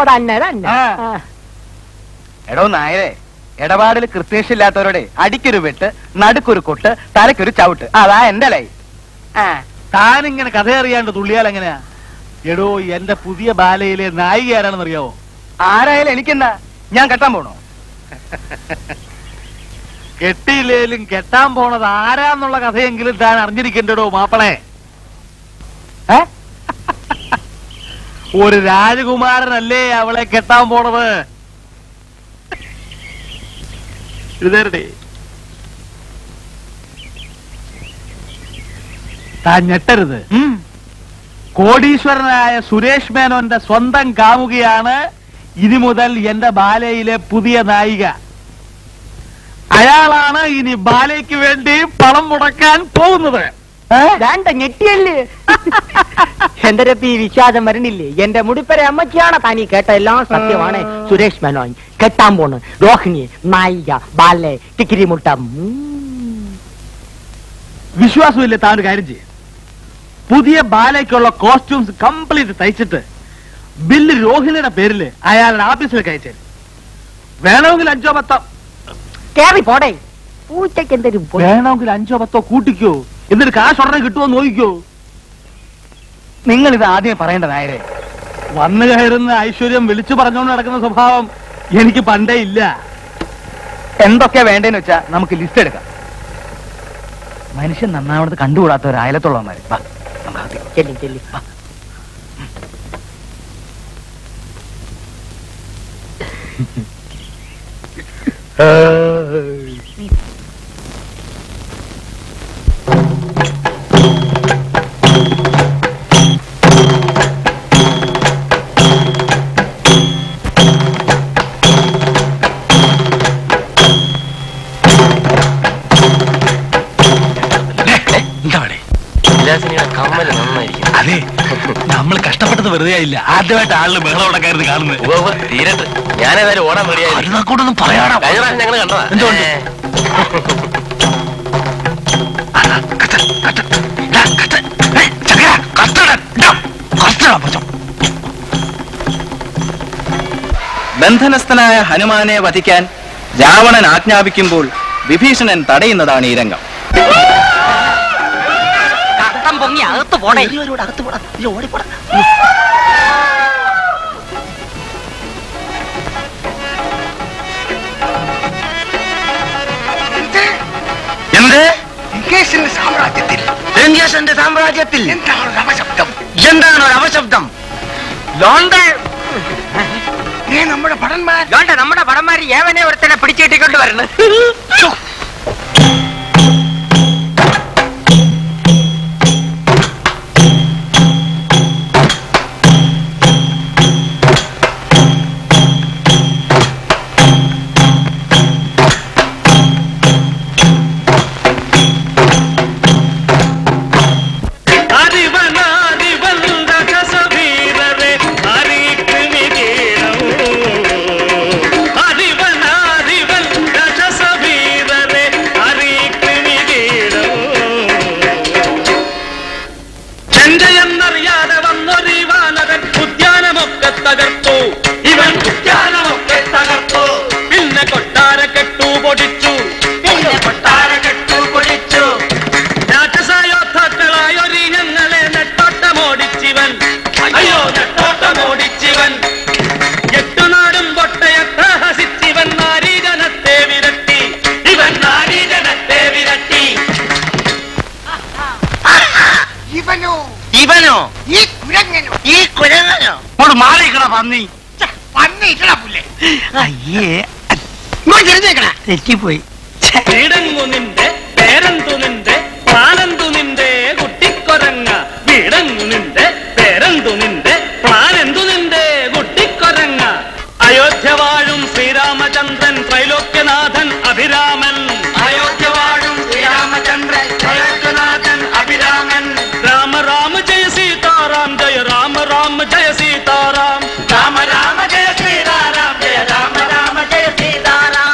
എടോ നായരെ, ഇടപാടിൽ കൃത്യശില്ലാത്തവരോടെ അടിക്കൊരു വെട്ട്, നടുക്കൊരു കൊട്ട്, തലക്കൊരു ചവിട്ട്. അതാ എന്റെ ലൈ. താനിങ്ങനെ കഥ അറിയാണ്ട് തുള്ളിയാൽ എങ്ങനെയാ? എടോ, എന്റെ പുതിയ ബാലയിലെ നായിക ആരാണെന്ന് അറിയാവോ? ആരായാലും എനിക്കെന്താ, ഞാൻ കെട്ടാൻ പോണോ? കെട്ടിയില്ലേലും കെട്ടാൻ പോണത് ആരാന്നുള്ള കഥയെങ്കിലും താൻ അറിഞ്ഞിരിക്കണ്ടോ മാപ്പളെ. ഒരു രാജകുമാരനല്ലേ അവളെ കെട്ടാൻ പോണത്? ഇതേ താൻ ഞെട്ടരുത്. കോടീശ്വരനായ സുരേഷ് മേനോന്റെ സ്വന്തം കാമുകയാണ് ഇനി മുതൽ എന്റെ ബാലയിലെ പുതിയ നായിക. അയാളാണ് ഇനി ബാലയ്ക്ക് വേണ്ടി പണം മുടക്കാൻ പോകുന്നത്. ഞെട്ടിയല്ലേ? എന്റെ രപ്പി വിശ്വാസം വരണില്ലേ? എന്റെ മുടിപ്പര അമ്മച്ചിയാണ് താനീ കേട്ട എല്ലാം സത്യമാണ്. സുരേഷ് മേനോൻ കെട്ടാൻ പോണ് രോഹിണി നായിക ബാലെ ടിക്കിരി മുട്ടം. വിശ്വാസമില്ലേ? താൻ ഒരു കാര്യം ചെയ്യും, പുതിയ ബാലയ്ക്കുള്ള കോസ്റ്റ്യൂംസ് കംപ്ലീറ്റ് തയ്ച്ചിട്ട് ബില്ല് രോഹിണിയുടെ പേരില് അയാളുടെ ഓഫീസിലേക്ക് അയച്ചു. വേണമെങ്കിൽ അഞ്ചോ പത്തോ കേറി പോടേ. പൂച്ചയ്ക്ക് എന്തെങ്കിലും വേണമെങ്കിൽ അഞ്ചോ പത്തോ കൂട്ടിക്കോ, എന്നിട്ട് കാശ് ഉടനെ കിട്ടുമോ നോക്കിക്കോ. നിങ്ങൾ ഇത് ആദ്യം പറയേണ്ട നായരെ. വന്നു കയറുന്ന ഐശ്വര്യം വിളിച്ചു പറഞ്ഞുകൊണ്ട് നടക്കുന്ന സ്വഭാവം എനിക്ക് പണ്ടേ ഇല്ല. എന്തൊക്കെയാ വേണ്ടേന്ന് വെച്ചാ നമുക്ക് ലിസ്റ്റ് എടുക്കാം. മനുഷ്യൻ നന്നാവണത് കണ്ടുകൂടാത്തവർ അയലത്തുള്ളവന്മാര്. ചെല്ലി ചെല്ലി സുഹാസിനിയുടെ കമ്മല് നന്നായിരിക്കും. അതെ, നമ്മൾ കഷ്ടപ്പെട്ടത് വെറുതെ ആയില്ല. ആദ്യമായിട്ട് ആളിന് ബഹളം ഉണ്ടാക്കായിരുന്നു കാണുന്നത്. തീരട്ട് ഞാനേതായാലും ഓടാൻ റെഡിയായി. കൂട്ടൊന്നും പറയാടാ. കഴിഞ്ഞ പ്രാവശ്യം ഞങ്ങൾ കണ്ടതാ. എന്തുകൊണ്ട്? ബന്ധനസ്ഥനായ ഹനുമാനെ വധിക്കാൻ രാവണൻ ആജ്ഞാപിക്കുമ്പോൾ വിഭീഷണൻ തടയുന്നതാണ് ഈ രംഗം. പൊങ്ങി അകത്ത് പോടേ. അകത്ത് പോടാ, ഓടിപ്പോടാ. എന്ത് സാമ്രാജ്യത്തിൽ ലങ്കേശന്റെ സാമ്രാജ്യത്തിൽ എന്താണ് ഒരു അപശബ്ദം? എന്താണ് ഒരു അപശബ്ദം? നമ്മുടെ ഭടന്മാർ നമ്മുടെ ഭടന്മാര് ഏവനെ ഒരുത്തനെ പിടിച്ചിട്ടിക്കൊണ്ട് വരുന്നു. ഇവനോ? ഈ കുരങ്ങനോ? ഈ കുരങ്ങനോ? മാറിക്കണ പന്നി. പന്നിക്കണ പുല്ലേ. അയ്യേ, തെറ്റിപ്പോയി. വീടങ്ങു നിന്റെ പേരെന്തു നിന്റെ പ്ലാനെന്തു നിന്റെ കുട്ടിക്കൊരങ്ങ. വീടങ്ങു നിന്റെ പേരെന്തു നിന്റെ പ്ലാനെന്തു നിന്റെ കുട്ടിക്കൊരങ്ങ. അയോധ്യ വാഴും ശ്രീരാമചന്ദ്രൻ ത്രൈലോക്യനാഥൻ അഭിരാമൻ. അയോധ്യ വാഴും ശ്രീരാമചന്ദ്രൻ ത്രൈലോക്യനാഥൻ അഭിരാമൻ. രാമ രാമ ജയ സീതാറാം ജയ രാമ രാമ ജയ സീതാറാം. രാമ രാമ ജയ സീതാറാം ജയ രാമ രാമ ജയ സീതാറാം.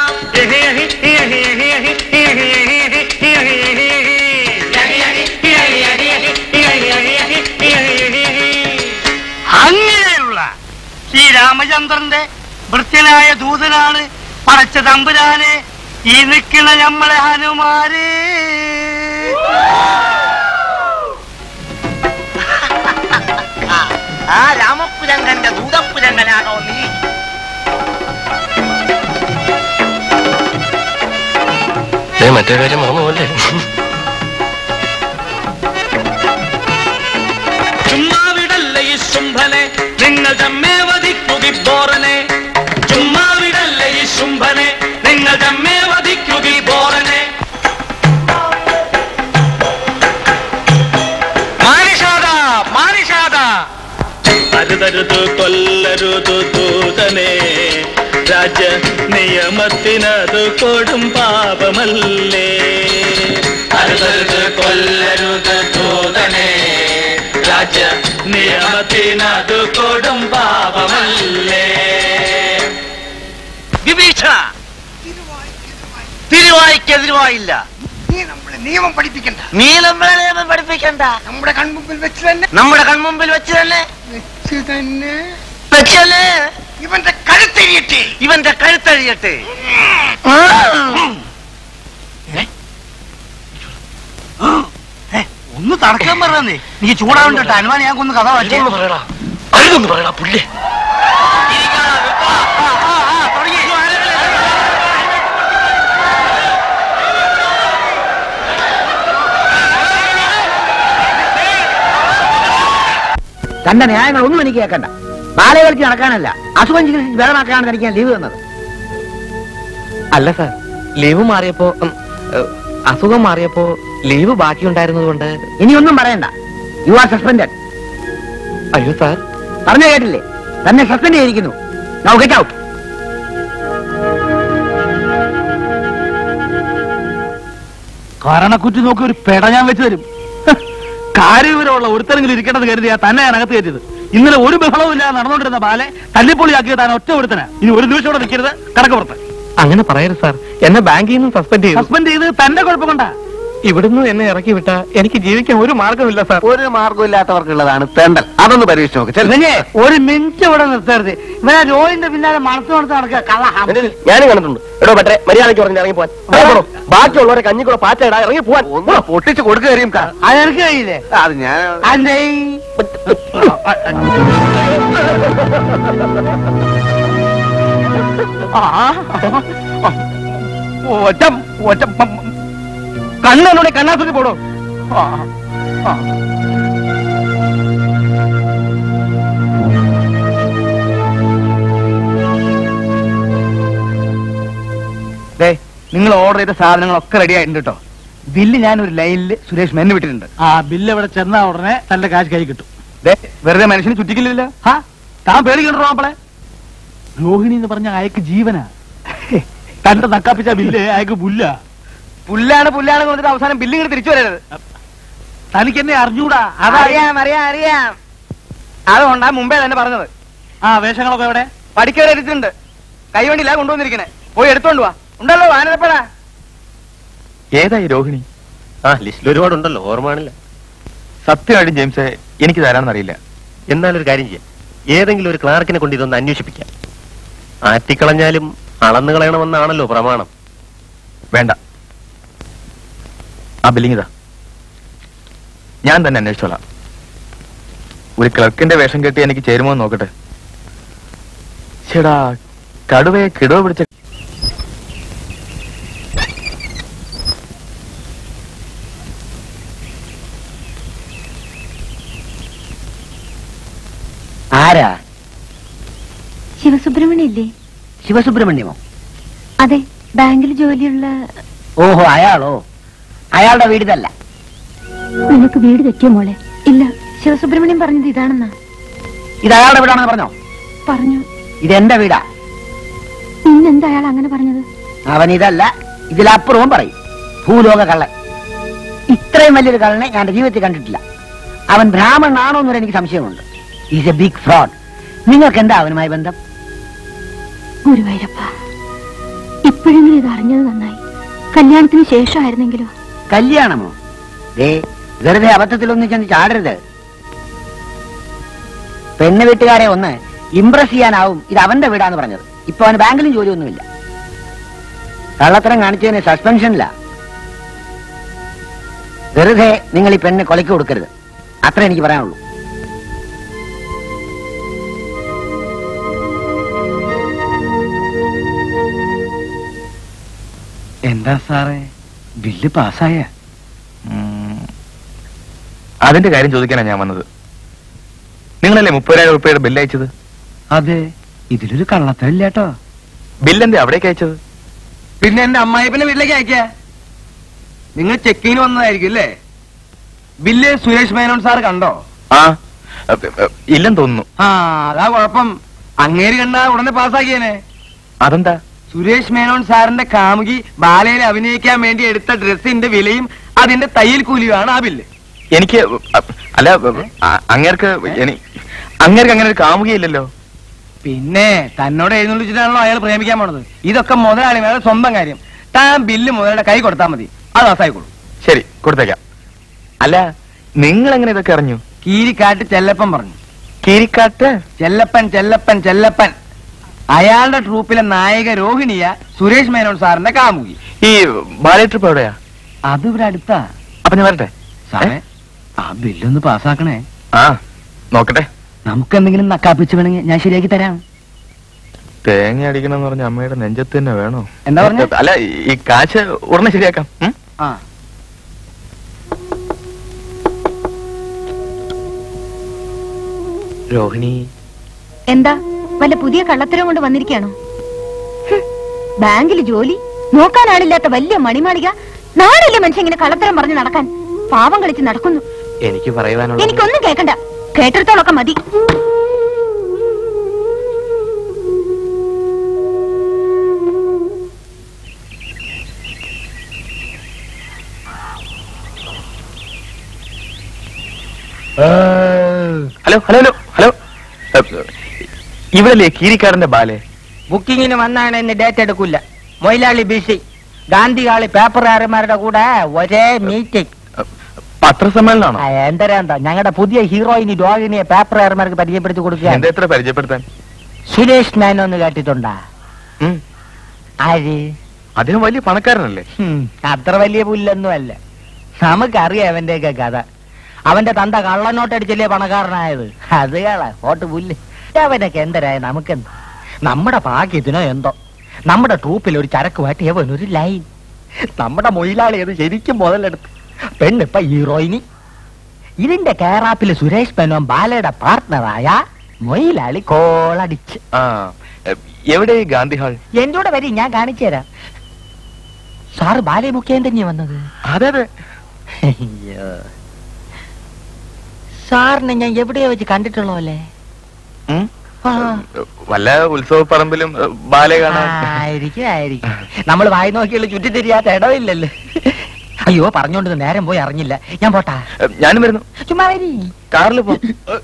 അങ്ങനെയുള്ള ശ്രീരാമചന്ദ്രന്റെ വൃത്യനായ ദൂതനാണ് പടച്ച തമ്പുരാനെ ഈ നിൽക്കണ നമ്മളെ ഹനുമാരെ. ആ രാമപുരങ്കന്റെ ദൂതപുരങ്കനാണോ നീ? മറ്റേ കാര്യം മറന്നുപോലെ. ചുമ്മാവിടല്ലേ ഈ ശുംഭനെ നിങ്ങൾ തമ്മേ വധിക്കുകി ബോറനെ. ചുമ്മാവിടല്ലേ ഈ ശുംഭനെ നിങ്ങൾ തമ്മേ വധിക്കുകി ബോറനെ. മാനിഷാദാ മാനിഷാദാ. അരുതരുതു കൊല്ലരുതു ദൂതനെ. രാജ നിയമത്തിനതു കൊടും പാപമല്ലേ. അരുതരുത് കൊല്ലരുത് ദൂതനെ. രാജ നിയമത്തിനതു കൊടും പാപമല്ലേ. വിഭീഷണ, തിരുവായിക്കെതിരുവായില്ല. നീ നമ്മളെ നിയമം പഠിപ്പിക്കണ്ട. നീ നമ്മളെ നിയമം പഠിപ്പിക്കണ്ട. നമ്മുടെ കൺമുമ്പിൽ വെച്ച് തന്നെ നമ്മുടെ കൺമുമ്പിൽ വെച്ച് തന്നെ വെച്ച് തന്നെ വെച്ചല്ലേ ഇവന്റെ കഴുത്തഴിയട്ടെ. ഇവന്റെ കഴുത്തഴിയട്ടെ. ഒന്ന് തടക്കാൻ പറഞ്ഞേ. നീ ചൂടാവണ്ട. അനുമാനം ഞാൻ കൊന്ന് കഥ വായിച്ചു പറയടാ. അഴുതൊന്ന് പറയടാ പുല്ലേ. തന്റെ ന്യായങ്ങളൊന്നും എനിക്ക് കേൾക്കണ്ട. ബാലെ കളിച്ച് നടക്കാനല്ല, അസുഖം ചികിത്സിച്ച് വേദനാക്കാനാണ് എനിക്ക് ലീവ് തന്നത്. അല്ല സാർ, ലീവ് മാറിയപ്പോ അസുഖം മാറിയപ്പോ ലീവ് ബാക്കിയുണ്ടായിരുന്നത് കൊണ്ട് ഇനിയൊന്നും പറയണ്ട. You are suspended. അയ്യോ സാർ, പറഞ്ഞു കേട്ടില്ലേ? തന്നെ സസ്പെൻഡ് ചെയ്തിരിക്കുന്നു. Now get out. കാരണക്കുറ്റി നോക്കി ഒരു പെട ഞാൻ വെച്ച് തരും. കാര്യവിവരമുള്ള ഒരുത്തരെങ്കിലും ഇരിക്കണമെന്ന് കരുതിയാ തന്നെ ഞാൻ അകത്ത് കയറ്റിയത്. ഇന്നലെ ഒരു ബഹളവും ഇല്ലാതെ നടന്നുകൊണ്ടിരുന്ന ബാലെ തല്ലിപ്പൊളിയാക്കിയ താൻ ഒറ്റ ഒരുത്തന. ഇനി ഒരു നിമിഷം കൂടെ നിൽക്കരുത്, കണക്ക് പുറത്ത്. അങ്ങനെ പറയരുത് സാർ. എന്നെ ബാങ്കിൽ നിന്ന് സസ്പെൻഡ് ചെയ്തു. സസ്പെൻഡ് ചെയ്ത് തന്റെ കുഴപ്പം കൊണ്ടാ. ഇവിടുന്ന് എന്നെ ഇറക്കി വിട്ടാ എനിക്ക് ജീവിക്കാൻ ഒരു മാർഗമില്ല സാർ. ഒരു മാർഗമില്ലാത്തവർക്കുള്ളതാണ് തെണ്ടൽ. അതൊന്ന് പരീക്ഷിച്ച് നോക്ക്. ചെല്ല്. ഒരു മിനിറ്റ് ഇവിടെ നിർത്തരുത്. ഇവനെ രോഹിന്റെ പിന്നാലെ മണത്ത് മണത്ത് നടക്കുക കള്ള. ഞാനും കണ്ടിട്ടുണ്ട്. എടോ പറ്റേ മര്യാദയ്ക്ക് പറഞ്ഞ് ഇറങ്ങി പോവാൻ. ബാക്കിയുള്ളവരെ കഞ്ഞിക്കൂടെ പാറ്റയിടാ ഇറങ്ങി പോവാൻ. ഒന്ന് പൊട്ടിച്ച് കൊടുക്കുകയും അതെനിക്ക് കഴിയില്ലേ? അത് ഞാൻ അതെ ഒറ്റ ഒറ്റ കണ്ണോടെ കണ്ണാസുത്തി പോടോ. നിങ്ങൾ ഓർഡർ ചെയ്ത സാധനങ്ങളൊക്കെ റെഡി ആയിട്ടുണ്ട് കേട്ടോ. ബില്ല് ഞാൻ ഒരു ലൈനിൽ സുരേഷ് മെന്ന് വിട്ടിട്ടുണ്ട്. ആ ബില്ല് ഇവിടെ ചെന്നാ ഉടനെ തന്റെ കാശ് കൈ കിട്ടും. വെറുതെ മനുഷ്യന് ചുറ്റിക്കില്ല. ഹാ താൻ പേടിക്കണ്ടോ മാപ്പിളെ? രോഹിണി എന്ന് പറഞ്ഞ അയക്ക് ജീവനാ. തന്റെ നക്കാപ്പിച്ച ബില്ല് അയക്ക് പുല്ല. പുല്ലാണ് പുല്ലാണ് കൊണ്ടിട്ട് അവസാനം ബില്ല് ഇങ്ങനെ തിരിച്ചു വരരുത്. തനിക്ക് എന്നെ അറിഞ്ഞൂടാ. അറിയാം അറിയാം അറിയാം. അതുകൊണ്ടാ മുമ്പേ തന്നെ പറഞ്ഞത്. ആ വേഷങ്ങളൊക്കെ എവിടെ? പഠിക്കവരെ എടുത്തിട്ടുണ്ട്. കൈവണ്ടിയില്ല കൊണ്ടുവന്നിരിക്കണേ. പോയി എടുത്തോണ്ട് വാ. ഉണ്ടല്ലോ ആനപ്പഴ. ഏതായി രോഹിണി? ആ ലിസ്റ്റിൽ ഒരുപാടുണ്ടല്ലോ, ഓർമ്മയാണില്ല. സത്യമായിട്ടും ജെയിംസ് എനിക്ക് തരാമെന്ന് അറിയില്ല. എന്നാലൊരു കാര്യം ചെയ്യാം. ഏതെങ്കിലും ഒരു ക്ലാർക്കിനെ കൊണ്ട് ഇതൊന്ന് അന്വേഷിപ്പിക്കാം. ആറ്റിക്കളഞ്ഞാലും അളന്നു കളയണമെന്നാണല്ലോ പ്രമാണം. വേണ്ട, ആ ബില്ലിംഗ് ഇതാ, ഞാൻ തന്നെ അന്വേഷിച്ചോളാം. ഒരു ക്ലർക്കിന്റെ വേഷം കെട്ടി എനിക്ക് ചേരുമോ എന്ന് നോക്കട്ടെ. ചേടാ കടുവയെ കിടവ് പിടിച്ച ആരാ? ശിവസുബ്രഹ്മണ്യം ഇല്ലേ? ശിവസുബ്രഹ്മണ്യമോ? അതെ, ബാങ്കിൽ ജോലിയുള്ള. ഓഹോ, അയാളോ? അയാളുടെ വീട് ഇതല്ല. നിനക്ക് വീട് തെറ്റിയോ മോളെ? ഇല്ല, ശിവസുബ്രഹ്മണ്യം പറഞ്ഞത് ഇതാണെന്നാ. ഇത് അയാളുടെ വീടാണെന്ന് പറഞ്ഞോ? പറഞ്ഞു. ഇതെന്റെ വീടാ. പിന്നെന്താ അയാൾ അങ്ങനെ പറഞ്ഞത്? അവൻ ഇതല്ല, ഇതിലപ്പുറവും പറയും. ഭൂലോക കള്ളൻ. ഇത്രയും വലിയൊരു കള്ളനെ ഞാൻ എന്റെ ജീവിതത്തിൽ കണ്ടിട്ടില്ല. അവൻ ബ്രാഹ്മണനാണോ എന്നൊരു എനിക്ക് സംശയമുണ്ട്. Is a big fraud. നിങ്ങൾക്ക് എന്താ അവനുമായി ബന്ധം? ഗുരുവായൂരപ്പ, ഇപ്പോഴെങ്കിലും ഇത് അറിഞ്ഞത് നന്നായി. കല്യാണത്തിന് ശേഷമായിരുന്നെങ്കിലോ? കല്യാണമോ? ദേ, വെറുതെ അബദ്ധത്തിലൊന്നും ചെന്ന് ചാടരുത്. പെണ്ണ് വീട്ടുകാരെ ഒന്ന് ഇംപ്രസ് ചെയ്യാനാവും ഇത് അവന്റെ വീടാന്ന് പറഞ്ഞത്. ഇപ്പൊ അവന് ബാങ്കിലും ജോലിയൊന്നുമില്ല. കള്ളത്തരം കാണിച്ചതിന് സസ്പെൻഷനില്ല. വെറുതെ നിങ്ങൾ ഈ പെണ്ണ് കൊലയ്ക്ക് കൊടുക്കരുത്. അത്ര എനിക്ക് പറയാനുള്ളൂ. എന്താ സാറേ, ബില്ല് പാസ്സായ? അതിന്റെ കാര്യം ചോദിക്കാനാണ് ഞാൻ വന്നത്. നിങ്ങളല്ലേ മുപ്പതിനായിരം രൂപയുടെ ബില്ല് അയച്ചത്? അതെ, ഇതിലൊരു കള്ളത്തരില്ല കേട്ടോ. ബില്ലെന്താ അവിടേക്ക് അയച്ചത്? പിന്നെ എന്റെ അമ്മായിപ്പന്റെ വീട്ടിലേക്ക് അയക്ക. നിങ്ങൾ ചെക്കിങ്ങിന് വന്നതായിരിക്കും അല്ലേ? ബില്ല് സുരേഷ് മേനോൻ സാർ കണ്ടോ? ആ ഇല്ലെന്ന് തോന്നുന്നു. ആ അതാ കുഴപ്പം. അങ്ങേര് കണ്ടാ ഉടനെ പാസ്സാക്കിയേനെ. അതെന്താ? സുരേഷ് മേനോൻ സാറിന്റെ കാമുകി ബാലയിൽ അഭിനയിക്കാൻ വേണ്ടി എടുത്ത ഡ്രസ്സിന്റെ വിലയും അതിന്റെ തയ്യൽ കൂലിയുമാണ് ആ ബില്ല്. എനിക്ക് അല്ല, അങ്ങേർക്ക് അങ്ങേർക്ക് അങ്ങനെ ഒരു കാമുകയില്ലല്ലോ. പിന്നെ തന്നോട് എഴുന്നള്ളിച്ചിട്ടാണല്ലോ അയാൾ പ്രേമിക്കാൻ പോണത്. ഇതൊക്കെ മുതലാളി വേറെ സ്വന്തം കാര്യം. താൻ ബില്ല് മുതലാളിയുടെ കൈ കൊടുത്താൽ മതി, അത് പാസ്സായിക്കോളൂ. ശരി, കൊടുത്തേക്കാം. അല്ല, നിങ്ങൾ എങ്ങനെ ഇതൊക്കെ അറിഞ്ഞു? കീരിക്കാട്ട് ചെല്ലപ്പൻ പറഞ്ഞു. കീരിക്കാട്ട് ചെല്ലപ്പൻ ചെല്ലപ്പൻ ചെല്ലപ്പൻ അയാളുടെ ട്രൂപ്പിലെ നായിക രോഹിണിയ സുരേഷ് മേനോൻ സാറിന്റെ കാമുകി. ഈ ബാലേ ട്രിപ്പ് എവിടെയാ? അത് ഇവിടെ അടുത്താ. അപ്പൊ ഞാൻ വരട്ടെ സാറേ, ആ ബില്ലൊന്ന് പാസ്സാക്കണേ. ആ നോക്കട്ടെ. നമുക്ക് എന്തെങ്കിലും നക്കാപ്പിച്ച് വേണമെങ്കിൽ ഞാൻ ശരിയാക്കി തരാം. തേങ്ങ അടിക്കണം പറഞ്ഞ അമ്മയുടെ നെഞ്ചത്ത് തന്നെ വേണോ? എന്താ പറഞ്ഞ? അല്ല, ഈ കാശ് ഉടനെ ശരിയാക്കാം. ആ രോഹിണി എന്താ വല്ല പുതിയ കള്ളത്തരം കൊണ്ട് വന്നിരിക്കുകയാണോ? ബാങ്കിൽ ജോലി, നോക്കാനാളില്ലാത്ത വലിയ മണിമാളിക. നാടല്ലേ മനുഷ്യൻ ഇങ്ങനെ കള്ളത്തരം പറഞ്ഞ് നടക്കാൻ? പാവം കളിച്ച് നടക്കുന്നു. എനിക്ക് പറയുവാനുള്ള എനിക്കൊന്നും കേൾക്കണ്ട, കേട്ടിടത്തോളൊക്കെ മതി. ഹലോ ഹലോ ഹലോ ഹലോ ഇവിടല്ലേ കീരിക്കാടന്റെ ബാലെ? ബുക്കിങ്ങിന് വന്നാണ് ഇന്ന് ഡേറ്റ് എടുക്കില്ല. മൊയിലാളി ബിസി. ഗാന്ധികാളി പേപ്പറുകാരന്മാരുടെ കൂടെ ഒരേ മീറ്റിംഗ്. പത്രസമ്മേളനമാണോ? എന്തരാ എന്താ ഞങ്ങളുടെ പുതിയ ഹീറോയിനി രോഹിണിയെ പേപ്പറുകാരന്മാർക്ക് പരിചയപ്പെടുത്തി കൊടുക്കുക. എന്താ എത്ര പരിചയപ്പെടുത്താൻ? സുരേഷ് മേനോന്ന് കേട്ടിട്ടുണ്ടാ? ആര്? അദ്ദേഹം വലിയ പണക്കാരനല്ലേ? അത്ര വലിയ പുല്ലൊന്നും അല്ല. നമുക്കറിയാം അവന്റെയൊക്കെ കഥ. അവന്റെ തന്ത കള്ളനോട്ടടിച്ചല്ലേ പണക്കാരനായത്. അത് കള ഓട്ട് പുല്ല്. അവനൊക്കെ എന്തരായ നമുക്കെന്ത്? നമ്മുടെ ഭാഗ്യത്തിനോ എന്തോ നമ്മുടെ ട്രൂപ്പിൽ ഒരു ചരക്ക് മാറ്റിയവൻ ഒരു ലൈൻ. നമ്മുടെ മൊയിലാളി അത് ശരിക്കും മുതലെടുത്ത്. പെണ്ണിപ്പ ഹീറോയിനി. ഇതിന്റെ കേറാപ്പില് സുരേഷ് മേനോൻ ബാലയുടെ പാർട്ട്ണറായ മൊയിലാളി കോളടിച്ച്. എവിടെ ഗാന്ധി ഹാൾ? എന്റെ കൂടെ വരി, ഞാൻ കാണിച്ചു തരാം. സാറ് ബാലയെ മുഖ്യം തന്നെയാ വന്നത്? അതെ അതെ. സാറിനെ ഞാൻ എവിടെയോ വെച്ച് കണ്ടിട്ടുള്ളോ അല്ലേ? വല്ല ഉത്സവ പറമ്പിലും ബാലെ കാണാൻ. ആയിരിക്കും ആയിരിക്കും. നമ്മൾ വായി നോക്കിയുള്ള ചുറ്റി തിരിയാത്ത ഇടവില്ലല്ലോ. അയ്യോ പറഞ്ഞോണ്ട് നേരം പോയി അറിഞ്ഞില്ല. ഞാൻ പോട്ടാ. ഞാനും വരുന്നു. ചുമ്മാ വരി. കാറിൽ പോ.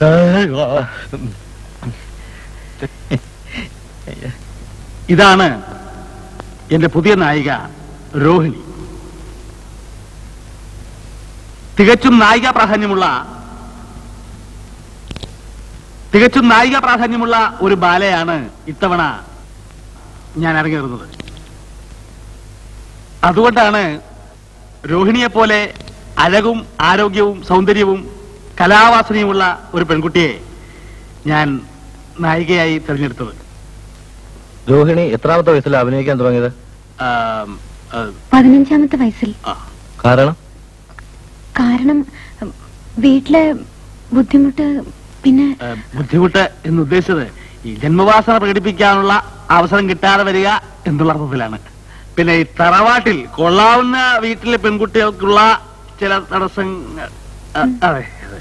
ഇതാണ് എന്റെ പുതിയ നായിക രോഹിണി. തികച്ചും നായിക പ്രാധാന്യമുള്ള തികച്ചും നായിക പ്രാധാന്യമുള്ള ഒരു ബാലയാണ് ഇത്തവണ ഞാൻ അരങ്ങേറുന്നത്. അതുകൊണ്ടാണ് രോഹിണിയെ പോലെ അഴകും ആരോഗ്യവും സൗന്ദര്യവും കലാവാസനയുമുള്ള ഒരു പെൺകുട്ടിയെ ഞാൻ നായികയായി തിരഞ്ഞെടുത്തത്. രോഹിണി എത്രാമത്തെ വയസ്സിൽ അഭിനയിക്കാൻ തുടങ്ങിയത്? പതിനഞ്ചാമത്തെ വയസ്സിൽ. കാരണം കാരണം വീട്ടിലെ ബുദ്ധിമുട്ട്. പിന്നെ ബുദ്ധിമുട്ട് എന്ന് ഉദ്ദേശിച്ചത് ഈ ജന്മവാസന പ്രകടിപ്പിക്കാനുള്ള അവസരം കിട്ടാതെ വരിക എന്നുള്ള അർത്ഥത്തിലാണ്. പിന്നെ ഈ തറവാട്ടിൽ കൊള്ളാവുന്ന വീട്ടിലെ പെൺകുട്ടികൾക്കുള്ള ചില തടസ്സങ്ങൾ. അതെ അതെ.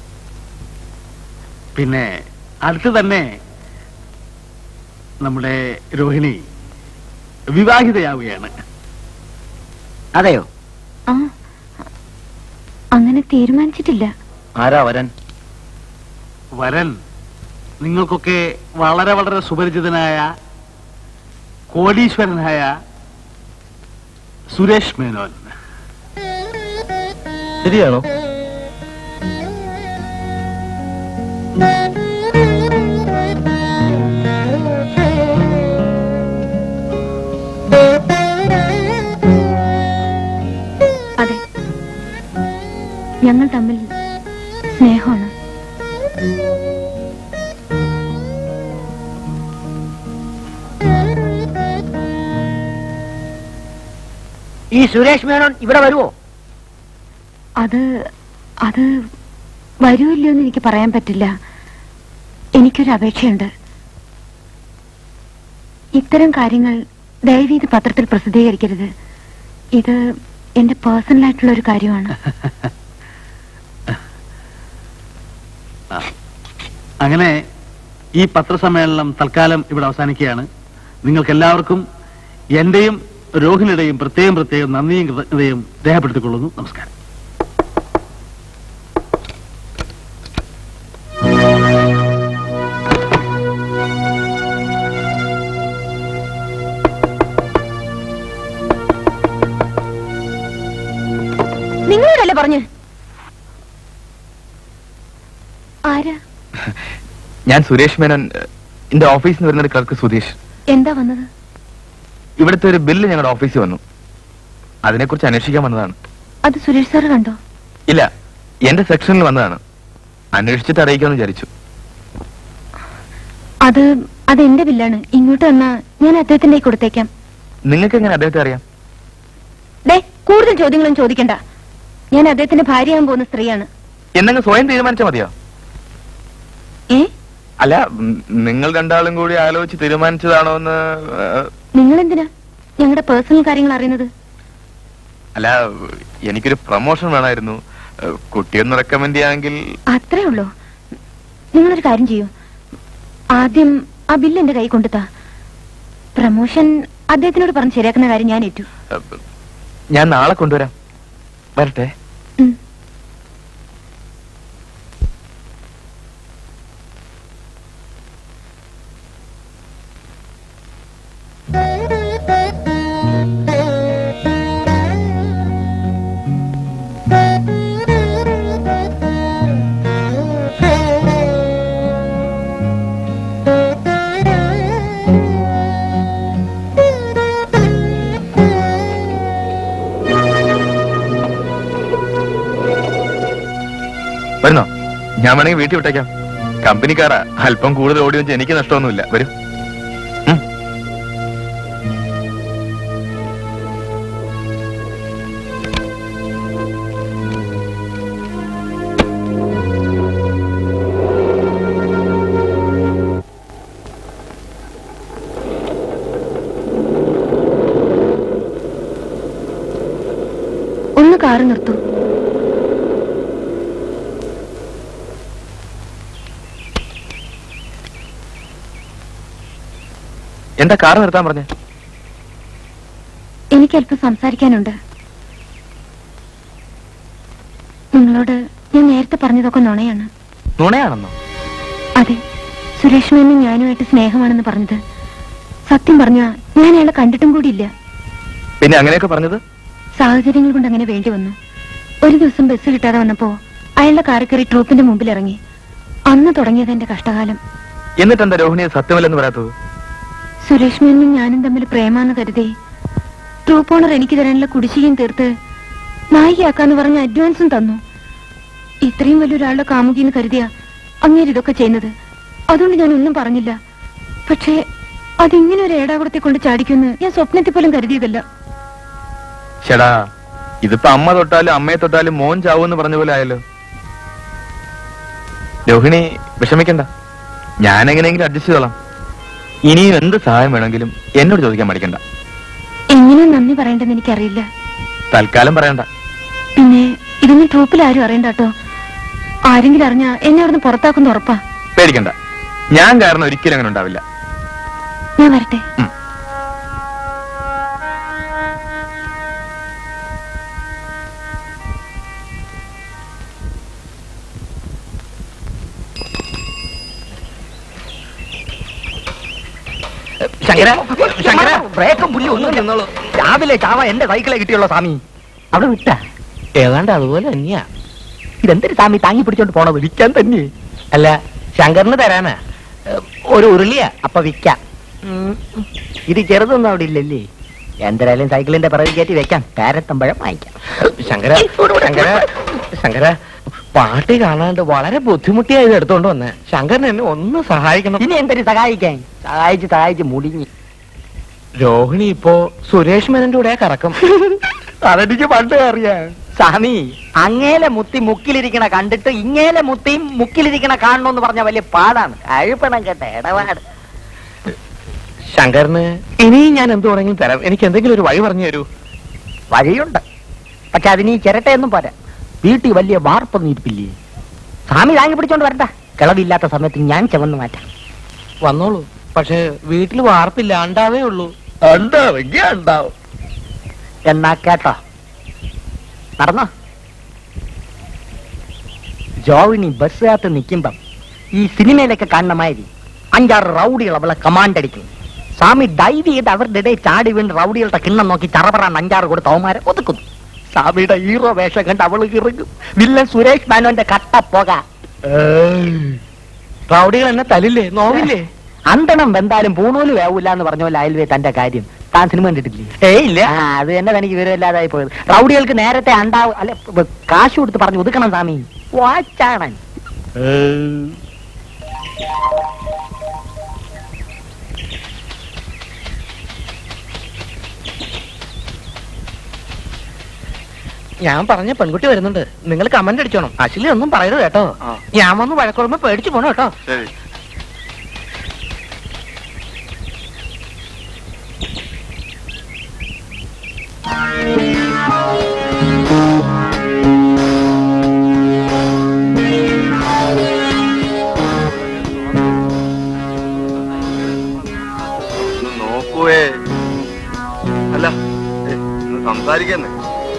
പിന്നെ അടുത്ത് തന്നെ നമ്മുടെ രോഹിണി വിവാഹിതയാവുകയാണ്. അതെയോ? ആ, അങ്ങനെ തീരുമാനിച്ചിട്ടില്ല. ആരാ വരൻ? വരൻ നിങ്ങൾക്കൊക്കെ വളരെ വളരെ സുപരിചിതനായ കോടീശ്വരനായ സുരേഷ് മേനോൻ. ശരിയാണോ? അതെ, ഞങ്ങൾ തമ്മിൽ സ്നേഹമാണ്. ഈ സുരേഷ് മേനോൻ ഇവിടെ വരുമോ? അത് അത് വരുമല്ലോ എന്ന് എനിക്ക് പറയാൻ പറ്റില്ല. എനിക്കൊരു അപേക്ഷയുണ്ട്. ഇത്തരം കാര്യങ്ങൾ ദയവീത് പത്രത്തിൽ പ്രസിദ്ധീകരിക്കരുത്. ഇത് എന്റെ പേഴ്സണൽ ആയിട്ടുള്ള ഒരു കാര്യമാണ്. അങ്ങനെ ഈ പത്രസമ്മേളനം തൽക്കാലം ഇവിടെ അവസാനിക്കുകയാണ്. നിങ്ങൾക്ക് എല്ലാവർക്കും എന്റെയും രോഹിണിയുടെയും പ്രത്യേകം പ്രത്യേകം നന്ദിയും കൃതജ്ഞതയും രേഖപ്പെടുത്തിക്കൊള്ളുന്നു. നമസ്കാരം. നിങ്ങളോടല്ലേ പറഞ്ഞു? ആരാ? ഞാൻ സുരേഷ് മേനോൻ. എന്റെ ഓഫീസിൽ നിന്ന് വരുന്ന ക്ലർക്ക് സുധീഷ്. എന്താ വന്നത്? ഇവിടുത്തെ ഒരു ബില്ല് ഞങ്ങളുടെ ഓഫീസിൽ വന്നു. അതിനെക്കുറിച്ച് അന്വേഷിക്കാൻ വന്നതാണ്. അത് സുരേഷ് സാർ കണ്ടോ? ഇല്ല, എന്റെ സെക്ഷനിൽ വന്നതാണ്. അന്വേഷിച്ചിട്ട് അറിയിക്കാമെന്ന് വിചാരിച്ചു. അത് അത് എന്റെ ബില്ലാണ്. ഇങ്ങോട്ട് വന്നാ ഞാൻ അദ്ദേഹത്തിന്റെ കൊടുത്തേക്കാം. നിങ്ങൾക്ക് എങ്ങനെ അദ്ദേഹത്തെ അറിയാം? ഡേ, കൂടുതൽ ചോദ്യങ്ങളും ചോദിക്കണ്ട. ഞാൻ അദ്ദേഹത്തിന്റെ ഭാര്യയാകാൻ പോകുന്ന സ്ത്രീയാണ്. എന്നങ്ങ് സ്വയം തീരുമാനിച്ചാൽ മതിയോ? ഏ അല്ല, നിങ്ങൾ രണ്ടാളും കൂടി ആലോചിച്ച് തീരുമാനിച്ചതാണോ എന്ന്. നിങ്ങൾ എന്തിനാ ഞങ്ങളുടെ പേഴ്സണൽ കാര്യങ്ങൾ അറിയുന്നത്? അല്ല, എനിക്കൊരു പ്രൊമോഷൻ വേണമായിരുന്നു. കുട്ടിയൊന്ന് റെക്കമെൻഡ് ചെയ്യാമെങ്കിൽ. അത്രേ ഉള്ളൂ. നിങ്ങളൊരു കാര്യം ചെയ്യൂ. ആദ്യം ആ ബില്ല് എന്റെ കൈ കൊണ്ടുത്താ. പ്രമോഷൻ അദ്ദേഹത്തിനോട് പറഞ്ഞ് ശരിയാക്കുന്ന കാര്യം ഞാൻ ഏറ്റു. ഞാൻ നാളെ കൊണ്ടുവരാം. വരട്ടെ. വരുന്നോ? ഞാൻ വേണമെങ്കിൽ വീട്ടിൽ വിട്ടേക്കാം. കമ്പനിക്കാരാ, അല്പം കൂടുതൽ ഓടി വെച്ച് എനിക്ക് നഷ്ടമൊന്നുമില്ല. വരും. ഒന്ന് കാറ് നിർത്തൂ. എന്താ കാറ് നിർത്താൻ പറഞ്ഞേ? എനിക്കല്പം സംസാരിക്കാനുണ്ട്. നിങ്ങളോട് ഞാൻ നേരത്തെ പറഞ്ഞതൊക്കെ നുണയാണ്. നുണയാണെന്നോ? അതെ, സുരേഷ് മേനും ഞാനുമായിട്ട് സ്നേഹമാണെന്ന് പറഞ്ഞത് സത്യം പറഞ്ഞ ഞാൻ അയാളെ കണ്ടിട്ടും കൂടിയില്ല. പിന്നെ അങ്ങനെയൊക്കെ പറഞ്ഞത്? സാഹചര്യങ്ങൾ കൊണ്ട് അങ്ങനെ വേണ്ടി വന്നു. ഒരു ദിവസം ബസ് കിട്ടാതെ വന്നപ്പോ അയാളുടെ കാറിൽ കയറി ട്രൂപ്പിന്റെ മുമ്പിൽ ഇറങ്ങി. അന്ന് തുടങ്ങിയത് എന്റെ കഷ്ടകാലം. എന്നിട്ടെന്താ രോഹിണിയെ സത്യമല്ലെന്ന് പറയാത്തത്? സുരേഷ് മേനും ഞാനും തമ്മിൽ പ്രേമാന്ന് കരുതി ട്രൂപ്പ് ഓണർ എനിക്ക് തരാനുള്ള കുടിശ്ശികയും തീർത്ത് നായികയാക്കാന്ന് പറഞ്ഞ അഡ്വാൻസും തന്നു. ഇത്രയും വലിയൊരാളുടെ കാമുകിന്ന് കരുതിയ അങ്ങേര് ഇതൊക്കെ ചെയ്യുന്നത്. അതുകൊണ്ട് ഞാൻ ഒന്നും പറഞ്ഞില്ല. പക്ഷേ അതിങ്ങനെ ഒരു ഏടാകുടത്തെ കൊണ്ട് ചാടിക്കുമെന്ന് ഞാൻ സ്വപ്നത്തിൽ പോലും കരുതിയതല്ല. ചേടാ, ഇതിപ്പോ അമ്മ തൊട്ടാലും അമ്മയെ തൊട്ടാലും മോൻ ചാവൂന്ന് പറഞ്ഞ പോലെ ആയല്ലോ. രോഹിണി വിഷമിക്കണ്ട, ഞാൻ എങ്ങനെയെങ്കിലും അഡ്ജസ്റ്റ് ചെയ്തോളാം. ഇനിയും എന്ത് സഹായം വേണമെങ്കിലും എന്നോട് ചോദിക്കാൻ മടിക്കണ്ട. എങ്ങനെ നന്ദി പറയേണ്ടെന്ന് എനിക്കറിയില്ല. തൽക്കാലം പറയണ്ട. പിന്നെ ഇതൊന്നും ട്രൂപ്പിൽ ആരും അറിയണ്ട കേട്ടോ. ആരെങ്കിലും അറിഞ്ഞാ എന്നെ അവിടുന്ന് പുറത്താക്കുന്ന ഉറപ്പാ. പേടിക്കണ്ട, ഞാൻ കാരണം ഒരിക്കലും അങ്ങനെ ഉണ്ടാവില്ല. ഞാൻ വരട്ടെ. ശങ്കര, ശങ്കര, ബ്രേക്കും പുല്ലും ഒന്നും നിന്നോളൂ. രാവിലെ ചാവ എന്റെ സൈക്കിളെ കിട്ടിയുള്ള സ്വാമി. അവിടെ വിട്ട ഏതാണ്ട് അതുപോലെ തന്നെയാ. ഇതെന്തൊരു സ്വാമി താങ്ങി പിടിച്ചോണ്ട് പോണത്? വിൽക്കാൻ തന്നെ. അല്ല, ശങ്കറിന് തരാനാ. ഒരു ഉരുളിയാ, അപ്പൊ വിൽക്കാം. ഇത് ചെറുതൊന്നും അവിടെ ഇല്ലല്ലേ? എന്തായാലും സൈക്കിളിന്റെ പിറകിൽ കയറ്റി വെക്കാം. കാരത്തമ്പഴം വാങ്ങിക്കാം. ശങ്കര, ശങ്കര, ശങ്കര, പാട്ടി കാണാണ്ട് വളരെ ബുദ്ധിമുട്ടിയായത് എടുത്തോണ്ട് വന്നേ. ശങ്കരൻ എന്നെ ഒന്ന് സഹായിക്കണം. ഇനി എന്തൊരു സഹായിക്കാൻ? സഹായിച്ച് സഹായിച്ച് മുടിഞ്ഞ്. രോഹിണി ഇപ്പോ സുരേഷ് മേനന്റെ കൂടെ കറക്കം. അതെനിക്ക് പണ്ട് അറിയാം സ്വാമി. അങ്ങേലെ മുത്തി മുക്കിലിരിക്കണ കണ്ടിട്ട് ഇങ്ങേലെ മുത്തിയും മുക്കിലിരിക്കണ കാണണമെന്ന് പറഞ്ഞ വലിയ പാടാണ്. അഴുപ്പണം കേട്ട ഇടപാട്. ശങ്കറിന് ഇനിയും ഞാൻ എന്ത് വേണമെങ്കിലും തരാം. എനിക്ക് എന്തെങ്കിലും ഒരു വഴി പറഞ്ഞു തരൂ. വഴിയുണ്ട്, പക്ഷെ അതിന് ഈ ചിരട്ടയൊന്നും പോരാ. വീട്ടിൽ വലിയ വാർപ്പൊന്നും ഇരിപ്പില്ലേ? സ്വാമി താങ്ങി പിടിച്ചോണ്ട് വരണ്ട. കിളവില്ലാത്ത സമയത്ത് ഞാൻ ചവന്ന് മാറ്റാം. വന്നോളൂ. പക്ഷെ വീട്ടിൽ വാർപ്പില്ല, ഉണ്ടാവേ ഉള്ളൂ. ഉണ്ടാവെങ്കിൽ ഉണ്ടാവും. എന്നാ കേട്ടോ, നടന്നോ. ജോവിനി ബസ്സിനകത്ത് നിൽക്കുമ്പം ഈ സിനിമയിലൊക്കെ കാണുന്ന മാതിരി അഞ്ചാറ് റൗഡികൾ അവളെ കമാൻഡ് അടിക്കും. സ്വാമി ഡൈവ് ചെയ്ത് അവരുടെ ഇടയിൽ ചാടി വീണ് റൗഡികളുടെ കിണ്ണം നോക്കി ചറപറാൻ അഞ്ചാറ് കൊടുത്ത് അവന്മാരെ ഒതുക്കുന്നു. സ്വാമിയുടെ ഹീറോ വേഷം കണ്ട് അവള് ഇറങ്ങും. വില്ലൻ സുരേഷ് മേനോന്റെ കട്ട പോക. റൗഡികൾ എന്നെ തലില്ലേ, നോവില്ലേ? അന്തണം വെന്താലും പൂണൂല് വേവൂല എന്ന് പറഞ്ഞ പോലെ അയൽവേ തന്റെ കാര്യം. താൻ സിനിമ കണ്ടിട്ടില്ലേ? ഏയ് ഇല്ല. അത് തന്നെ തനിക്ക് വിവരമില്ലാതായി പോയത്. റൗഡികൾക്ക് നേരത്തെ അണ്ടാവും അല്ലെ കാശ് കൊടുത്ത് പറഞ്ഞു ഒതുക്കണം സ്വാമി. വാച്ചാണ്. ഞാൻ പറഞ്ഞ പെൺകുട്ടി വരുന്നുണ്ട്. നിങ്ങൾ കമന്റ് അടിച്ചോണം. അശ്ലി ഒന്നും പറയരുത് കേട്ടോ. ഞാൻ വന്ന് വഴക്കുറമ്പോ പേടിച്ചു പോണോ കേട്ടോ. നോക്കുവേ, അല്ല സംസാരിക്കുന്നേ.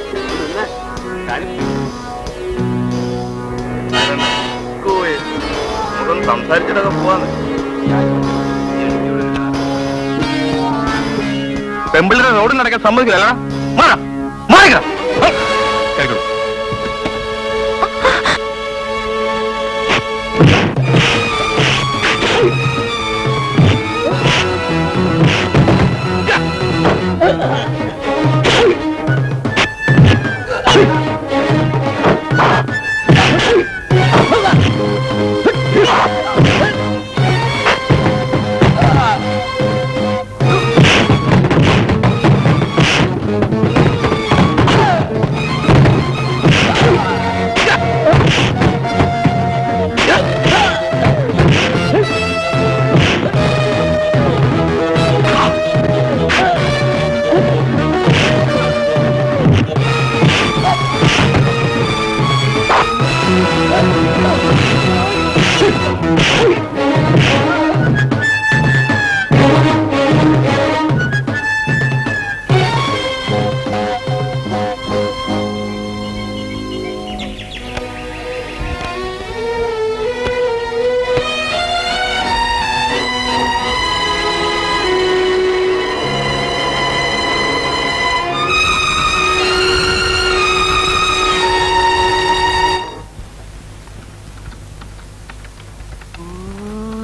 സംസാരിച്ചിട്ടൊക്കെ പോവാന്ന്. പെമ്പിളിയുടെ റോഡിൽ നടക്കാൻ സമ്മതിക്കില്ല.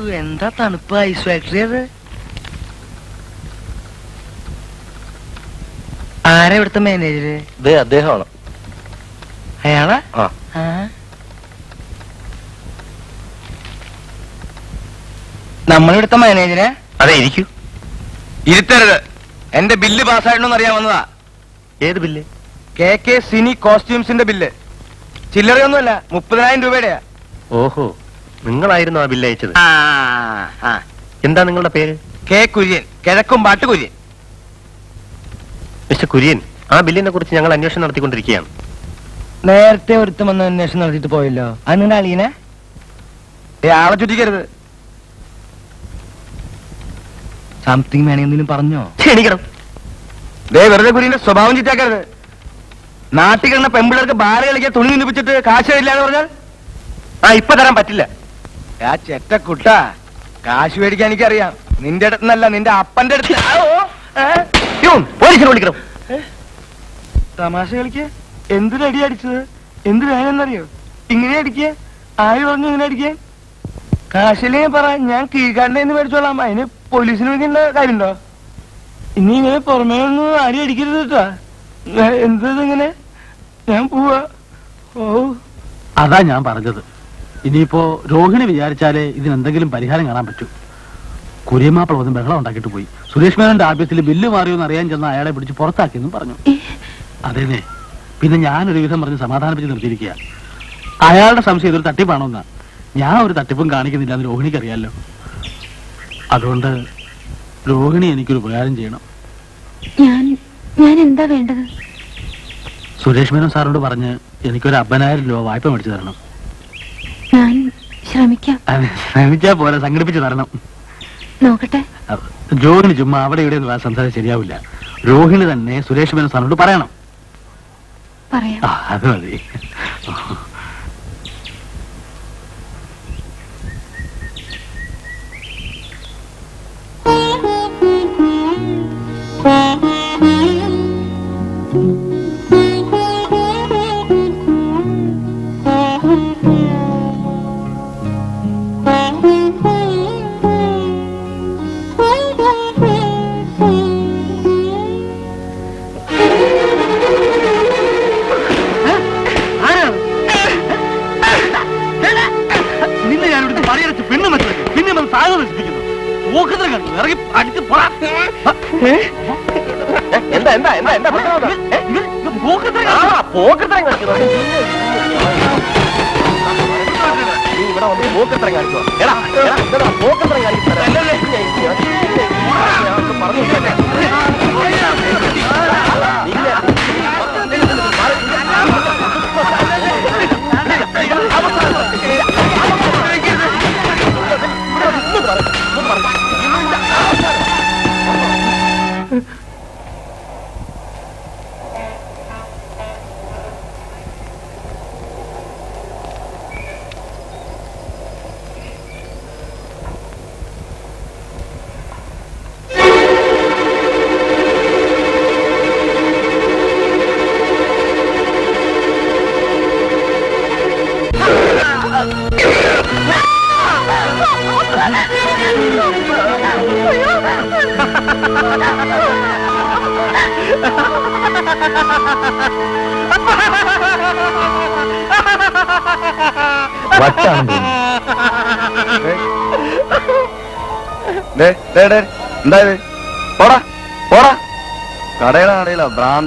എന്താ തണുപ്പ് ഐസ് ഫാക്ടറി അത്? ആരാ ഇവിടുത്തെ മാനേജര്? അദ്ദേഹമാണ്. അയാളാ? ആ. നമ്മളിവിടുത്തെ മാനേജരെ? അതെ, ഇരിക്കൂ. ഇരുത്തരുത്. എന്റെ ബില്ല് പാസ്സായിട്ടൊന്നും അറിയാൻ വന്നതാ. ഏത് ബില്ല്? കെ കെ സിനി കോസ്റ്റ്യൂംസിന്റെ ബില്ല്. ചില്ലറയൊന്നുമല്ല, മുപ്പതിനായിരം രൂപയുടെയാ. ഓഹോ, നിങ്ങളായിരുന്നു ആ ബില്ല് അയച്ചത്. എന്താ നിങ്ങളുടെ പേര്? കെ കുര്യൻ, കിഴക്കും പാട്ട് കുര്യൻ. മിസ്റ്റർ കുര്യൻ, ആ ബില്ലിനെ കുറിച്ച് ഞങ്ങൾ അന്വേഷണം നടത്തിക്കൊണ്ടിരിക്കുകയാണ്. നേരത്തെ ഒരുത്തം വന്ന് അന്വേഷണം നടത്തിയിട്ട് പോയല്ലോ, അത് നിങ്ങളുടെ അളിയനെ? ഏ, ആളെ ചുറ്റിക്കരുത്. സംതിങ് വേണമെങ്കിലും പറഞ്ഞോ? ക്ഷണിക്കണം. ദേ വെറുതെ കുര്യന്റെ സ്വഭാവം ചുറ്റാക്കരുത്. നാട്ടിൽ കിടന്ന പെമ്പിള്ളേർക്ക് ബാല കളിക്കാൻ തുണി നിന്നിപ്പിച്ചിട്ട് കാശ് തരില്ല എന്ന് പറഞ്ഞാൽ ആ ഇപ്പൊ തരാൻ പറ്റില്ല. ആ ചെറ്റക്കുട്ട, കാശ് മേടിക്കാൻ എനിക്കറിയാം. നിന്റെ അടുത്തുനിന്നല്ല, നിന്റെ അപ്പന്റെ അടുത്ത്. പോലീസിനെ വിളിക്കണം. തമാശ കളിക്ക്. എന്തിനടി അടിച്ചത്? എന്ത് വേണമെന്നറിയോ? ഇങ്ങനെ അടിക്കേ? ആര് പറഞ്ഞു ഇങ്ങനെ അടിക്കാൻ? കാശില്ലേ പറ, ഞാൻ കീഴ്ക്കാരൻ്റെ മേടിച്ചോളാം. അതിന് പോലീസിന് വിളിക്കേണ്ട കാര്യമുണ്ടോ? ഇനി ഇങ്ങനെ പുറമേ ഒന്നും ആരും അടിക്കരുത് കേട്ടാ. എന്തങ്ങനെ? ഞാൻ പോവാ. ഓ, അതാ ഞാൻ പറഞ്ഞത്. ഇനിയിപ്പോ രോഹിണി വിചാരിച്ചാലേ ഇതിനെന്തെങ്കിലും പരിഹാരം കാണാൻ പറ്റൂ. കുര്യമാപ്പിള വന്ന് ബഹളം ഉണ്ടാക്കിയിട്ട് പോയി. സുരേഷ് മേനോന്റെ ആഫീസിൽ ബില്ല് മാറിയോന്ന് അറിയാൻ ചെന്ന അയാളെ പിടിച്ച് പുറത്താക്കിയെന്നും പറഞ്ഞു. അതേനെ, പിന്നെ ഞാനൊരു വിധം പറഞ്ഞ് സമാധാനിപ്പിച്ച് നിർത്തിയിരിക്കുക. അയാളുടെ സംശയം ഇതൊരു തട്ടിപ്പാണോന്നാ. ഞാൻ ഒരു തട്ടിപ്പും കാണിക്കുന്നില്ല എന്ന് രോഹിണിക്ക് അറിയാലോ. അതുകൊണ്ട് രോഹിണി എനിക്കൊരു ഉപകാരം ചെയ്യണം. ഞാൻ ഞാൻ എന്താ വേണ്ടത്? സുരേഷ് മേനോൻ സാറിനോട് പറഞ്ഞ് എനിക്കൊരു അമ്പതിനായിരം രൂപ വായ്പ മേടിച്ചു തരണം. ഞാൻ ശ്രമിക്കാം. ശ്രമിച്ചാ പോലെ സംഘടിപ്പിച്ച് തരണം. നോക്കട്ടെ. രോഹിണി ചുമ്മാ അവിടെ ഇവിടെ സംസാരിച്ച് ശരിയാവില്ല. രോഹിണി തന്നെ സുരേഷ് മേനോൻ സാറിനോട് പറയണം. പറയാം. ആ, അത് മതി. എന്താ എന്താ എന്താ എന്താ പോക്കത്തരം കാണിക്കുന്നു. നീ ഇവിടെ വന്ന് പോക്കത്തരം കാണിച്ചോ? എടാ പോക്കത്തരം കാണിക്കുന്നു. പറഞ്ഞു വട്ടാണ്. എന്തായത്? പോടാ പോടാ, കടയുടെ കടയിലോ ഭ്രാന്ത്.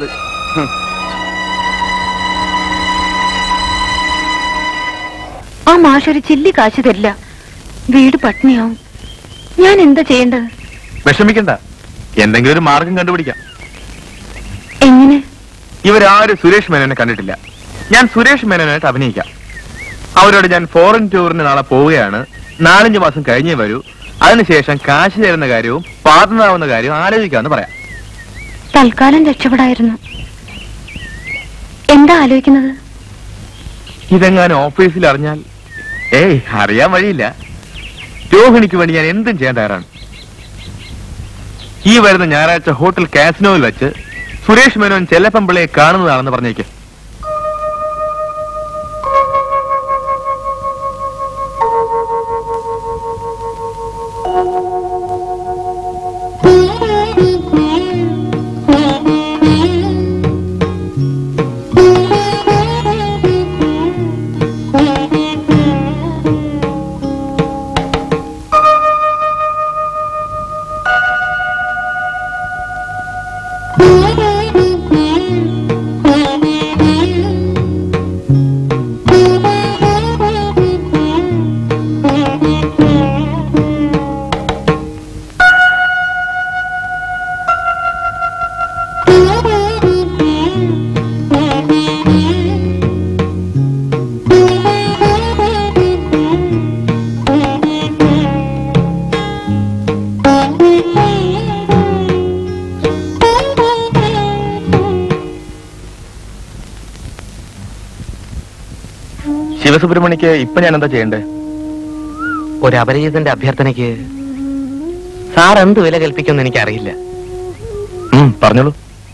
ആ മാഷ് ഒരു ചില്ലി കാശ് തരില്ല. വീട് പട്ടിണിയാവും. ഞാൻ എന്താ ചെയ്യേണ്ടത്? വിഷമിക്കണ്ട, എന്തെങ്കിലും ഒരു മാർഗം കണ്ടുപിടിക്കാം. എങ്ങനെ? ഇവരാരും സുരേഷ് മേനോനെ കണ്ടിട്ടില്ല. ഞാൻ സുരേഷ് മേനോനായിട്ട് അഭിനയിക്കാം. അവരോട് ഞാൻ ഫോറിൻ ടൂറിന് നാളെ പോവുകയാണ്, നാലഞ്ചു മാസം കഴിഞ്ഞേ വരൂ, അതിനുശേഷം കാശ് തരുന്ന കാര്യവും പാർട്ട്ണറാവുന്ന കാര്യവും ആലോചിക്കാമെന്ന് പറയാം. തൽക്കാലം രക്ഷപ്പെടായിരുന്നു. എന്താ ആലോചിക്കുന്നത്? ഇതെങ്ങാനും ഓഫീസിൽ അറിഞ്ഞാൽ? ഏയ്, അറിയാൻ വഴിയില്ല. രോഹിണിക്ക് വേണ്ടി ഞാൻ എന്തും ചെയ്യാൻ തയ്യാറാണ്. ഈ വരുന്ന ഞായറാഴ്ച ഹോട്ടൽ കാസിനോയിൽ വെച്ച് സുരേഷ് മേനോൻ ചെല്ലപ്പമ്പിളയെ കാണുന്നതാണെന്ന് പറഞ്ഞേക്ക്. ബാലസുബ്രഹ്മണ്യക്ക് ഇപ്പൊ ഞാൻ എന്താ ചെയ്യണ്ടേ? ഒരു അപരിചിതന്റെ അഭ്യർത്ഥനയ്ക്ക് സാർ എന്ത് വില കൽപ്പിക്കുമെന്ന് എനിക്കറിയില്ല. പറഞ്ഞോളൂ.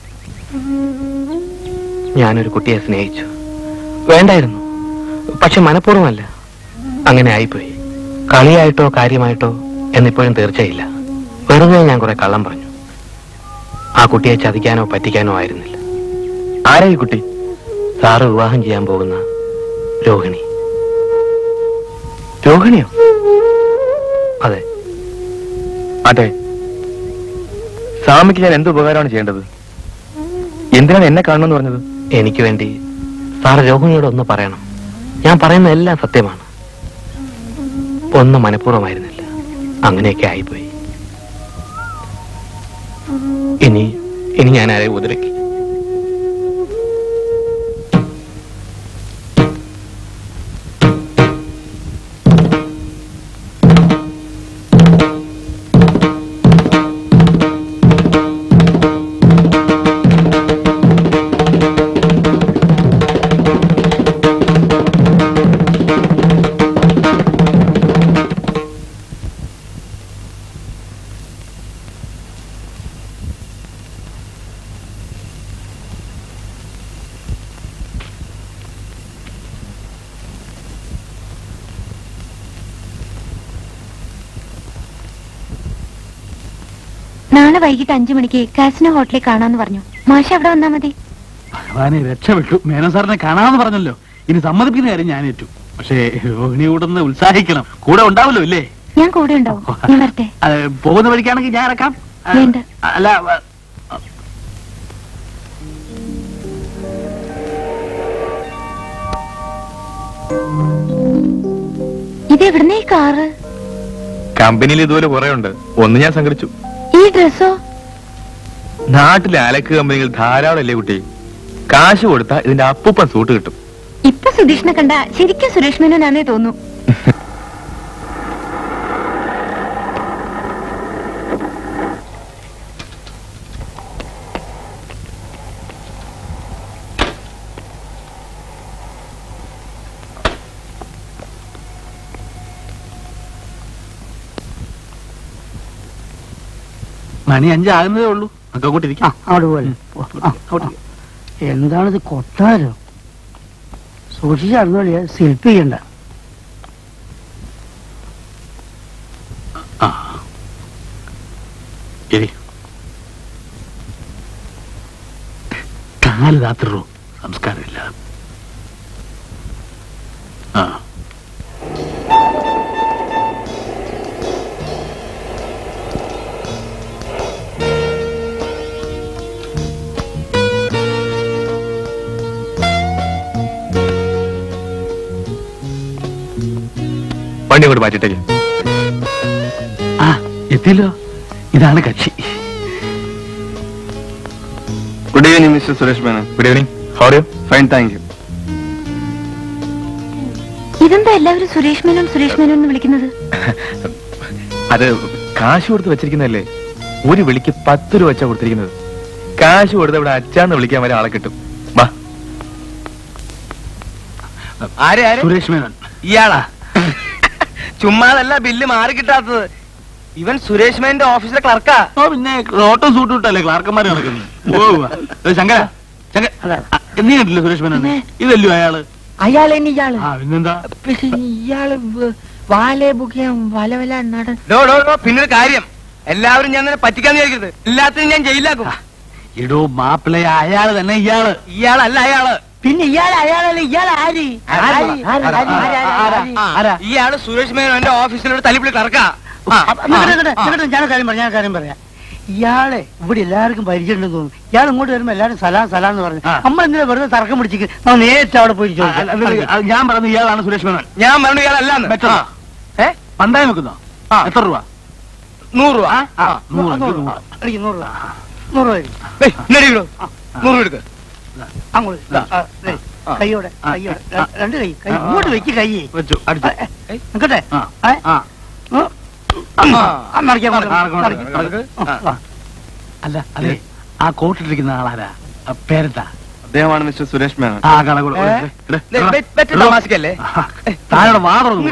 ഞാനൊരു കുട്ടിയെ സ്നേഹിച്ചു. വേണ്ടായിരുന്നു, പക്ഷെ മനഃപൂർവ്വമല്ല. അങ്ങനെ ആയിപ്പോയി. കളിയായിട്ടോ കാര്യമായിട്ടോ എന്നിപ്പോഴും തീർച്ചയില്ല. വെറുതെ ഞാൻ കുറെ കള്ളം പറഞ്ഞു. ആ കുട്ടിയെ ചതിക്കാനോ പറ്റിക്കാനോ ആയിരുന്നില്ല. ആരാ ഈ കുട്ടി? സാറ് വിവാഹം ചെയ്യാൻ പോകുന്ന രോഹിണി. രോഹിണിയോ? അതെ. അതെ. സ്വാമിക്ക് ഞാൻ എന്ത് ഉപകാരമാണ് ചെയ്യേണ്ടത്? എന്തിനാണ് എന്നെ കാണണമെന്ന് പറഞ്ഞത്? എനിക്ക് വേണ്ടി സാർ രോഹിണിയോട് ഒന്ന് പറയണം. ഞാൻ പറയുന്ന എല്ലാം സത്യമാണ്. ഒന്നും മനഃപൂർവ്വമായിരുന്നില്ല. അങ്ങനെയൊക്കെ ആയിപ്പോയി. ഇനി ഇനി ഞാൻ ആരെ ഉപദ്രവിക്കും? നാളെ വൈകിട്ട് അഞ്ചു മണിക്ക് കാസിനോ ഹോട്ടലിൽ കാണാന്ന് പറഞ്ഞു. മാഷ അവിടെ വന്നാ മതി. ഭഗവാനെ രക്ഷപ്പെട്ടു. മേനോൻ സാറിനെ കാണാമെന്ന് പറഞ്ഞല്ലോ. ഇനി സമ്മതിപ്പിക്കുന്ന കാര്യം ഞാൻ ഏറ്റു. പക്ഷേ രോഹിണി കൂടെ ഒന്ന് ഉത്സാഹിക്കണം. കൂടെ ഉണ്ടാവല്ലോ ഇല്ലേ? ഞാൻ കൂടെ ഉണ്ടാവും. ഞാൻ വരട്ടെ. പോകുന്ന വഴിക്കാണെങ്കിൽ ഞാൻ ഇറക്കാം. വേണ്ട. അല്ല, ഇതെവിടുന്ന ഈ കാറ്? കമ്പനിയിൽ ഇതുപോലെ കുറെ ഉണ്ട്. ഒന്ന് ഞാൻ സംഘടിച്ചു. ഈ ഡ്രസ്സോ? നാട്ടിലെ അലക്ക് കമ്പനികൾ ധാരാളം അല്ലേ കുട്ടി? കാശ് കൊടുത്താ ഇതിന്റെ അപ്പൂപ്പൻ സൂട്ട് കിട്ടും. ഇപ്പൊ സുധീഷിനെ കണ്ട ശരിക്കും സുരേഷ് മേനോനാന്നേ തോന്നുന്നു. മണി അഞ്ചാകുന്നതേ ഉള്ളൂ. ഒക്കെ കൂട്ടിരിക്കും. അവിടെ പോലെ എന്താണിത്? കൊട്ടാരോ? സൂക്ഷിച്ചറിഞ്ഞോളിയ, ശില്പിക്കണ്ട. കാല് രാത്രി സംസ്കാരമില്ല. ആ വണ്ടി കൊണ്ട് മാറ്റിട്ടേക്ക്. ആ എത്തിയല്ലോ. ഇതാണ് കക്ഷി. Good evening mister Suresh Menon. Good evening. How are you? Fine, thank you. ഇതെന്താ എല്ലാവരും സുരേഷ് മേനോൻ സുരേഷ് മേനോൻ എന്ന് വിളിക്കുന്നത്? അത് കാശ് കൊടുത്ത് വെച്ചിരിക്കുന്നതല്ലേ. ഒരു വിളിക്ക് പത്ത് രൂപ വെച്ചാ കൊടുത്തിരിക്കുന്നത്. കാശ് കൊടുത്ത് ഇവിടെ അച്ചാന്ന് വിളിക്കാൻ വരെ ആളെ കിട്ടും. വാ. സുരേഷ് മേനോൻ ഇയാളാ? ചുമ്മാതല്ല ബില്ല് മാറി കിട്ടാത്തത്. ഇവൻ സുരേഷ് മേനന്റെ ഓഫീസിലെ ക്ലർക്കാ. ഓ പിന്നെ ഓട്ടോ സൂട്ട് വിട്ടല്ലേ ക്ലാർക്കന്മാര് നടക്കുന്നത്. ഓ ശങ്കര ശങ്കര നീ കണ്ടില്ലേ സുരേഷ് മേനോൻ? ഇതല്ലോ അയാള്. അയാളെ ഇയാള്. ആ പിന്നെന്താ? ഇയാള് വാലെ ബുക്ക് ചെയ്യാൻ വല വല നട. പിന്നൊരു കാര്യം, എല്ലാവരും ഞാൻ തന്നെ പറ്റിക്കാന്ന് വിചാരിക്കരുത്. എല്ലാത്തിനും ഞാൻ ജയിലാക്കും. ഇടോ മാപ്പിളയ അയാള് തന്നെ ഇയാള്. ഇയാളല്ല അയാള്. പിന്നെ ഇയാൾ അയാളല്ല. ഇയാൾ ആര്? ഇയാള് സുരേഷ് മേനോന്റെ ഓഫീസിലോട് തല്ലിപ്പിളി ക്ലർക്കാ. ഞാൻ കാര്യം പറയാം ഞാൻ കാര്യം പറയാം ഇയാളെ ഇവിടെ എല്ലാവർക്കും പരിചയമുണ്ടെന്ന് തോന്നുന്നു. ഇയാൾ ഇങ്ങോട്ട് വരുമ്പോ എല്ലാരും സലാം സലാം എന്ന് പറഞ്ഞു. നമ്മൾ എന്തിനാ വെറുതെ തർക്കം പിടിച്ചിട്ട് നമ്മൾ നേരിട്ട് അവിടെ പോയി ചോദിക്കാം. ഞാൻ പറഞ്ഞു ഇയാളാണ് സുരേഷ് മേനോൻ. ഞാൻ പറഞ്ഞു ഇയാളല്ല. ഏ പണ്ടായി വെക്കുന്നോ? എത്ര രൂപ? നൂറ് രൂപ. നൂറ് നൂറ് രൂപ നൂറ് രൂപ നൂറ് എടുക്ക. അങ്ങോട്ട് കൈയോടെ കൈയോടെ രണ്ട് കൈ കൈ ഇങ്ങോട്ട് വെക്ക്. കൈ വെച്ചു നിക്കട്ടെ. അല്ല അതെ, ആ കോട്ടിട്ടിരിക്കുന്ന ആളാരാ? പേരെന്താ? അദ്ദേഹമാണ് മിസ്റ്റർ സുരേഷ് മേനോൻ. ആ കളകുള തമാശക്കല്ലേ താഴെ വാതറൊന്നും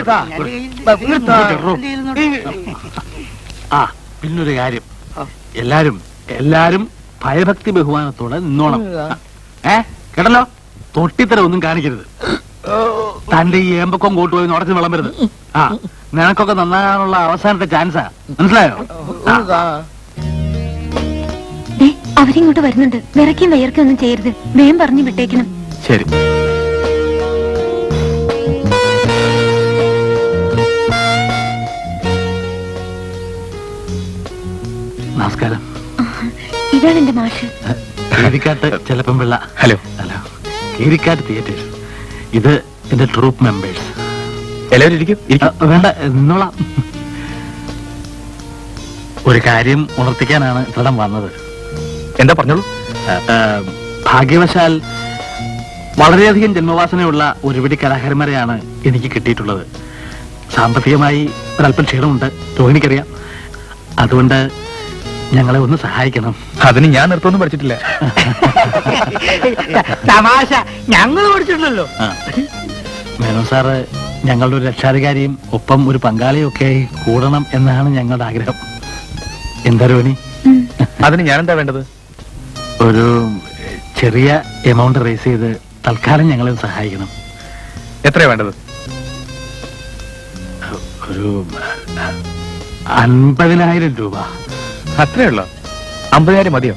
ആ പിന്നൊരു കാര്യം, എല്ലാരും എല്ലാരും ഭയഭക്തി ബഹുമാനത്തോടെ നിന്നോണം. ഏ കേട്ടല്ലോ, തൊട്ടിത്തരം ഒന്നും കാണിക്കരുത്. തന്റെ ഈ ഏമ്പക്കം കോട്ട് പോയി ഉടച്ചു വിളമ്പരുത്. ആ നിനക്കൊക്കെ നന്നാകാനുള്ള അവസാനത്തെ ചാൻസാ, മനസ്സിലായോ? അവരിങ്ങോട്ട് വരുന്നുണ്ട്. വിറയ്ക്കും വയർക്കും ഒന്നും ചെയ്യരുത്. വേഗം പറഞ്ഞു വിട്ടേക്കണം. ശരി. നമസ്കാരം. ഇതാണ് എന്റെ മാഷ്. Keerikkattu Chellappan Pillai. Hello. Hello. Keerikkattu theatres. ഇത് എന്റെ ട്രൂപ്പ് മെമ്പേഴ്സ്. എല്ലാവരും ഇരിക്കും. വേണ്ട, നിന്നോളാം. ഒരു കാര്യം ഉണർത്തിക്കാനാണ് ഇവിടം വന്നത്. എന്താ പറഞ്ഞോളൂ. ഭാഗ്യവശാൽ വളരെയധികം ജന്മവാസനയുള്ള ഒരുപിടി കലാകാരന്മാരെയാണ് എനിക്ക് കിട്ടിയിട്ടുള്ളത്. സാമ്പത്തികമായി ഒരല്പം ക്ഷീണമുണ്ട്, രോഹിണിക്കറിയാം. അതുകൊണ്ട് ഞങ്ങളെ ഒന്ന് സഹായിക്കണം. അതിന് ഞാൻ നൃത്തമൊന്നും പഠിച്ചിട്ടില്ല. തമാശ ഞങ്ങൾ പഠിച്ചിട്ടുണ്ടല്ലോ. മേനോൻ സാറ് ഞങ്ങളുടെ ഒരു രക്ഷാധികാരിയും ഒപ്പം ഒരു പങ്കാളിയും ഒക്കെ കൂടണം എന്നാണ് ഞങ്ങളുടെ ആഗ്രഹം. എന്താ രോഹിണി? അതിന് ഞാനെന്താ വേണ്ടത്? ഒരു ചെറിയ എമൗണ്ട് റേസ് ചെയ്ത് തൽക്കാലം ഞങ്ങളെ സഹായിക്കണം. എത്രയാ വേണ്ടത്? ഒരു അൻപതിനായിരം രൂപ. അത്രയുള്ളോ? അമ്പതിനായിരം മതിയോ?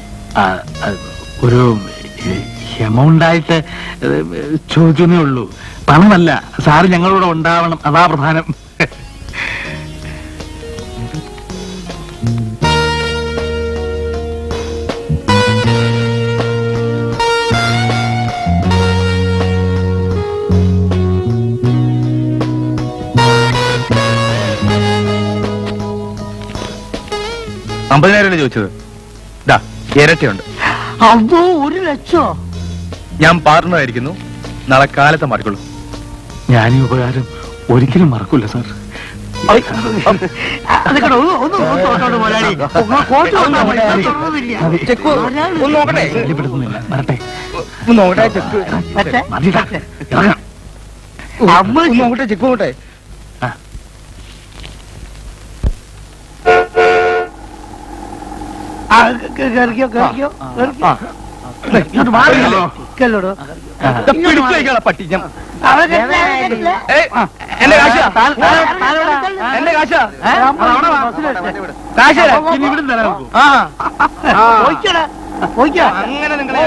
ഒരു എമൗണ്ടായിട്ട് ചോദിച്ചേ ഉള്ളൂ, പണമല്ല. സാറ് ഞങ്ങളോട് ഉണ്ടാവണം, അതാ പ്രധാനം. അമ്പതിനായിരം ചോദിച്ചത്. ദാ ഇരട്ടിയുണ്ട്. അതോ ഒരു ലക്ഷോ? ഞാൻ പാർട്ണറായിരിക്കുന്നു. നാളെ കാലത്തെ മാറിക്കൊള്ളൂ. ഞാൻ ഈ ഉപകാരം ഒരിക്കലും മറക്കൂല സാർ. നോക്കട്ടെ ചെക്ക് നോക്കട്ടെ. കേറിക്കോ കേറിക്കോ പട്ടി. എന്റെ കാശ എന്റെ കാശ കാശ് അങ്ങനെ നിങ്ങളെ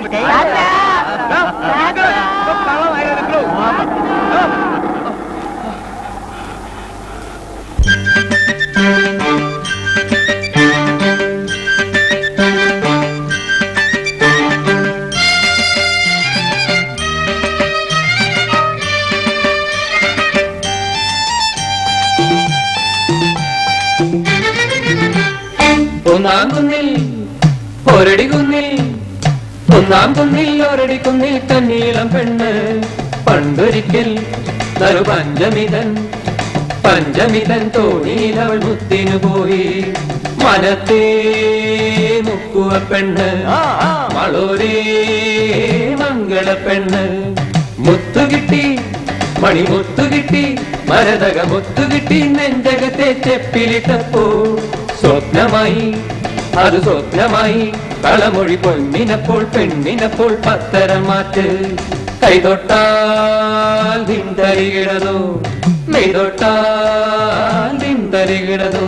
ഒന്നാം കുന്നിൽ ഒരടി കുന്നിൽ ഒന്നാം കുന്നിൽ ഒരടി കുന്നിൽ കന്നീളം പെണ്ണ് പണ്ടൊരിക്കൽ നറു പഞ്ചമിതൻ പഞ്ചമിതൻ തോണിയിൽ അവൾ മുത്തിനു പോയി. മനത്തേ മുക്കുവ പെണ്ണ് മളോരേ മംഗള പെണ്ണ്. മുത്തുകിട്ടി മണിമുത്തുകിട്ടി മരതക മുത്തുകിട്ടി നെഞ്ചകത്തെ ചെപ്പിലിട്ടപ്പോ സ്വപ്നമായി അത് സ്വപ്നമായി. കളമൊഴി പൊന്നിനപ്പോൾ പെണ്ണിനപ്പോൾ പത്തരം മാറ്റ്. കൈതൊട്ടാൽ ധിന്തരികിടതോ മെയ്തൊട്ടാൽ ധിന്തരികിടതോ.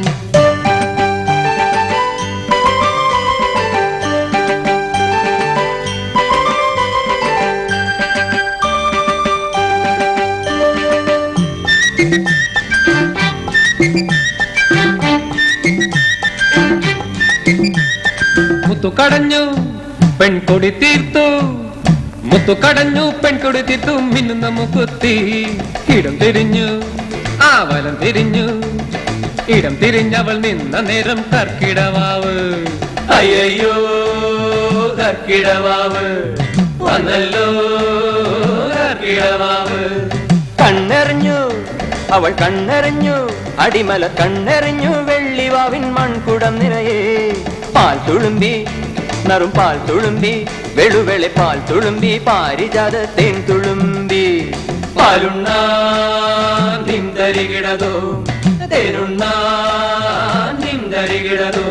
മുത്തുകടഞ്ഞു പെൺകൊടി തീർത്തു മുത്തുകടഞ്ഞു പെൺകൊടി തീർത്തു മിന്നുന്ന മുക്കുത്തി. ഇടം തിരിഞ്ഞു ആവലം തിരിഞ്ഞു ഇടം തിരിഞ്ഞവൾ നിന്ന നേരം കർക്കിടവാവ്. അയ്യോ കർക്കിടവാവ് വന്നല്ലോ കർക്കിടവാവ്. കണ്ണെറിഞ്ഞു അവൾ കണ്ണെറിഞ്ഞു അടിമല കണ്ണെറിഞ്ഞു വെള്ളിവാവിൻ മൺകുടം നിറയെ പാൽ തുളുമ്പി പാർട്ട്ണറും പാൽ തുളുമ്പി വെളുവെളെ പാൽ തുളുമ്പി പാരിജാത തേൻ തുളുമ്പി പാലുണ്ണാ ധീം തരികിടതോ തേനുണ്ണാ ധീം തരികിടതോ.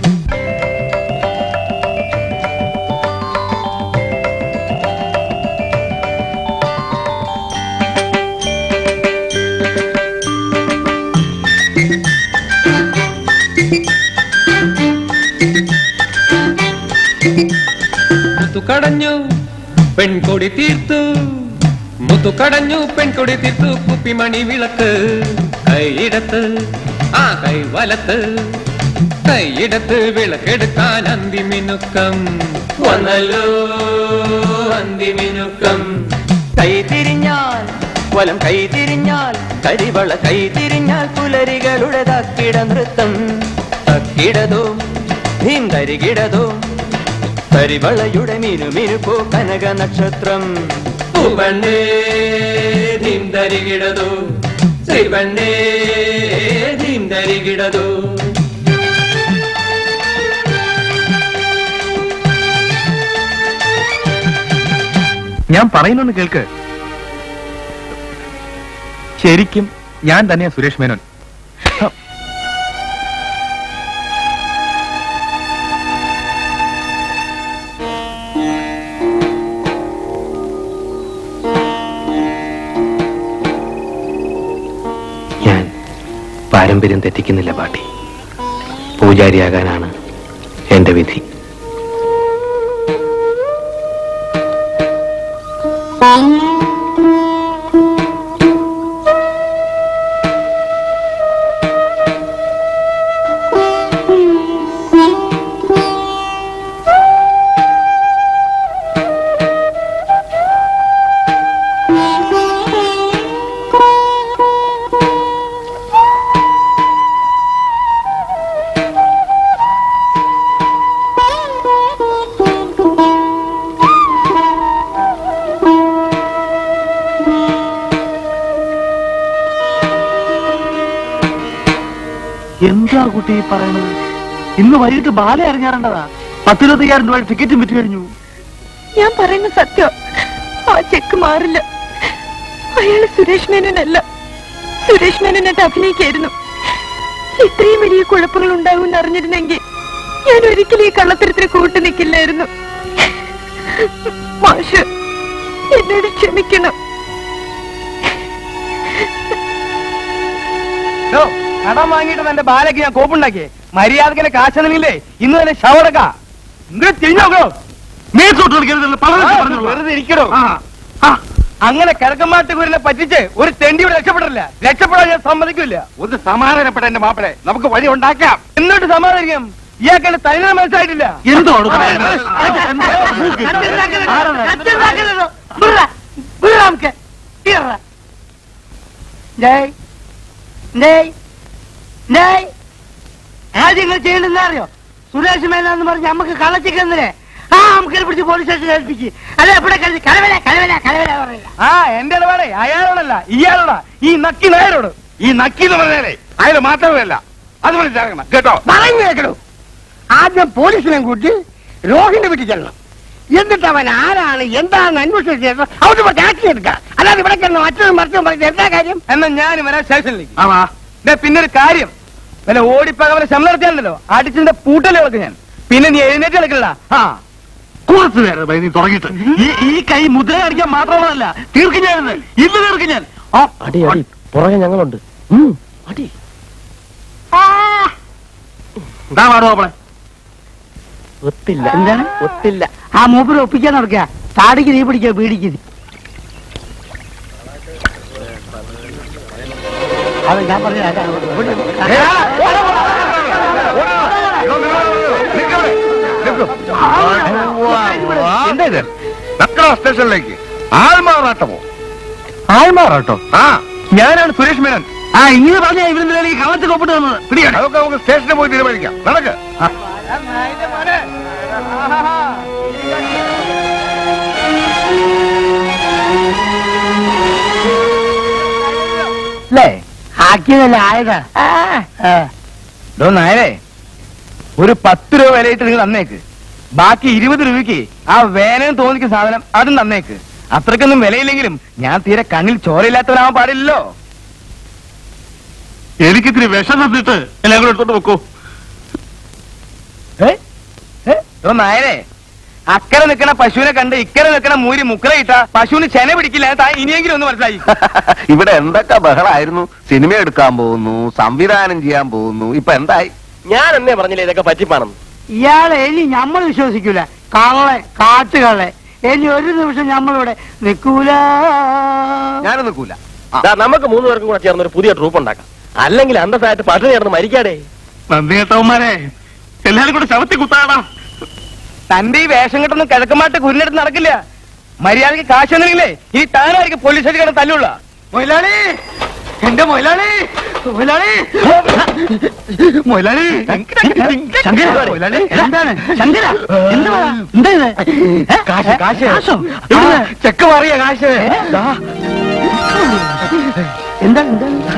മുത്തുകടഞ്ഞു പെൺകൊടി തീർത്തു മുത്തുകടഞ്ഞു പെൺകൊടി തീർത്തു കുപ്പിമണി വിളക്ക് കൈയിടത്ത് ആ കൈ വലത്ത് കൈയിടത്ത് വിളക്കെടുക്കാൻ അന്തിമിനുക്കം വന്നല്ലോ അന്തിമിനുക്കം. കൈ തിരിഞ്ഞാൽ വലം കൈ തിരിഞ്ഞാൽ കരിവള കൈ തിരിഞ്ഞാൽ പുലരികളുടെ തക്കിട നൃത്തം തക്കിടതോ ധീം തരികിടതോ കരിവളയുടെ മീനു മീനുപ്പോ കനക നക്ഷത്രം. പൂവണ്ണേ ധീം തരികിടതോ ശ്രീവണ്ണേ ധീം തരികിടതോ. ഞാൻ പറയുന്നൊന്ന് കേൾക്ക്. ശരിക്കും ഞാൻ തന്നെയാ സുരേഷ് മേനോൻ. ഞാൻ പാരമ്പര്യം തെറ്റിക്കുന്നില്ല പാട്ടി. പൂജാരിയാകാനാണ് എന്റെ വിധി. എന്താ കുട്ടി പറയണത്? ഇന്ന് വൈകിട്ട് ബാല ഇറങ്ങാറുണ്ടതാ. പത്തിരുപത്തയ്യായിരം രൂപ ടിക്കറ്റും വിറ്റ് കഴിഞ്ഞു. ഞാൻ പറയുന്ന സത്യം. ആ ചെക്ക് മാറില്ല. അയാള് സുരേഷ് മേനോനല്ല. സുരേഷ് മേനോനായിട്ട് അഭിനയിക്കായിരുന്നു. ഇത്രയും വലിയ കുഴപ്പങ്ങൾ ഉണ്ടാകുമെന്ന് അറിഞ്ഞിരുന്നെങ്കിൽ ഞാൻ ഒരിക്കലും ഈ കള്ളത്തരത്തിന് കൂട്ടു നിൽക്കില്ലായിരുന്നു. മാഷ് എന്നോട് ക്ഷമിക്കണം. കടം വാങ്ങിയിട്ട് എന്റെ ബാലയ്ക്ക് ഞാൻ കോപ്പുണ്ടാക്കിയേ. മര്യാദക്കിന്റെ കാശെന്നില്ലേ ഇന്ന് തന്നെ ഷവറക്ക ഇങ്ങനെ തിരിഞ്ഞോക്കോ. വെറുതെ ഇരിക്കണോ? അങ്ങനെ കിഴക്കമ്മാട്ടുകൂരിനെ പറ്റിച്ച് ഒരു തെണ്ടിയോട് രക്ഷപ്പെടില്ല. രക്ഷപ്പെടാൻ ഞാൻ സമ്മതിക്കില്ല. ഒന്ന് സമാധാനപ്പെട്ട എന്റെ മാപ്പിളെ, നമുക്ക് വഴി ഉണ്ടാക്കാം. എന്നിട്ട് സമാധാനിക്കാം. ഇയാൾക്ക് തനിനെ മനസ്സിലായിട്ടില്ല. എന്തോട് ആദ്യം നിങ്ങൾ ചെയ്യണമെന്ന് അറിയോ? സുരേഷ് മേനോന്ന് പറഞ്ഞ് നമുക്ക് കളച്ചിക്കുന്നേ ആ നമുക്ക് പിടിച്ച് പോലീസ് സ്റ്റേഷൻ ഏൽപ്പിച്ച് അല്ല എവിടെ കളി കലവല കലവല കലവല പറയില്ല. ആ എന്റെ ഇടപാടെ അയാളോടല്ല ഇയാളോടാ. ഈ നക്കി നായരോട്. ഈ നക്കി എന്ന് പറഞ്ഞാലേ അയാൾ മാത്രമല്ല അത് മനസ്സിലാക്കണം കേട്ടോ. പറഞ്ഞു കേൾക്കണു. ആദ്യം പോലീസിനെ കൂട്ടി രോഹിന്റെ വീട്ടിൽ ചെല്ലണം. എന്നിട്ട് അവൻ ആരാണ് എന്താണെന്ന് അന്വേഷിച്ചത് അവിടെ ആക്ഷൻ എടുക്കാം. അല്ലാതെ ഇവിടെ കിടന്ന് മറ്റൊന്നും മറിച്ചും പറഞ്ഞത് എന്താ കാര്യം? എന്നാ ഞാൻ വരാൻ സ്റ്റേഷനിലേക്ക്. പിന്നെ ഒരു കാര്യം, വല്ല ഓടിപ്പകവരെ ശമ്പളം നടത്തിയാണല്ലോ അടിച്ചിന്റെ പൂട്ടല് കളക്ക് ഞാൻ. പിന്നെ നീ എഴുന്നേറ്റ് കളിക്കണ്ട. ആ കുറച്ചു നേരം നീ തുടങ്ങിയിട്ട് ഈ കൈ മുദ്ര അടിക്കാൻ മാത്രമല്ല തീർക്കും ഞാൻ. ഇന്ന് തീർക്കും ഞാൻ. അടി അടി പുറകെ ഞങ്ങളുണ്ട്. അടി എന്താ പാടുവോ അവളെ? ഒത്തില്ല. എന്താണ് ഒത്തില്ല. ആ മൂപ്പര് ഒപ്പിക്കാൻ നടക്കുക. താടിക്ക് നീ പിടിക്കുക പീടിക്ക്. അത് ഞാൻ പറഞ്ഞു എന്താ ഇത്? നക്കറ സ്റ്റേഷനിലേക്ക് ആൾമാറാട്ടമോ? ആൾമാറാട്ടോ? ആ ഞാനാണ് സുരേഷ് മേനോൻ. ആ ഇങ്ങനെ പറഞ്ഞ ഇവരുടെ കളത്തിൽ കൊപ്പിട്ട് വന്നത് പിടിയാണ്. അതൊക്കെ നമുക്ക് സ്റ്റേഷനിൽ പോയി തീരുമാനിക്കാം. നടക്ക്. അല്ലേ ആക്കിയതല്ലേ ആയതാ. നായരെ ഒരു പത്ത് രൂപ വിലയിട്ട് നിങ്ങൾ തന്നേക്ക്. ബാക്കി ഇരുപത് രൂപയ്ക്ക് ആ വേനൽ തോന്നിക്കുന്ന സാധനം അതും തന്നേക്ക്. അത്രക്കൊന്നും വിലയില്ലെങ്കിലും ഞാൻ തീരെ കണ്ണിൽ ചോരയില്ലാത്തവനാവാൻ പാടില്ലല്ലോ. എനിക്കിത്തിരി വിഷം തന്നിട്ട് എല്ലാം കൂടെ എടുത്തോണ്ട് വെക്കോ. നായരെ, അക്കരെ നിൽക്കണ പശുവിനെ കണ്ട് ഇക്കരെ നിൽക്കണ മൂരി മുക്കലയിട്ട പശുവിന് ചെന പിടിക്കില്ല. താൻ ഇനിയെങ്കിലും ഒന്ന് മനസ്സിലായി. ഇവിടെ എന്തൊക്കെ ബഹളായിരുന്നു. സിനിമ എടുക്കാൻ പോകുന്നു, സംവിധാനം ചെയ്യാൻ പോകുന്നു. ഇപ്പൊ എന്തായി? ഞാൻ എന്നേ പറഞ്ഞില്ലേ ഇതൊക്കെ പറ്റിപ്പാണെന്ന്. ഇയാളെ ഇനി നമ്മൾ വിശ്വസിക്കൂല. കള്ളെ കാട്ടുകള്ളെ. ഇനി ഒരു നിമിഷം നമ്മളിവിടെ നിൽക്കൂല. ഞാനും നിൽക്കൂല. നമുക്ക് മൂന്ന് പേർക്കും കൂടെ ചേർന്ന് ഒരു പുതിയ ട്രൂപ്പ് ഉണ്ടാക്കാം. അല്ലെങ്കിൽ അന്തസ്സായിട്ട് പട്ടിണി ചേർന്ന് മരിക്കാടേ. നന്ദി കേട്ടവന്മാരെ, എല്ലാരും കൂടെ ശവത്തി കുത്താടാ. തന്റെ ഈ വേഷം കെട്ടൊന്നും കിഴക്കമായിട്ട് കുരിനെടുത്ത് നടക്കില്ല. മര്യാദക്ക് കാശ് വന്നില്ലേ ഇനി താനായിരിക്കും പോലീസ് സ്റ്റേഷൻ തല്ലുള്ള. മൊയിലാളി, എന്റെ മൊയിലാളി, മൊയിലാളി, മൊയിലാളി, മൊയിലാളി, എന്താണ് ശങ്കര? എന്താ എന്താ ഇത്? കാശ് കാശ് കാശോ? ചെക്ക് മാറിയ കാശ്. എന്താ എന്താ?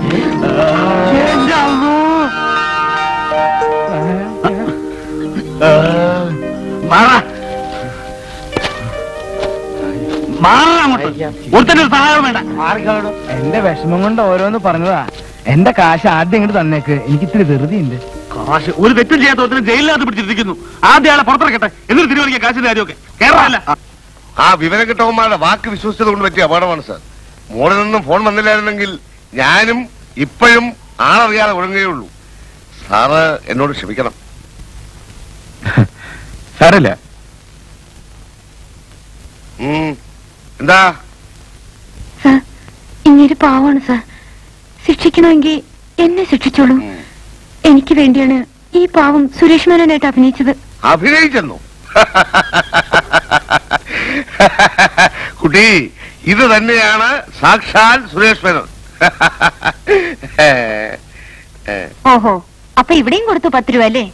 ഒരുത്തന്റെ ഒരു സഹായം വേണ്ട. എന്റെ വിഷമം കൊണ്ട് ഓരോന്ന് പറഞ്ഞതാ. എന്റെ കാശ് ആദ്യം ഇങ്ങോട്ട് തന്നേക്ക്. എനിക്ക് ഇത്തിരി ധൃതിയുണ്ട്. കാശ് ഒരു തെറ്റും ചെയ്യാത്ത ഒരുത്തരും ജയിലിനകത്ത് പിടിച്ചിരിക്കുന്നു. ആദ്യം ആളെ പുറത്തിറക്കട്ടെ, എന്നിട്ട് തിരുവനന്തപുരം കാശിന്റെ കാര്യമൊക്കെ കേരളമല്ല. ആ വിവരം കിട്ടവന്മാരുടെ വാക്ക് വിശ്വസിച്ചത് കൊണ്ട് പറ്റിയ അപകടമാണ് സാർ. മോളിൽ നിന്നും ഫോൺ വന്നില്ലായിരുന്നെങ്കിൽ ഞാനും ഇപ്പോഴും ആളറിയാതെ ഉഴങ്ങുകയുള്ളൂ. സാറ് എന്നോട് ക്ഷമിക്കണം. സാരല്ല. എന്താ സാർ, ഇങ്ങനെ പാവാണ് സാർ. ശിക്ഷിക്കണമെങ്കിൽ എന്നെ ശിക്ഷിച്ചോളൂ. എനിക്ക് വേണ്ടിയാണ് ഈ പാവം സുരേഷ് മേനോനായിട്ട് അഭിനയിച്ചത്. അഭിനയിച്ചെന്നു? കുട്ടി, ഇത് തന്നെയാണ് സാക്ഷാൽ സുരേഷ് മേനോൻ. ഓഹോ, അപ്പൊ ഇവിടെയും കൊടുത്തു പത്ത് രൂപ അല്ലേ?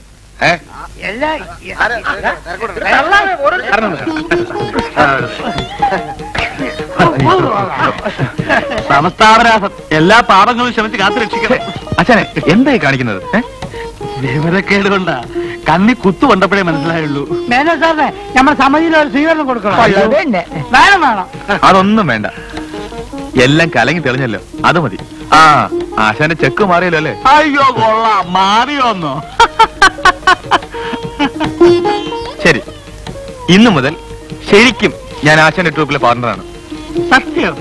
സമസ്താപരാധം. എല്ലാ പാപങ്ങളും ക്ഷമിച്ച് കാത്തു രക്ഷിക്കണം. അച്ഛനെ എന്തായി കാണിക്കുന്നത്? വിവരക്കേട് കൊണ്ടാ. കണ്ണി കുത്തു കൊണ്ടപ്പോഴേ മനസ്സിലായുള്ളൂ. മേനോ സാറിനെ നമ്മൾ സമിതിയിൽ ഒരു സ്വീകരണം കൊടുക്കണം. വേണം വേണം. അതൊന്നും വേണ്ട, എല്ലാം കലങ്ങി തെളിഞ്ഞല്ലോ, അത് മതി. ആ ആശാന്റെ ചെക്ക് മാറിയല്ലോ അല്ലേ? അയ്യോ കൊള്ളാം, മാറിയോന്നോ? ശരി, ഇന്നു മുതൽ ശരിക്കും ഞാൻ ആശാന്റെ ട്രൂപ്പിലെ പാർട്ണറാണ്. സത്യം.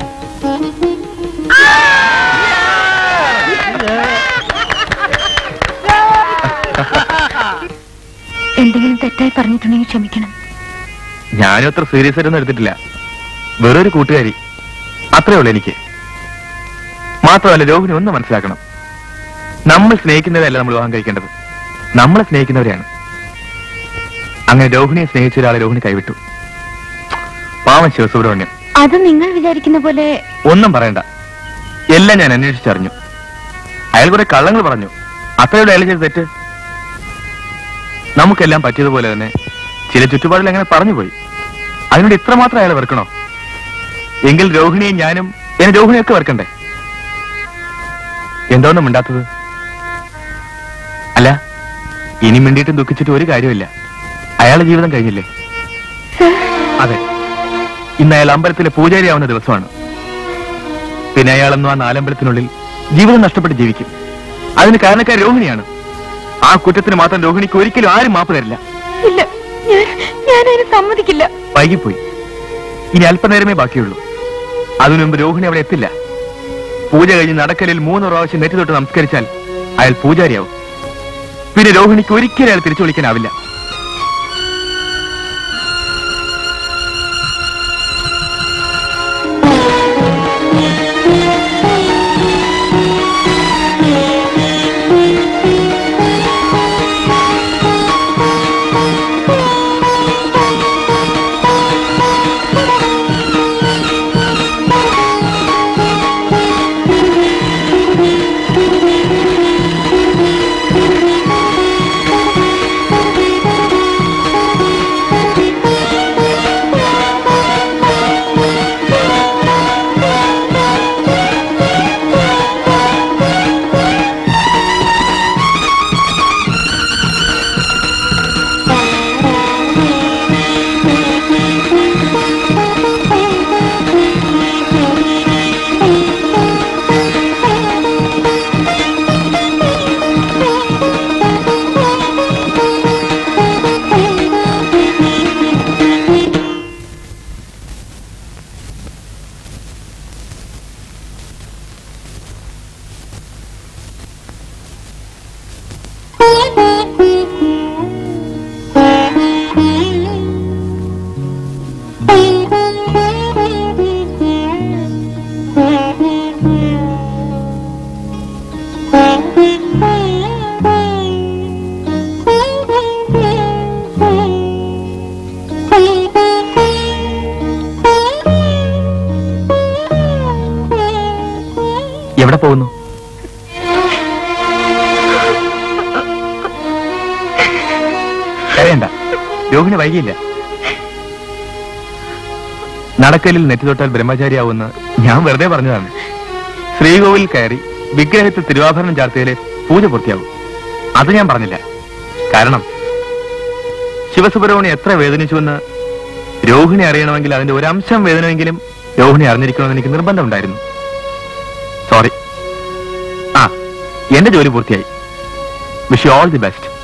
എന്തെങ്കിലും തെറ്റായി പറഞ്ഞിട്ടുണ്ടെങ്കിൽ ക്ഷമിക്കണം. ഞാനും അത്ര സീരിയസ് ആയിട്ടൊന്നും എടുത്തിട്ടില്ല. വേറൊരു കൂട്ടുകാരി, അത്രേ ഉള്ളൂ എനിക്ക്. മാത്രമല്ല, രോഹിണി ഒന്ന് മനസ്സിലാക്കണം, നമ്മൾ സ്നേഹിക്കുന്നവരല്ല നമ്മൾ വിവാഹം കഴിക്കേണ്ടത്, നമ്മളെ സ്നേഹിക്കുന്നവരെയാണ്. അങ്ങനെ രോഹിണിയെ സ്നേഹിച്ച ഒരാളെ രോഹിണി കൈവിട്ടു. പാവം ശിവസുബ്രഹ്മണ്യം. അത് നിങ്ങൾ വിചാരിക്കുന്ന പോലെ ഒന്നും പറയണ്ട, എല്ലാം ഞാൻ അന്വേഷിച്ചറിഞ്ഞു. അയാൾ കുറെ കള്ളങ്ങൾ പറഞ്ഞു, അത്രയുടെ അയാൾ ചെയ്ത് തെറ്റ്. നമുക്കെല്ലാം പറ്റിയതുപോലെ തന്നെ ചില ചുറ്റുപാടിൽ അങ്ങനെ പറഞ്ഞുപോയി. അതിനോട് ഇത്രമാത്രം അയാൾ വെറുക്കണോ? എങ്കിൽ രോഹിണിയും ഞാനും എന്നെ രോഹിണിയൊക്കെ വെറുക്കണ്ടേ? എന്തോന്നും മിണ്ടാത്തത്? അല്ല, ഇനി മിണ്ടിയിട്ടും ദുഃഖിച്ചിട്ട് ഒരു കാര്യമില്ല. അയാളുടെ ജീവിതം കഴിഞ്ഞില്ലേ? അതെ, ഇന്ന് അയാൾ അമ്പലത്തിലെ പൂജാരിയാവുന്ന ദിവസമാണ്. പിന്നെ അയാളെന്നും ആ നാലമ്പലത്തിനുള്ളിൽ ജീവിതം നഷ്ടപ്പെട്ട് ജീവിക്കും. അതിന് കാരണക്കാർ രോഹിണിയാണ്. ആ കുറ്റത്തിന് മാത്രം രോഹിണിക്ക് ഒരിക്കലും ആരും മാപ്പ് തരില്ല. ഇല്ല, ഞാനതിന് സമ്മതിക്കില്ല. വൈകിപ്പോയി, ഇനി അല്പനേരമേ ബാക്കിയുള്ളൂ. അതിനു മുമ്പ് രോഹിണി അവിടെ എത്തില്ല. പൂജ കഴിഞ്ഞ് നടക്കലിൽ മൂന്ന് പ്രാവശ്യം നെറ്റി തൊട്ട് നമസ്കരിച്ചാൽ അയാൾ പൂജാരിയാവും. പിന്നെ രോഹിണിക്ക് ഒരിക്കലും അയാൾ തിരിച്ചു വിളിക്കാനാവില്ല. എവിടെ പോകുന്നു? കരയണ്ട, രോഹിണി വൈകിയില്ല. നടക്കലിൽ നെറ്റി തൊട്ടാൽ ബ്രഹ്മചാരിയാവുമെന്ന് ഞാൻ വെറുതെ പറഞ്ഞതാണ്. ശ്രീകോവിൽ കയറി വിഗ്രഹത്തിൽ തിരുവാഭരണം ചാർത്തിയാലേ പൂജ പൂർത്തിയാവും. അത് ഞാൻ പറഞ്ഞില്ല. കാരണം ശിവസുബ്രഹ്മണ്യം എത്ര വേദനിച്ചുവെന്ന് രോഹിണി അറിയണമെങ്കിൽ അതിന്റെ ഒരംശം വേദനമെങ്കിലും രോഹിണി അറിഞ്ഞിരിക്കണമെന്ന് എനിക്ക് നിർബന്ധമുണ്ടായിരുന്നു. സോറി. ആ, എന്റെ ജോലി പൂർത്തിയായി. Wish you all the best.